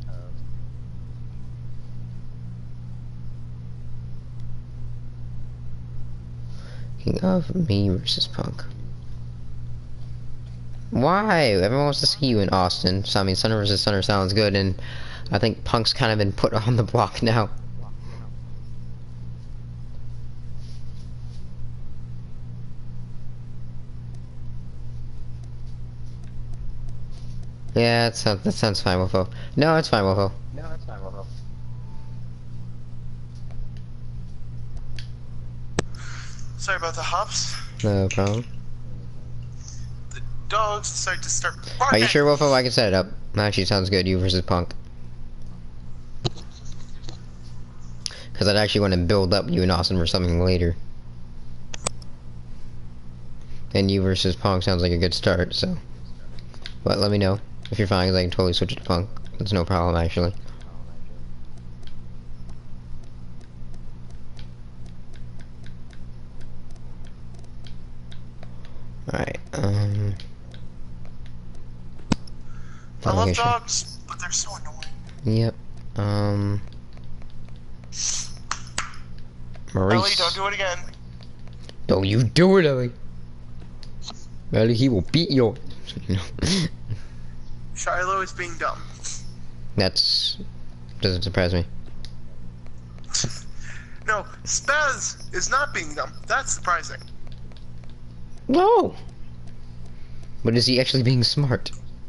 Speaker 2: King of me versus Punk. Why? Everyone wants to see you in Austin. So I mean, Stunner versus Stunner sounds good, and I think Punk's kind of been put on the block now. Yeah, that sounds fine, Wolfo. No, it's fine, Wolfo. No, it's fine, Wolfo.
Speaker 1: Sorry about the hops.
Speaker 2: No problem.
Speaker 1: The dogs decide to start barking.
Speaker 2: Are you sure, Wolfo? I can set it up. Actually, sounds good. You versus Punk. Because I'd actually want to build up you and Austin for something later. And you versus Punk sounds like a good start, so. But let me know if you're fine, because I can totally switch it to Punk. That's no problem, actually. Alright,
Speaker 1: I love dogs, but they're so annoying.
Speaker 2: Yep, Maurice.
Speaker 1: Ellie, don't do it again.
Speaker 2: Don't you do it, Ellie. Ellie, he will beat you.
Speaker 1: Shiloh is being dumb.
Speaker 2: Doesn't surprise me.
Speaker 1: No, Spaz is not being dumb. That's surprising.
Speaker 2: No! But is he actually being smart?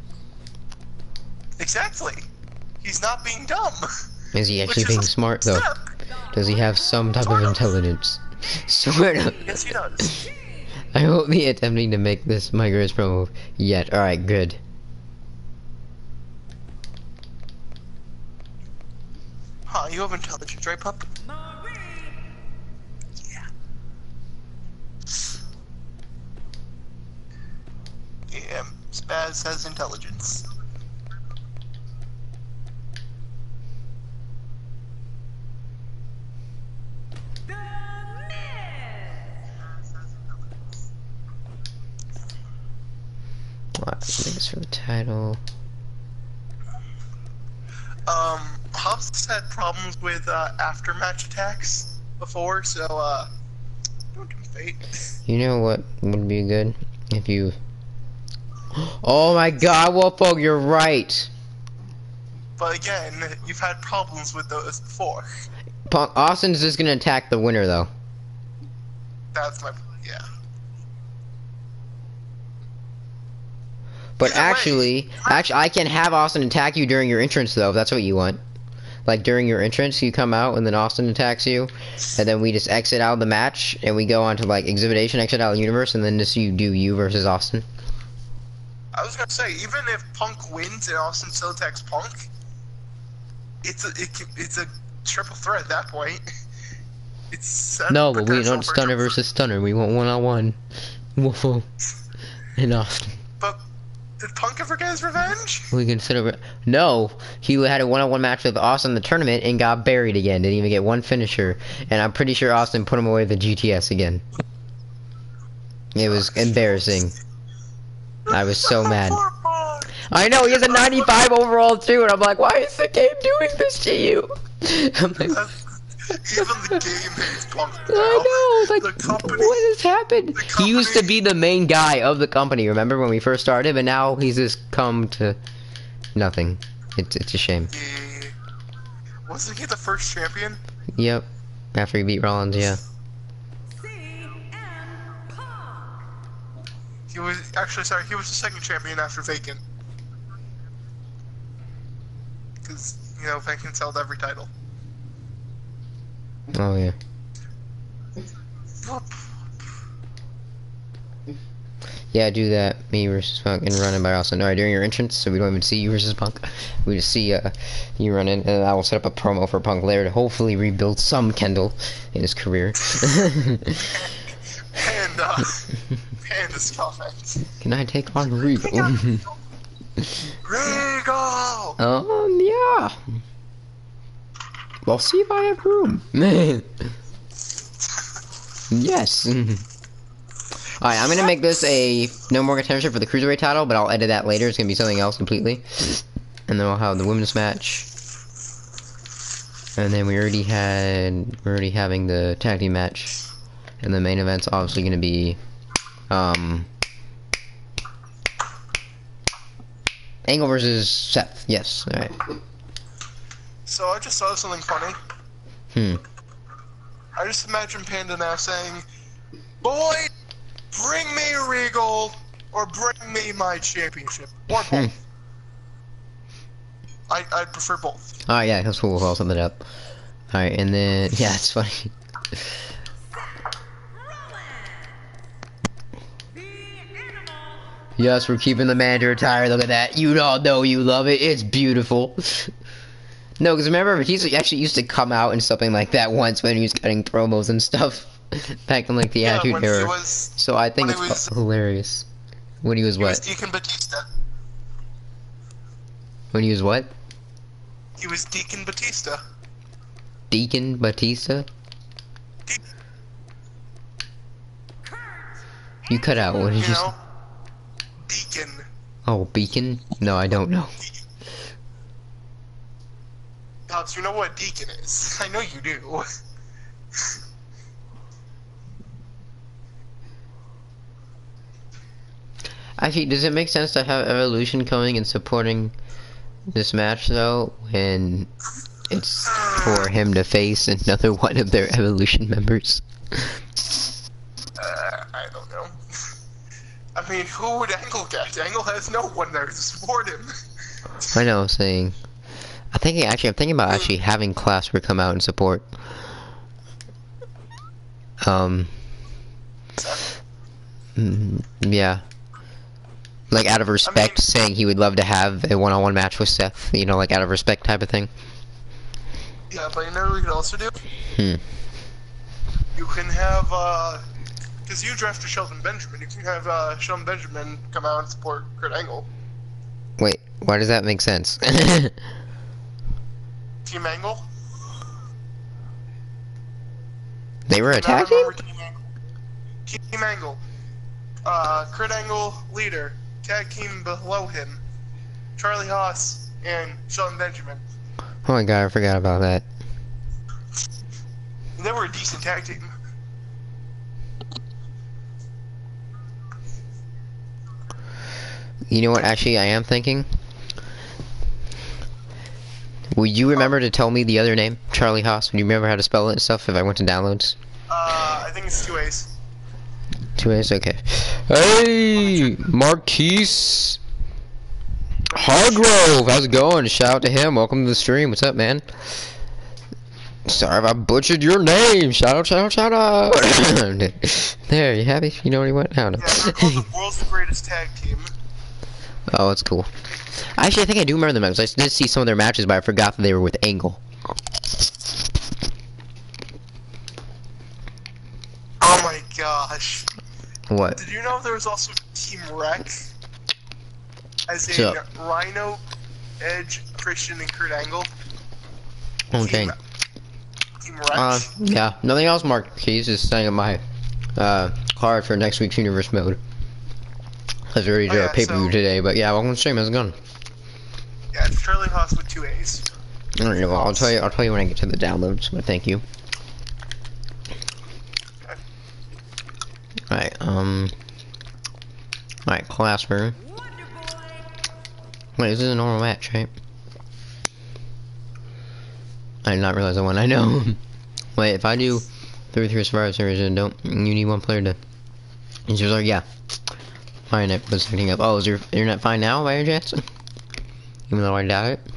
Speaker 1: Exactly. He's not being dumb.
Speaker 2: Is he actually being smart, though?
Speaker 1: Step.
Speaker 2: Does he have some type of intelligence? Swear to.
Speaker 1: Yes, he does.
Speaker 2: I won't be attempting to make this my greatest promo yet. Alright, good.
Speaker 1: Huh, you have intelligence, right, pup? Yeah. Yeah, Spaz has intelligence.
Speaker 2: Let's make this for the title.
Speaker 1: Hobbs had problems with after-match attacks before, so don't tempt fate.
Speaker 2: You know what would be good if you. Oh my God, Wolfo, you're right.
Speaker 1: But again, you've had problems with those before.
Speaker 2: Austin's just gonna attack the winner, though.
Speaker 1: That's my yeah.
Speaker 2: But
Speaker 1: Either way,
Speaker 2: actually, I can have Austin attack you during your entrance, though, if that's what you want. Like, during your entrance, you come out, and then Austin attacks you, and then we just exit out of the match, and we go on to, like, Exhibition, exit out of the universe, and then just you do you versus Austin.
Speaker 1: I was gonna say, even if Punk wins and Austin still attacks Punk, it's a triple threat at that point. It's
Speaker 2: no, but we don't Stunner versus Stunner. We want one-on-one. Wolfo and Austin.
Speaker 1: Did Punk ever get his revenge?
Speaker 2: We consider no. He had a one-on-one match with Austin in the tournament and got buried again. Didn't even get one finisher. And I'm pretty sure Austin put him away with the GTS again. It was embarrassing. I was so mad. I know, he has a 95 overall too, and I'm like, why is the game doing this to you? I'm like,
Speaker 1: even the game hates Punk now.
Speaker 2: I know, like,
Speaker 1: the company,
Speaker 2: what has happened? He used to be the main guy of the company, remember, when we first started, but now he's just come to nothing. It's a shame.
Speaker 1: Yeah. Wasn't he the first champion?
Speaker 2: Yep, after he beat Rollins, yeah.
Speaker 1: He was, actually, sorry, he was the second champion after Vacant. Because, you know, Vacant's held every title.
Speaker 2: Oh, yeah. Yeah, do that. Me versus Punk and run in by Austin. Alright, during your entrance, so we don't even see you versus Punk. We just see you run in, and I will set up a promo for Punk later to hopefully rebuild some Kendall in his career.
Speaker 1: And his comments.
Speaker 2: Can I take on Regal?
Speaker 1: Regal!
Speaker 2: Yeah. We'll see if I have room. Yes. Alright, I'm gonna make this a no more contention for the Cruiserweight title, but I'll edit that later. It's gonna be something else completely. And then we'll have the women's match. And then we're already having the tag team match. And the main event's obviously gonna be Angle versus Seth. Yes, alright.
Speaker 1: So I just saw something funny. I just imagine Panda now saying, "Boy, bring me a Regal, or bring me my championship, or both." I'd prefer both.
Speaker 2: Alright, yeah, that's cool. We'll follow something up. Alright, and then yeah, it's funny. Yes, we're keeping the manager retired. Look at that. You all know you love it. It's beautiful. No, because remember, he actually used to come out and something like that once when he was cutting promos and stuff. Back in, like, the Attitude Era. So I think it's hilarious. When he was what?
Speaker 1: He was Deacon Batista.
Speaker 2: When he was what?
Speaker 1: He was Deacon Batista.
Speaker 2: Deacon Batista? You cut out. What did you say?
Speaker 1: Deacon.
Speaker 2: Oh, Beacon? No, I don't know.
Speaker 1: Pops, you know what Deacon is. I know you do.
Speaker 2: Actually, does it make sense to have Evolution coming and supporting this match, though, when it's for him to face another one of their Evolution members?
Speaker 1: I don't know. I mean, who would Angle get? Angle has no one there to support him.
Speaker 2: I know, I'm saying. I'm thinking about actually having Classwork come out and support. Yeah. Like, out of respect, saying he would love to have a one-on-one match with Seth, you know, like, out of respect type of thing.
Speaker 1: Yeah, but you know what we could also do? You can have, because you drafted Shelton Benjamin, you can have, Shelton Benjamin come out and support Kurt Angle.
Speaker 2: Wait, why does that make sense?
Speaker 1: Team Angle?
Speaker 2: They were attacking?
Speaker 1: Team Angle. Kurt Angle, leader. Tag team below him. Charlie Haas and Shelton Benjamin.
Speaker 2: Oh my god, I forgot about that.
Speaker 1: They were a decent tag team.
Speaker 2: You know what, actually, I am thinking? Would you remember to tell me the other name? Charlie Haas? Would you remember how to spell it and stuff if I went to downloads?
Speaker 1: I think it's 2 A's.
Speaker 2: 2 A's? Okay. Hey! Marquise! Hargrove! How's it going? Shout out to him. Welcome to the stream. What's up, man? Sorry if I butchered your name. Shout out, shout out, shout out. There, you happy? You know what he went? I don't know.
Speaker 1: Yeah, they're called the world's greatest tag team.
Speaker 2: Oh, that's cool. Actually, I think I do remember them. I did see some of their matches, but I forgot that they were with Angle.
Speaker 1: Oh my gosh.
Speaker 2: What?
Speaker 1: Did you know there was also Team Wreck? As in Rhino, Edge, Christian, and Kurt Angle.
Speaker 2: Okay.
Speaker 1: Team Rex.
Speaker 2: Yeah. Nothing else, Mark. He's just setting up my card for next week's Universe mode. Because we already did a pay-per-view today, but yeah, welcome to the stream. How's it going?
Speaker 1: Yeah, it's Charlie Haas with 2 A's.
Speaker 2: Alright, well, I'll tell you when I get to the downloads, but thank you.
Speaker 1: Okay.
Speaker 2: Alright, Clasper. Wait, this is a normal match, right? I did not realize I won. I know. Wait, if I do 3 Survivor Series and you need one player to... And she was like, yeah. My internet was picking up. Oh, is your internet fine now, by any chance? Even though I doubt it.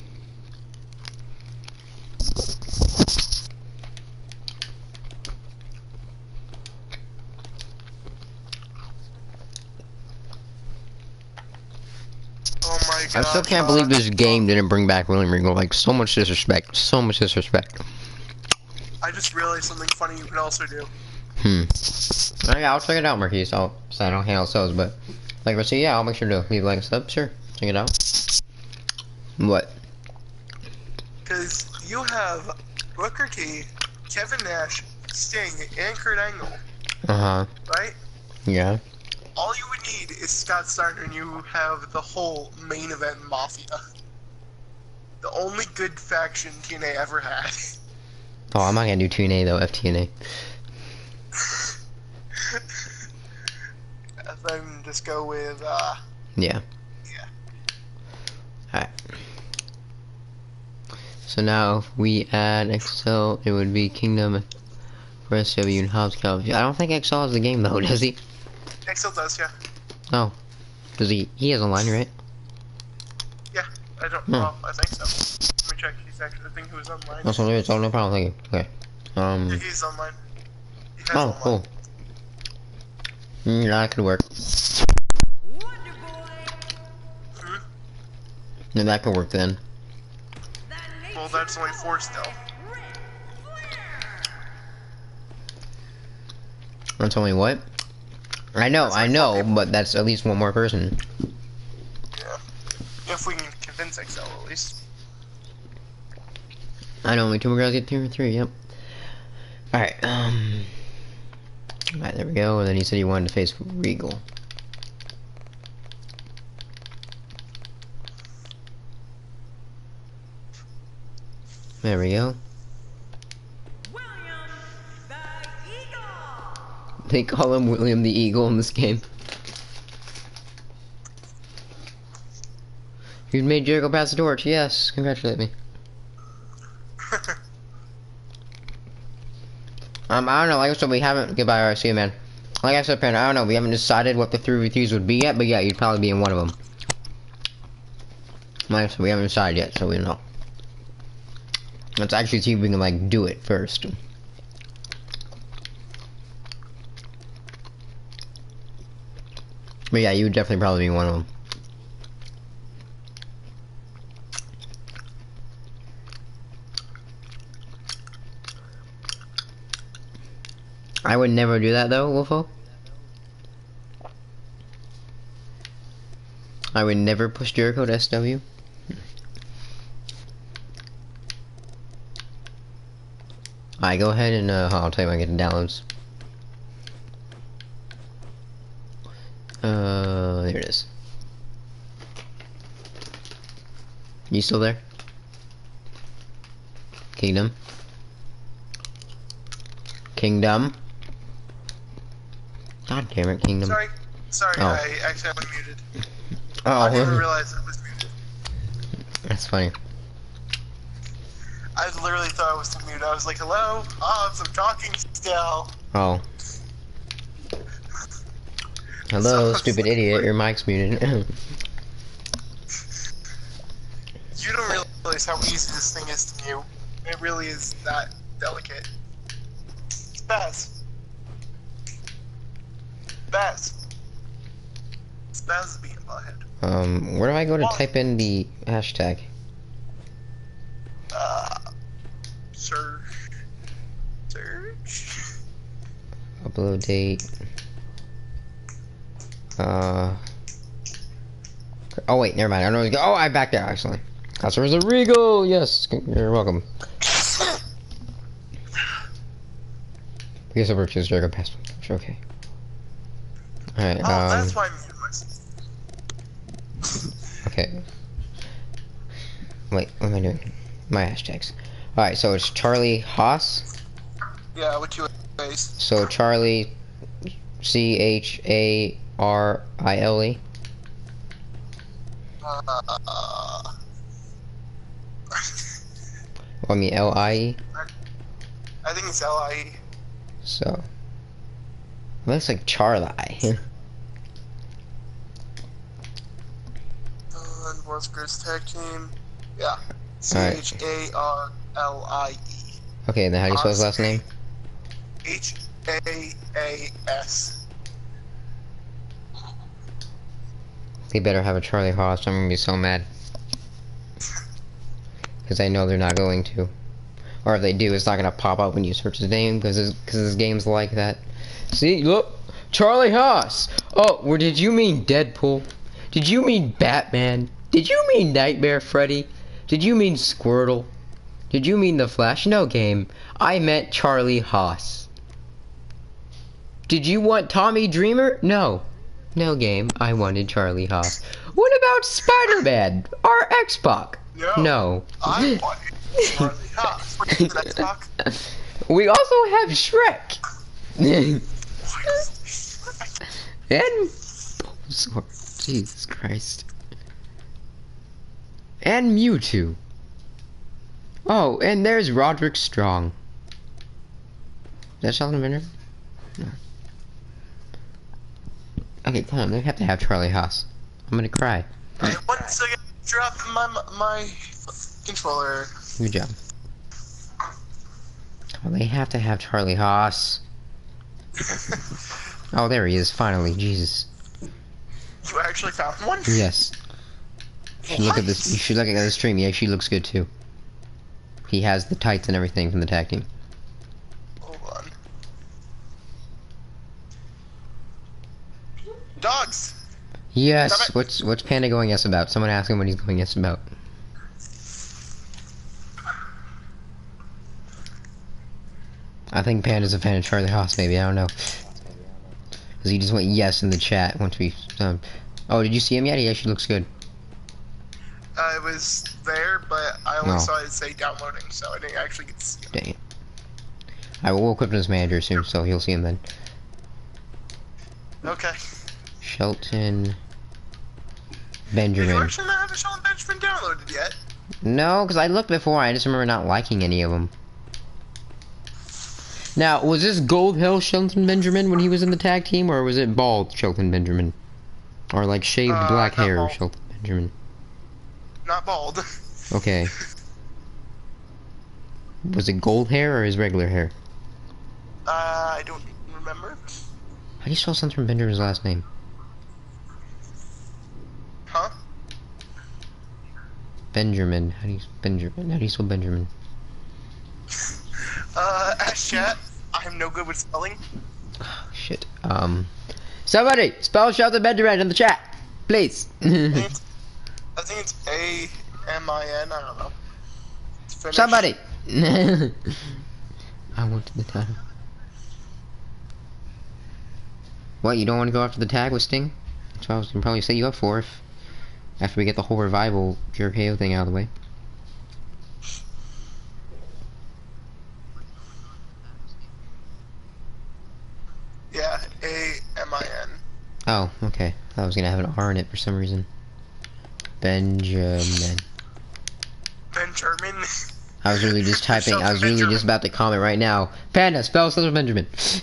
Speaker 1: Oh my god.
Speaker 2: I still can't believe this game didn't bring back William Regal. Like, so much disrespect. So much disrespect.
Speaker 1: I just realized something funny you can also do.
Speaker 2: Oh, yeah, I'll check it out, Marquise. I don't handle subs, but like I said, yeah, I'll make sure to leave a like and sub. Sure, check it out. What?
Speaker 1: Because you have Booker T, Kevin Nash, Sting, and Kurt Angle. Right?
Speaker 2: Yeah.
Speaker 1: All you would need is Scott Steiner, and you have the whole main event Mafia. The only good faction TNA ever had.
Speaker 2: Oh, I'm not gonna do TNA though. FTNA.
Speaker 1: Then just go with
Speaker 2: Yeah. Alright. So now if we add XL, it would be Kingdom for SW and HUW Hell. I don't think XL has the game though, does he?
Speaker 1: XL does, yeah.
Speaker 2: Oh. Does he? He has online, right?
Speaker 1: Yeah, I don't know. I think so. Let me check. He's actually, I think he was online.
Speaker 2: Oh, so there is. Oh, no problem. Thank you. Okay.
Speaker 1: Yeah, he's online. He has online.
Speaker 2: Cool. Yeah, that could work. Then that could work then.
Speaker 1: Well, that's only 4 still.
Speaker 2: That's only what? I know, but that's at least one more person.
Speaker 1: Yeah. If we can convince XL at least.
Speaker 2: I know, only 2 more guys get 3 or 3, yep. Alright, Alright, there we go, and then he said he wanted to face Regal. There we go.
Speaker 7: William the Eagle.
Speaker 2: They call him William the Eagle in this game. You made Jericho pass the torch, yes, congratulate me. I don't know, like I said, we haven't, goodbye, alright, see you, man. Like I said, Parent, I don't know, we haven't decided what the 3v3s would be yet, but yeah, you'd probably be in one of them. Like I said, we haven't decided yet, so we don't know. Let's actually see if we can, like, do it first. But yeah, you would definitely probably be one of them. I would never do that though, Wolfo. I would never push Jericho to SW. Alright, go ahead and I'll tell you when I get the downloads. There it is. You still there? Kingdom. God damn it, Kingdom.
Speaker 1: Sorry,
Speaker 2: oh.
Speaker 1: I accidentally muted.
Speaker 2: Oh,
Speaker 1: I didn't realize it was muted.
Speaker 2: That's funny.
Speaker 1: I literally thought I was muted. I was like, hello? I'm talking still.
Speaker 2: Oh. Hello, stupid idiot, your mic's muted.
Speaker 1: You don't realize how easy this thing is to mute. It really is that delicate. Spaz. Spaz is being a butthead.
Speaker 2: Where do I go to type in the hashtag?
Speaker 1: Search.
Speaker 2: Upload date. Oh wait, never mind. I know. Oh, I backed out actually. Customers are Regal. Yes, you're welcome. Because of purchase Dragon Pass. Okay. All right.
Speaker 1: Oh, that's why I muted myself.
Speaker 2: Okay. Wait, what am I doing? My hashtags. All right, so it's Charlie Haas.
Speaker 1: Yeah, what you face.
Speaker 2: So Charlie, CHARILE. I mean LIE.
Speaker 1: I think it's LIE.
Speaker 2: So it looks like Charlie.
Speaker 1: World's Greatest Tag Team. Yeah. CHARLIE.
Speaker 2: Okay, then how do you spell his last name?
Speaker 1: HAAS.
Speaker 2: They better have a Charlie Haas. I'm gonna be so mad. Because I know they're not going to. Or if they do, it's not gonna pop up when you search his name, because this game's like that. See, look! Charlie Haas! Oh, or did you mean Deadpool? Did you mean Batman? Did you mean Nightmare Freddy? Did you mean Squirtle? Did you mean The Flash? No, game. I meant Charlie Haas. Did you want Tommy Dreamer? No. No, game. I wanted Charlie Haas. What about Spider-Man? Or X-Pac? No.
Speaker 1: I wanted Charlie Haas. What is X-Pac?
Speaker 2: We also have Shrek. And Bulbasaur. Jesus Christ. And Mewtwo. Oh, and there's Roderick Strong. Is that Sheldon Benjamin? No. Okay, come on. They have to have Charlie Haas. I'm gonna cry.
Speaker 1: I once again dropped my controller.
Speaker 2: Good job. Oh, they have to have Charlie Haas. Oh, there he is, finally. Jesus.
Speaker 1: You actually found one?
Speaker 2: Yes. You should look at this. You should look at the stream. He actually looks good too. He has the tights and everything from the tag team.
Speaker 1: Hold on. Dogs.
Speaker 2: Yes. What's Panda going yes about? Someone ask him what he's going yes about. I think Panda's a fan of Charlie Haas. Maybe, I don't know. Cause he just went yes in the chat once we. Oh, did you see him yet? He actually looks good.
Speaker 1: It was there, but I only saw it say downloading, so I didn't actually get to see him.
Speaker 2: Dang it. I will equip his manager soon, so he'll see him then.
Speaker 1: Okay.
Speaker 2: Shelton Benjamin.
Speaker 1: Did you actually not have a Shelton Benjamin downloaded yet?
Speaker 2: No, because I looked before. I just remember not liking any of them. Now, was this Gold Hill Shelton Benjamin when he was in the tag team, or was it bald Shelton Benjamin? Or like shaved black hair
Speaker 1: bald.
Speaker 2: Shelton Benjamin?
Speaker 1: Not bald.
Speaker 2: Okay. Was it gold hair or his regular hair?
Speaker 1: I don't remember.
Speaker 2: How do you spell something from Benjamin's last name?
Speaker 1: Huh?
Speaker 2: Benjamin. How do you spell Benjamin?
Speaker 1: Ask chat. I'm no good with spelling.
Speaker 2: Oh, shit. Somebody spell Shelton Benjamin in the chat, please.
Speaker 1: I think it's A-M-I-N, I don't know.
Speaker 2: Somebody! I wanted the title. What, you don't want to go after the tag with Sting? That's what I was gonna probably set you up for if after we get the whole revival pure KO thing out of the way.
Speaker 1: Yeah, A-M-I-N.
Speaker 2: Oh, okay. I thought I was gonna have an R in it for some reason. Benjamin.
Speaker 1: Benjamin.
Speaker 2: I was really just typing. I was really just about to comment right now. Panda, spell Shelton Benjamin.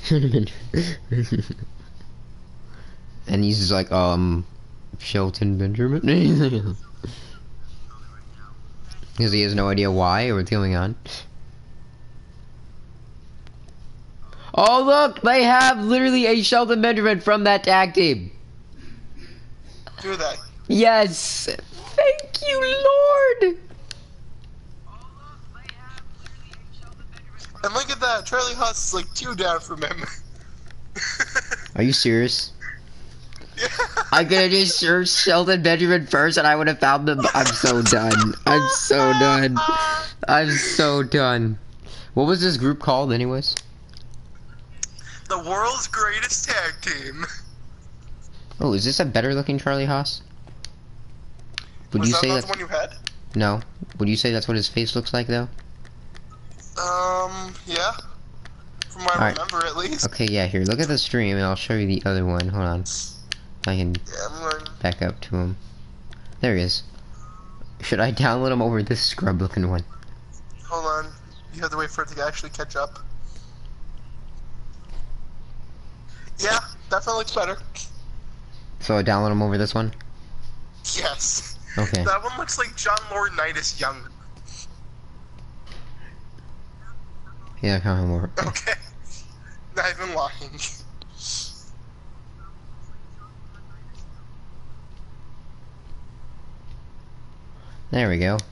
Speaker 2: And he's just like, Shelton Benjamin. Because he has no idea why or what's going on. Oh look, they have literally a Shelton Benjamin from that tag team.
Speaker 1: Do that.
Speaker 2: Yes. Thank you, Lord.
Speaker 1: And look at that, Charlie Haas is like 2 down from him.
Speaker 2: Are you serious?
Speaker 1: Yeah.
Speaker 2: I could have just searched Sheldon Benjamin first and I would have found them. I'm so done. I'm so done. I'm so done. What was this group called anyways?
Speaker 1: The world's greatest tag team.
Speaker 2: Oh, is this a better looking Charlie Haas? Would
Speaker 1: Was
Speaker 2: you
Speaker 1: that
Speaker 2: say
Speaker 1: not
Speaker 2: that's...
Speaker 1: the one you had?
Speaker 2: No. Would you say that's what his face looks like though?
Speaker 1: Yeah. From what I remember, at least.
Speaker 2: Okay, yeah, here, look at the stream and I'll show you the other one. Hold on. I can back up to him. There he is. Should I download him over this scrub looking one?
Speaker 1: Hold on. You have to wait for it to actually catch up. Yeah, definitely looks better.
Speaker 2: So I download him over this one?
Speaker 1: Yes.
Speaker 2: Okay.
Speaker 1: That one looks like John Laurinaitis younger.
Speaker 2: Yeah, kind of more.
Speaker 1: Okay. Not even lying.
Speaker 2: There we go.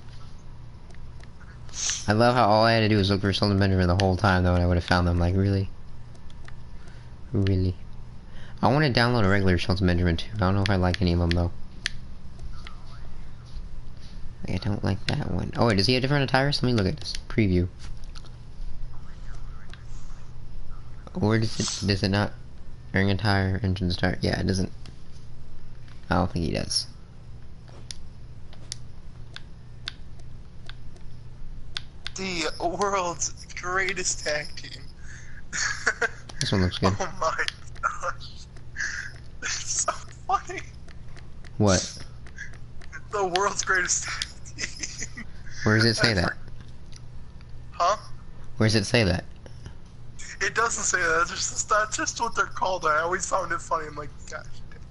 Speaker 2: I love how all I had to do was look for Sheldon Benjamin the whole time though and I would have found them. Like, really? Really? I want to download a regular Sheldon Benjamin too. I don't know if I like any of them though. I don't like that one. Oh wait, does he have different attires? Let me look at this. Preview. Or does it not? Ring attire, engine start. Yeah, it doesn't. I don't think he does.
Speaker 1: The world's greatest tag team.
Speaker 2: This one looks good.
Speaker 1: Oh my gosh. It's so funny.
Speaker 2: What?
Speaker 1: The world's greatest tag team.
Speaker 2: Where does it say that?
Speaker 1: Huh?
Speaker 2: Where does it say that?
Speaker 1: It doesn't say that. That's just what they're called. I always found it funny. I'm like, gosh.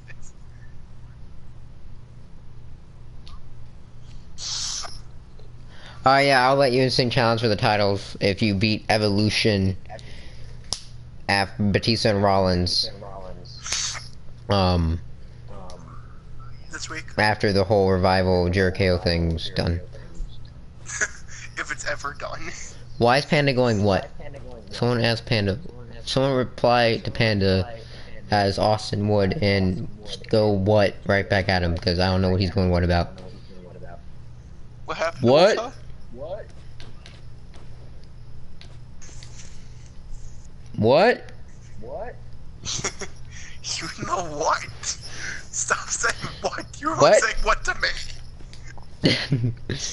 Speaker 2: Oh yeah, I'll let you sing challenge for the titles if you beat Evolution after Batista and Rollins.
Speaker 1: This week.
Speaker 2: After the whole revival Jericho thing's done.
Speaker 1: If it's ever done.
Speaker 2: Why is Panda going what? Someone asked Panda. Someone reply to Panda as Austin would and go what right back at him because I don't know what he's going what about.
Speaker 1: What happened?
Speaker 2: What? What?
Speaker 3: What?
Speaker 1: You know what? Stop saying what. You're
Speaker 2: What?
Speaker 1: saying what to me.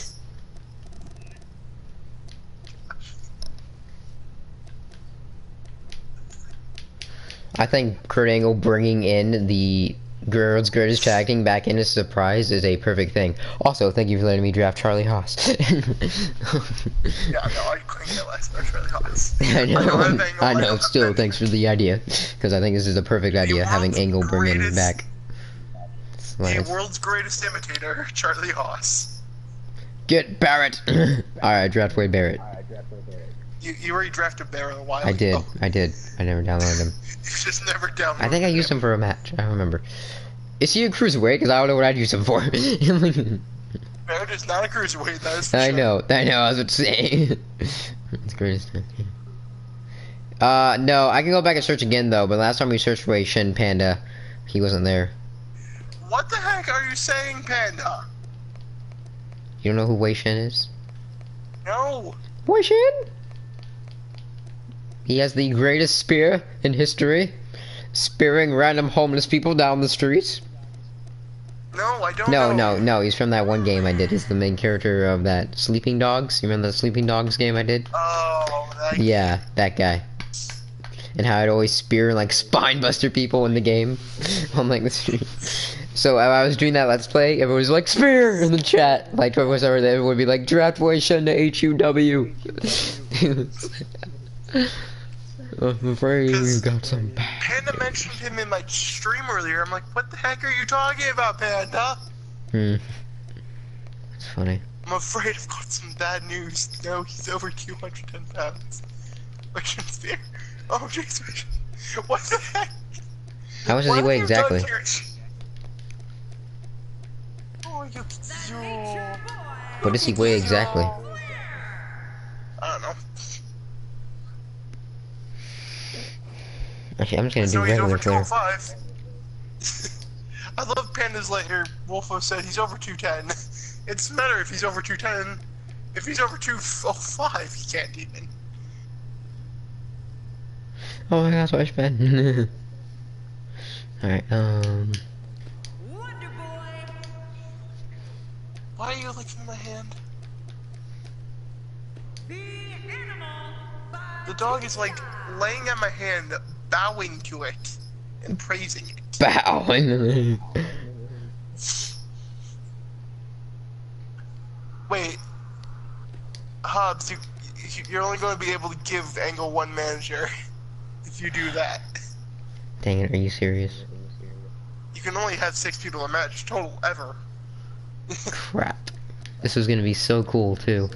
Speaker 2: I think Kurt Angle bringing in the girls' greatest tag team back in as a surprise is a perfect thing. Also, thank you for letting me draft Charlie Haas.
Speaker 1: Yeah, no, I couldn't get less about Charlie Haas.
Speaker 2: I know, still, thanks for the idea. Because I think this is a perfect idea, having Angle bring him back.
Speaker 1: The world's greatest imitator, Charlie Haas.
Speaker 2: Get Barrett! Alright, draft Wade Barrett.
Speaker 1: You already drafted Barrett a while ago.
Speaker 2: I did. I never downloaded him.
Speaker 1: You just never downloaded
Speaker 2: I think I used him for a match, I remember. Is he a cruiserweight? Because I don't know what I'd use him for.
Speaker 1: Barrett is not a cruiserweight, that is for sure.
Speaker 2: I know, I was about to say. It's greatest. No, I can go back and search again though, but last time we searched for Wei Shin Panda, he wasn't there.
Speaker 1: What the heck are you saying, Panda?
Speaker 2: You don't know who Wei Shin is?
Speaker 1: No.
Speaker 2: Wei Shin? He has the greatest spear in history, spearing random homeless people down the street.
Speaker 1: No, I don't know.
Speaker 2: No, he's from that one game I did. He's the main character of that Sleeping Dogs. You remember the Sleeping Dogs game I did?
Speaker 1: Oh, that
Speaker 2: Yeah, that guy. And how I'd always spear and like spine buster people in the game on like the street. So I was doing that Let's Play, everyone was like, spear! In the chat. Like, whoever was over there, everyone would be like, draft Wei Shin to HUW. I'm afraid we've got some bad.
Speaker 1: Panda mentioned him in my stream earlier. I'm like, what the heck are you talking about, Panda?
Speaker 2: It's funny.
Speaker 1: I'm afraid I've got some bad news. No, he's over 210 pounds. Wei Shin spear. Oh, jeez, Wei Shin. What the heck?
Speaker 2: How much does he weigh exactly?
Speaker 1: Oh, you...
Speaker 2: What does he weigh exactly?
Speaker 1: I don't know.
Speaker 2: Okay, I'm just gonna do
Speaker 1: So he's
Speaker 2: regular
Speaker 1: over
Speaker 2: player.
Speaker 1: 205. I love Panda's later. Wolfo said he's over 210. It doesn't matter if he's over 210. If he's over 205, he can't even.
Speaker 2: Oh my gosh, watch Ben. Alright,
Speaker 7: Wonder Boy.
Speaker 1: Why are you licking my hand?
Speaker 7: The animal.
Speaker 1: The dog is like laying at my hand, bowing to it, and praising it.
Speaker 2: bowing.
Speaker 1: Wait, Hobbs, you're only going to be able to give Angle one manager if you do that.
Speaker 2: Dang it, are you serious?
Speaker 1: You can only have 6 people in a match total ever.
Speaker 2: Crap. This was gonna be so cool too.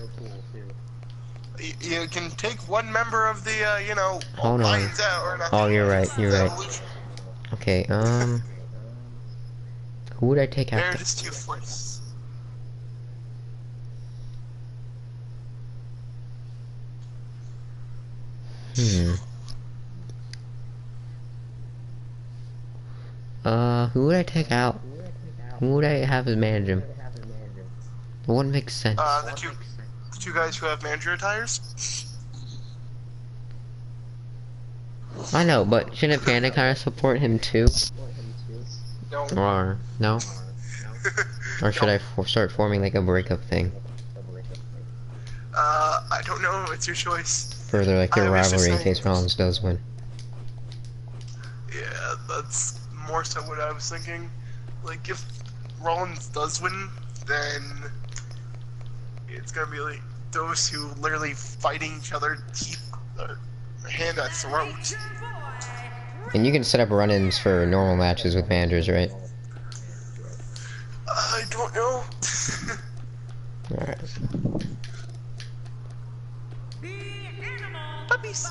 Speaker 1: You can take one member of the, you know,
Speaker 2: Hold on.
Speaker 1: lines out or not.
Speaker 2: Oh, you're right, you're right. Okay, who would I take out?
Speaker 1: There it is, 2 force.
Speaker 2: Who would I take out? Who would I have as manage him? What makes sense?
Speaker 1: The two guys who have manager attires.
Speaker 2: I know, but shouldn't Panda kind of support him too?
Speaker 1: No.
Speaker 2: Or no? Or should I start forming like a breakup thing?
Speaker 1: I don't know. It's your choice.
Speaker 2: Further like their
Speaker 1: I was just
Speaker 2: rivalry in
Speaker 1: saying-
Speaker 2: case Rollins does win.
Speaker 1: Yeah, that's more so what I was thinking. Like, if Rollins does win, then it's gonna be like those who literally fighting each other keep their hand at throat.
Speaker 2: And you can set up run-ins for normal matches with managers, right?
Speaker 1: I don't know.
Speaker 2: Alright.
Speaker 1: Puppies.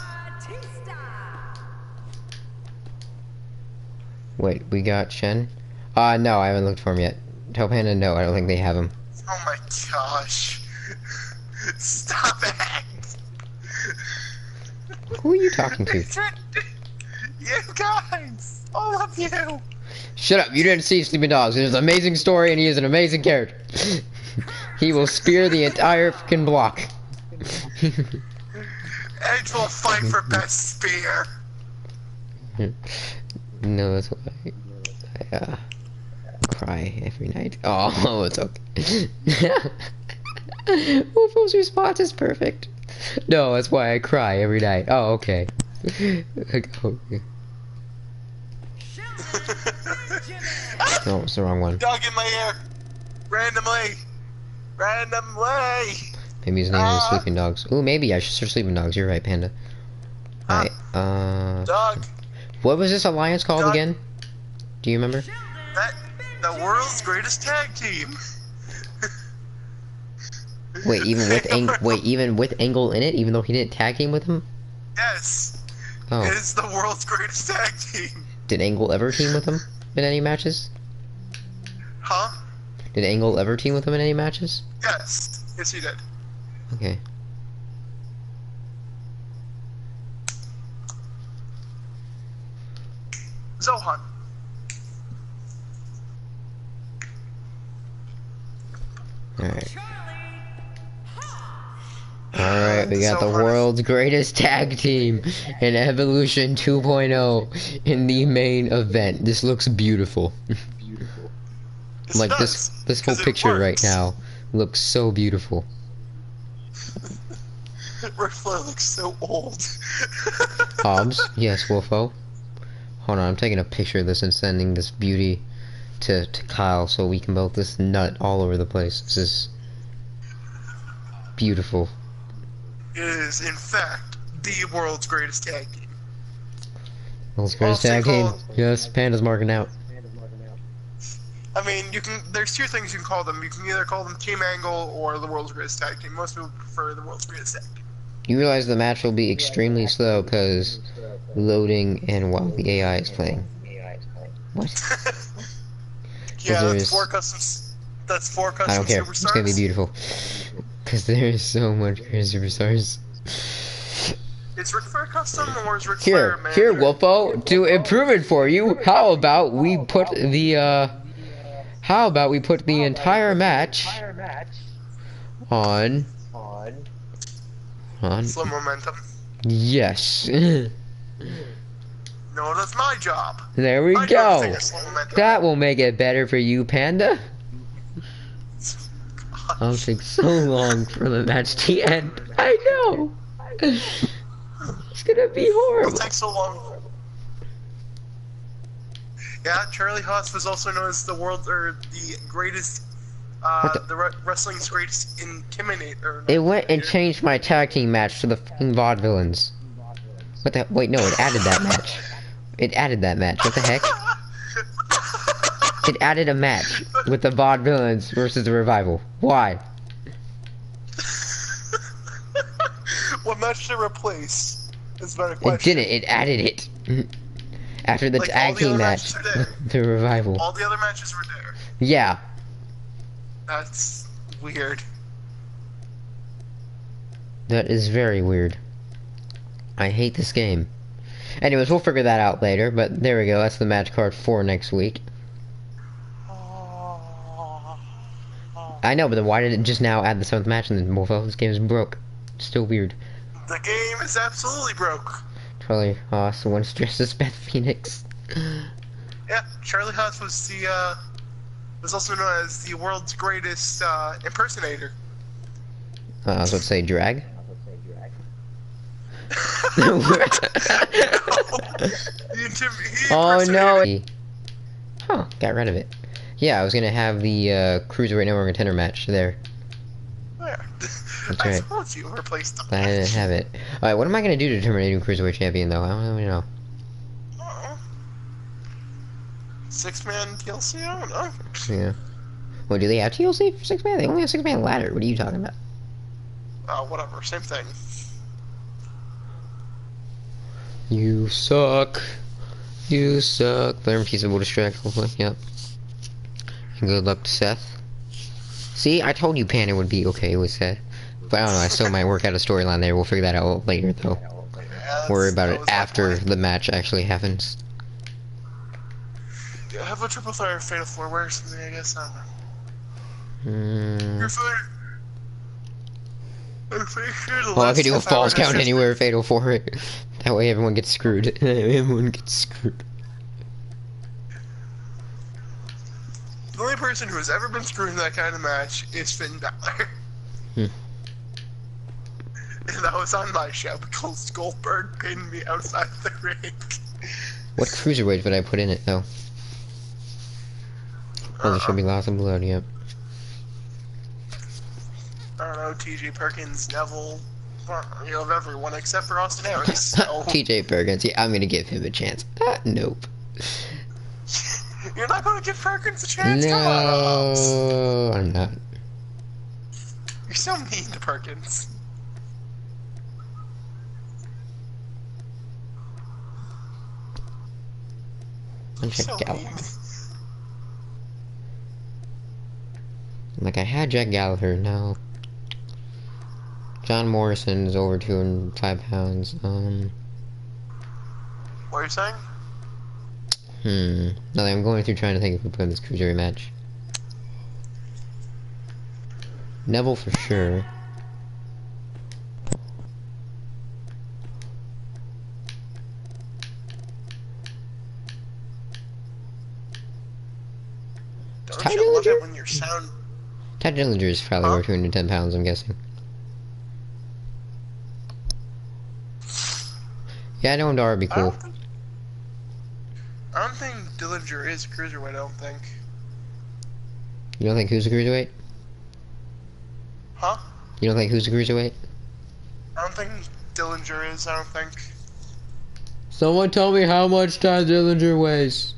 Speaker 2: Wait, we got Shen? No, I haven't looked for him yet. Tell Panda no, I don't think they have him.
Speaker 1: Oh my gosh. Stop it.
Speaker 2: Who are you talking to?
Speaker 1: You guys. All of you.
Speaker 2: Shut up, you didn't see Sleeping Dogs. It's an amazing story and he is an amazing character. He will spear the entire fucking block.
Speaker 1: Edge will fight for best spear.
Speaker 2: No, that's why I cry every night. Oh, it's okay. Wolfo's response is perfect. No, that's why I cry every night. Oh, okay. No, it's the wrong one.
Speaker 1: Dog in my ear. Randomly.
Speaker 2: Maybe his name is Sleeping Dogs. Ooh, maybe I should search Sleeping Dogs. You're right, Panda. Alright,
Speaker 1: Dog.
Speaker 2: what was this alliance called
Speaker 1: Dog.
Speaker 2: again? Do you remember?
Speaker 1: The world's greatest tag team.
Speaker 2: Wait, even with Angle in it, even though he didn't tag team with him?
Speaker 1: Yes.
Speaker 2: Oh.
Speaker 1: It is the world's greatest tag team.
Speaker 2: Did Angle ever team with him in any matches?
Speaker 1: Huh?
Speaker 2: Did Angle ever team with him in any matches?
Speaker 1: Yes. Yes, he did.
Speaker 2: Okay.
Speaker 1: Zohan.
Speaker 2: Alright. Alright, we got the
Speaker 1: Zohan.
Speaker 2: world's greatest tag team in Evolution 2.0 in the main event. This looks beautiful.
Speaker 1: It
Speaker 2: Like
Speaker 1: does,
Speaker 2: this whole
Speaker 1: 'cause it
Speaker 2: picture right
Speaker 1: works.
Speaker 2: now looks so beautiful.
Speaker 1: Ric Flair looks so old.
Speaker 2: Hobbs, yes, Wolfo. Hold on, I'm taking a picture of this and sending this beauty to Kyle so we can both this nut all over the place. This is beautiful.
Speaker 1: It is, in fact, the world's greatest tag team.
Speaker 2: World's greatest
Speaker 1: Also
Speaker 2: tag team.
Speaker 1: called-
Speaker 2: Yes, Panda's marking out.
Speaker 1: I mean, there's 2 things you can call them. You can either call them Team Angle or the world's greatest tag team. Most people prefer the world's greatest tag team.
Speaker 2: You realize the match will be extremely slow because loading and while the AI is playing. What?
Speaker 1: Yeah,
Speaker 2: there
Speaker 1: that's
Speaker 2: is-
Speaker 1: 4 customs. That's 4 custom
Speaker 2: I don't care.
Speaker 1: superstars.
Speaker 2: It's gonna be beautiful. Because there is so much great superstars.
Speaker 1: Is Ric Flair custom or is Ric Flair
Speaker 2: Here,
Speaker 1: manager?
Speaker 2: Wolfo, to improve it for you, how about we put the How about we put the entire match on
Speaker 1: Slow momentum.
Speaker 2: yes.
Speaker 1: No, that's my job.
Speaker 2: There we
Speaker 1: My job
Speaker 2: go.
Speaker 1: is to take a slow momentum.
Speaker 2: That will make it better for you, Panda. I'll take so long for the match to end. I know. It's gonna be
Speaker 1: It'll
Speaker 2: horrible.
Speaker 1: take so long. Yeah, Charlie Haas was also known as the world or the greatest, wrestling's greatest intimidator.
Speaker 2: It went and changed my tag team match to the fucking vaudevillains. What the? Wait, no, it added that match. It added that match. What the heck? It added a match with the vaudevillains versus the Revival. Why?
Speaker 1: What match to replace? Is better
Speaker 2: It
Speaker 1: question.
Speaker 2: didn't. It added it. After the
Speaker 1: Like, all
Speaker 2: tag
Speaker 1: the
Speaker 2: team
Speaker 1: other
Speaker 2: match,
Speaker 1: matches are there.
Speaker 2: the Revival.
Speaker 1: All the other matches were there.
Speaker 2: Yeah.
Speaker 1: That's weird.
Speaker 2: That is very weird. I hate this game. Anyways, we'll figure that out later, but there we go. That's the match card for next week. I know, but then why did it just now add the 7th match and then well, this game is broke? Still weird.
Speaker 1: The game is absolutely broke.
Speaker 2: Charlie Haas once dressed as Beth Phoenix.
Speaker 1: Yeah, Charlie Haas was the was also known as the world's greatest impersonator.
Speaker 2: I was about to say drag. Oh no! Huh, got rid of it. Yeah, I was gonna have the Cruiserweight No More Contender match there.
Speaker 1: Yeah.
Speaker 2: That's
Speaker 1: I
Speaker 2: right.
Speaker 1: told you replaced the
Speaker 2: But I didn't have it. Alright, what am I gonna do to determine a new Cruiserweight champion though? I don't even know.
Speaker 1: 6-man TLC? I don't know.
Speaker 2: Yeah. Well, do they have TLC for 6-man? They only have 6-man ladder. What are you talking about?
Speaker 1: Whatever, same thing.
Speaker 2: You suck. You suck. Learn peaceable distract, hopefully. Yep. And good luck to Seth. See, I told you Panda would be okay with Seth. But I don't know, I still might work out a storyline there. We'll figure that out later, though.
Speaker 1: Yeah,
Speaker 2: Worry about
Speaker 1: that
Speaker 2: it
Speaker 1: was my
Speaker 2: after
Speaker 1: plan.
Speaker 2: the match actually happens.
Speaker 1: Yeah, have a triple threat or fatal 4-way or something, I guess. I don't know.
Speaker 2: Mm.
Speaker 1: You're fine.
Speaker 2: Oh, I could do a false count anywhere, fatal for it. That way everyone gets screwed. Everyone gets screwed.
Speaker 1: The only person who has ever been screwed in that kind of match is Finn Balor.
Speaker 2: Hmm.
Speaker 1: And that was on my show because Goldberg pinned me outside the ring.
Speaker 2: What cruiserweight would I put in it, though? Oh, there should be lots of blood, yep.
Speaker 1: I don't know, TJ Perkins, Neville, you know, of everyone except for Austin Aries. So.
Speaker 2: TJ Perkins, yeah, I'm gonna give him a chance. Nope.
Speaker 1: You're not gonna give Perkins a chance? Come on,
Speaker 2: No, I'm not.
Speaker 1: You're so mean to Perkins.
Speaker 2: I'm
Speaker 1: So
Speaker 2: Jack
Speaker 1: mean.
Speaker 2: Gallagher. Like, I had Jack Gallagher, no. John Morrison is over 205 pounds.
Speaker 1: What are you saying?
Speaker 2: Nothing, I'm going through trying to think if we put in this cruiserweight match. Neville for sure.
Speaker 1: Don't
Speaker 2: Ty
Speaker 1: you love
Speaker 2: Dillinger?
Speaker 1: it when your sound...
Speaker 2: Ty Dillinger is probably over 210 pounds, I'm guessing. Yeah, I know him to be cool.
Speaker 1: I don't think Dillinger is a cruiserweight, I don't think.
Speaker 2: You don't think who's a cruiserweight?
Speaker 1: Huh?
Speaker 2: You don't think who's a cruiserweight?
Speaker 1: I don't think Dillinger is, I don't think.
Speaker 2: Someone tell me how much Ty Dillinger weighs.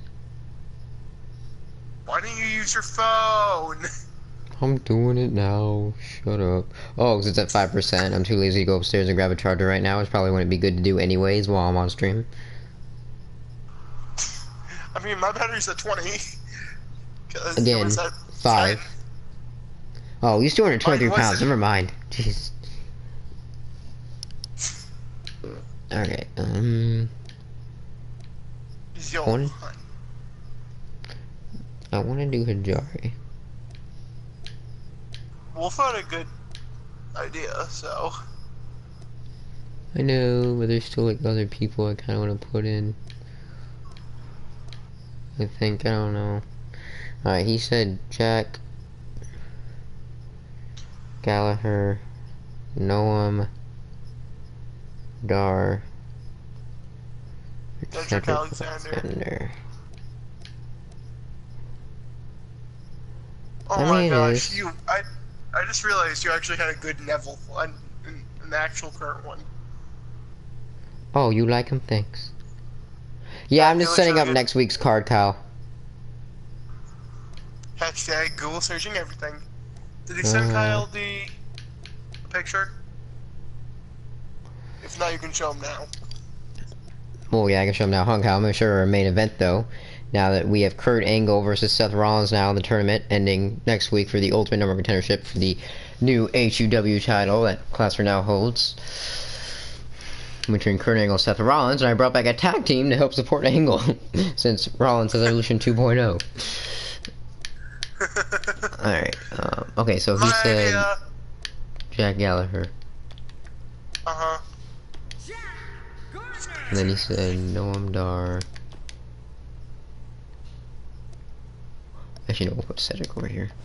Speaker 1: Why don't you use your phone?
Speaker 2: I'm doing it now. Shut up. Oh, 'cause it's at 5%. I'm too lazy to go upstairs and grab a charger right now. It's probably wouldn't be good to do anyways while I'm on stream.
Speaker 1: I mean, my battery's at 20. 'Cause it
Speaker 2: Again,
Speaker 1: was at
Speaker 2: 5.
Speaker 1: 10.
Speaker 2: Oh, he's 223
Speaker 1: Mine
Speaker 2: pounds.
Speaker 1: wasn't.
Speaker 2: Never mind. Jeez. Okay,
Speaker 1: Yo,
Speaker 2: One. I want to do Hajari.
Speaker 1: Wolf had a good idea, so.
Speaker 2: I know, but there's still like other people I kind of want to put in. I think, I don't know. Alright, he said Jack, Gallagher, Noam, Dar,
Speaker 1: Cedric Alexander. Oh my gosh, I just realized you actually had a good Neville on an actual current one.
Speaker 2: Oh, you like him? Thanks. Yeah, I'm just setting up next week's card, Kyle.
Speaker 1: Hashtag Google searching everything. Did you send Kyle the picture? If not, you can show him now.
Speaker 2: Well, yeah, I can show him now. Kyle, I'm gonna show our main event though. Now that we have Kurt Angle versus Seth Rollins now in the tournament, ending next week for the Ultimate Number Contendership for the new HUW title that Class for now holds. Between Kurt Angle and Seth Rollins, and I brought back a tag team to help support Angle, since Rollins has Evolution 2.0. Alright, okay, so he said Jack Gallagher.
Speaker 1: Uh-huh.
Speaker 2: And then he said Noam Dar. Actually, no, we'll put Cedric over here.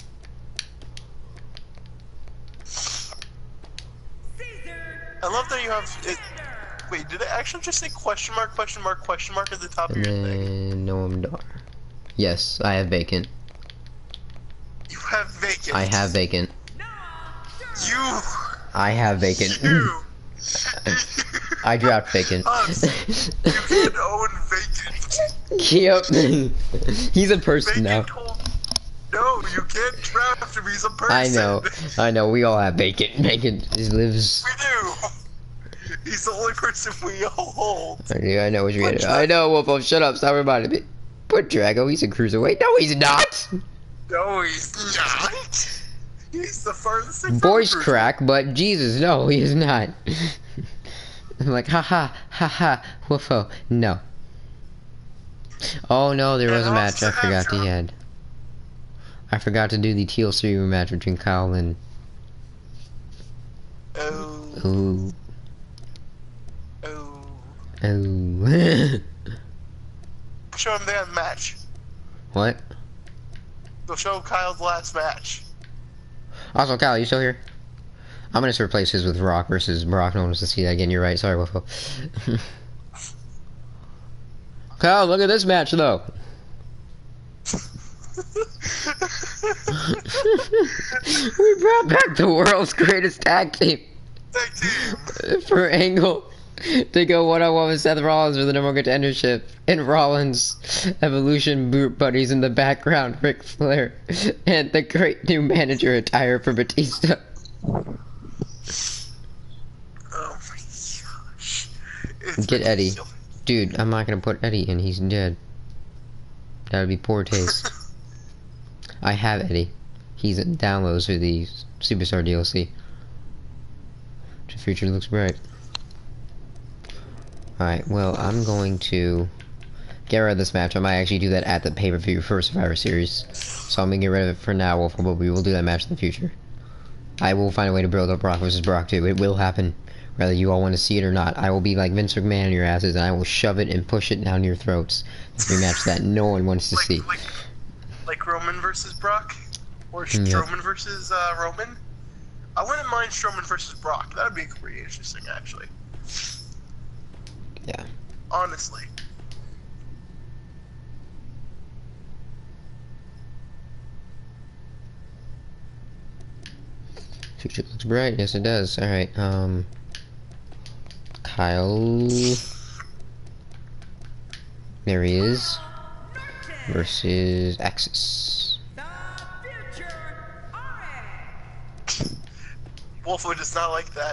Speaker 1: I love that you have it. Wait, did it actually just say question mark, question mark, question mark at the top of your thing?
Speaker 2: And Noam Dar. Yes, I have vacant.
Speaker 1: You have vacant.
Speaker 2: I have vacant.
Speaker 1: You.
Speaker 2: I have vacant.
Speaker 1: You.
Speaker 2: I dropped vacant.
Speaker 1: You can own vacant.
Speaker 2: Yep. He's a person
Speaker 1: Vacant
Speaker 2: now.
Speaker 1: No, you can't draft him. He's a person.
Speaker 2: I know. We all have vacant. Vacant lives.
Speaker 1: We do. He's the only person we all hold.
Speaker 2: I know what you're getting. I know, Wolfo. Shut up. Stop reminding me. Put Drago. He's a cruiserweight. No, he's not.
Speaker 1: No, he's not. He's the furthest thing.
Speaker 2: Voice crack, but Jesus, no, he is not. I'm like, haha, haha, Wolfo. No. Oh no, there was a match I forgot he had. I forgot to do the TLC rematch between Kyle and.
Speaker 1: Oh.
Speaker 2: Ooh.
Speaker 1: Oh.
Speaker 2: Oh.
Speaker 1: Show him the match.
Speaker 2: What?
Speaker 1: They'll show Kyle's last match.
Speaker 2: Also, Kyle, you still here? I'm gonna just replace his with Rock versus Brock. No one wants to see that again. You're right. Sorry, Wolfo. Kyle, look at this match, though. We brought back the world's greatest tag team.
Speaker 1: Tag team.
Speaker 2: For Angle to go one-on-one with Seth Rollins for the number one contendership. And Rollins' Evolution boot buddies in the background, Ric Flair, and the great new manager attire for Batista.
Speaker 1: Oh my gosh.
Speaker 2: Get Eddie. Dude, I'm not gonna put Eddie in, he's dead. That would be poor taste. I have Eddie. He's in downloads for the Superstar DLC. The future looks bright. Alright, well, I'm going to get rid of this match. I might actually do that at the pay-per-view for Survivor Series. So I'm gonna get rid of it for now, Wolf, but we will do that match in the future. I will find a way to build up Brock versus Brock too. It will happen. Whether you all want to see it or not. I will be like Vince McMahon in your asses, and I will shove it and push it down your throats. It's a match that no one wants to see.
Speaker 1: Like Roman versus Brock? Or Strowman versus Roman? I wouldn't mind Strowman versus Brock. That would be pretty interesting, actually.
Speaker 2: Yeah.
Speaker 1: Honestly.
Speaker 2: Future looks bright. Yes, it does. Alright, Kyle. There he is. Versus Axis.
Speaker 1: Wolfo does not like that.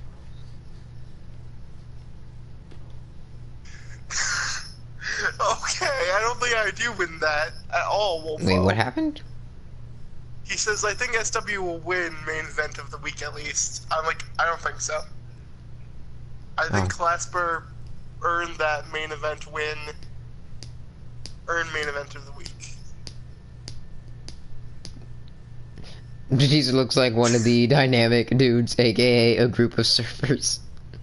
Speaker 1: Okay, I don't think I do win that at all, Wolfo.
Speaker 2: Wait, what happened?
Speaker 1: He says, I think SW will win main event of the week at least. I'm like, I don't think so. I think Clasper earned that main event win. Earned main event of the week.
Speaker 2: He looks like one of the dynamic dudes, aka a group of surfers.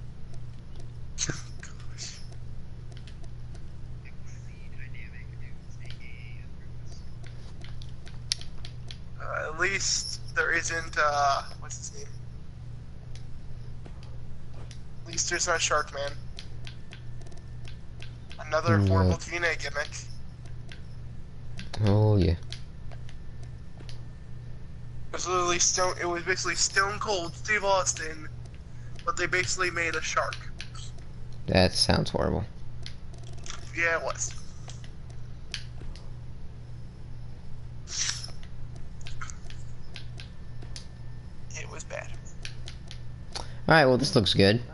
Speaker 1: At least there isn't, what's his name? At least there's not Sharkman. Another horrible TNA gimmick.
Speaker 2: Oh yeah.
Speaker 1: It was basically Stone Cold Steve Austin, but they basically made a shark.
Speaker 2: That sounds horrible.
Speaker 1: Yeah, it was. It was bad.
Speaker 2: Alright, well this looks good.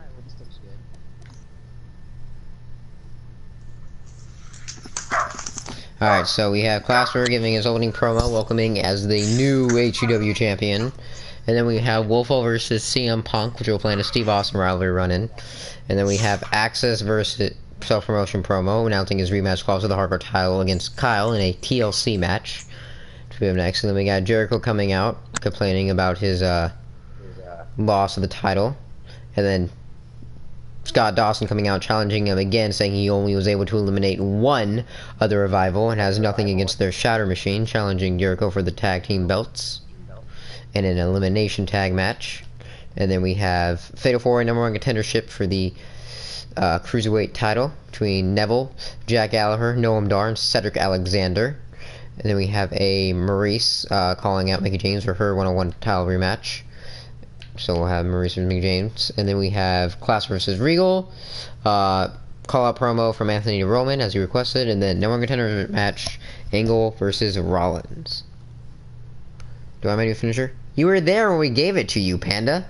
Speaker 2: Alright, so we have Clasper giving his opening promo, welcoming as the new HUW champion. And then we have Wolfo versus CM Punk, which will play in a Steve Austin rivalry run-in. And then we have Access versus self-promotion promo, announcing his rematch clause of the Hardcore title against Kyle in a TLC match. To be up next. And then we got Jericho coming out, complaining about his loss of the title. And then Scott Dawson coming out challenging him again, saying he only was able to eliminate one of the Revival and has nothing against their Shatter Machine, challenging Jericho for the tag team belts in an elimination tag match. And then we have Fatal 4-Way #1 contendership for the Cruiserweight title between Neville, Jack Gallagher, Noam Dar, and Cedric Alexander. And then we have a Maurice calling out Mickie James for her 1-on-1 title rematch. So we'll have Maurice and Mickie James. And then we have Class vs. Regal. Call out promo from Anthony Roman as he requested. And then #1 contender match, Angle versus Rollins. Do I have my new finisher? You were there when we gave it to you, Panda.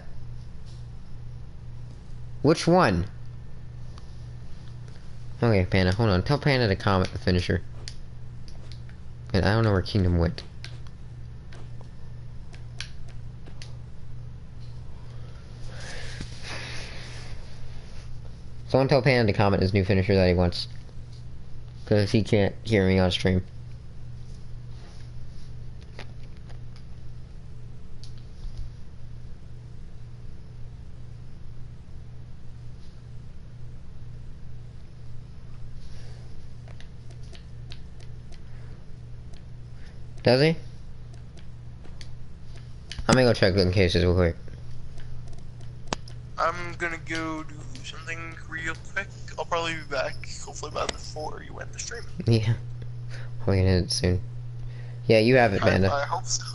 Speaker 2: Which one? Okay, Panda, hold on. Tell Panda to comment the finisher. And I don't know where Kingdom went. Someone tell Panda to comment his new finisher that he wants. Because he can't hear me on stream. Does he? I'm gonna go check the cases real quick.
Speaker 1: I'm gonna go do something real quick. I'll probably be back, hopefully by before you end the stream.
Speaker 2: Yeah. We're gonna end it soon. Yeah, you have it, Panda.
Speaker 1: I hope so.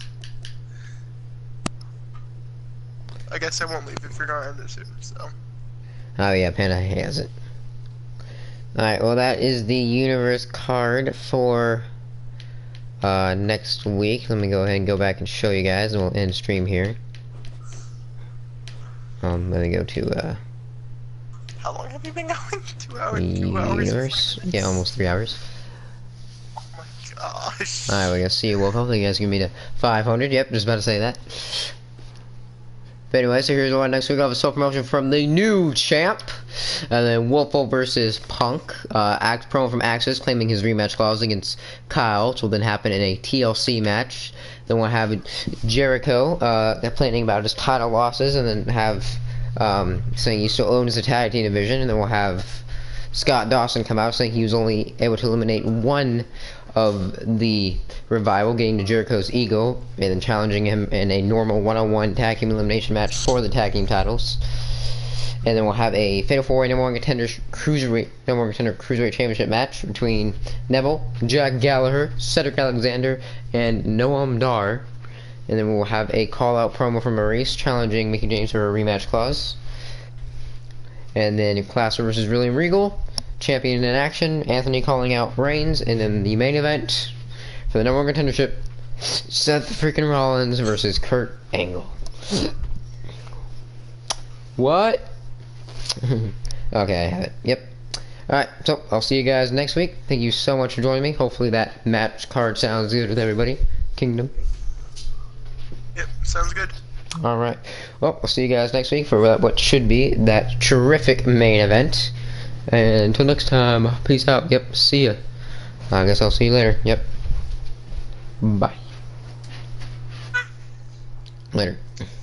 Speaker 1: I guess I won't leave if you're gonna end it soon, so.
Speaker 2: Oh yeah, Panda has it. Alright, well that is the universe card for next week. Let me go ahead and go back and show you guys, and we'll end stream here. Let me go to
Speaker 1: how long have you been going? 2 hours?
Speaker 2: the
Speaker 1: 2 hours?
Speaker 2: universe. Yeah, almost 3 hours.
Speaker 1: Oh my gosh.
Speaker 2: Alright, we're gonna see you. Well, hopefully you guys can meet to 500. Yep, just about to say that. But anyway, so here's what next week. I'll have a self-promotion from the new champ. And then Wolfo versus Punk. Promo from Axis claiming his rematch clause against Kyle, which will then happen in a TLC match. Then we'll have Jericho complaining about his title losses, and then have saying he still owns the tag team division. And then we'll have Scott Dawson come out saying he was only able to eliminate one of the Revival, getting to Jericho's ego, and then challenging him in a normal one-on-one tag team elimination match for the tag team titles. And then we'll have a Fatal 4-Way #1 contender cruiserweight championship match between Neville, Jack Gallagher, Cedric Alexander, and Noam Dar. And then we'll have a call-out promo from Maurice challenging Mickie James for a rematch clause. And then Clasper versus William Regal. Champion in action, Anthony calling out Reigns, and then the main event for the #1 contendership, Seth freaking Rollins versus Kurt Angle. What? Okay, I have it. Yep. Alright, so I'll see you guys next week. Thank you so much for joining me. Hopefully that match card sounds good with everybody. Kingdom.
Speaker 1: Yep, sounds good.
Speaker 2: Alright. Well, I'll see you guys next week for what should be that terrific main event. And until next time, peace out. Yep, see ya. I guess I'll see you later. Yep. Bye. Later.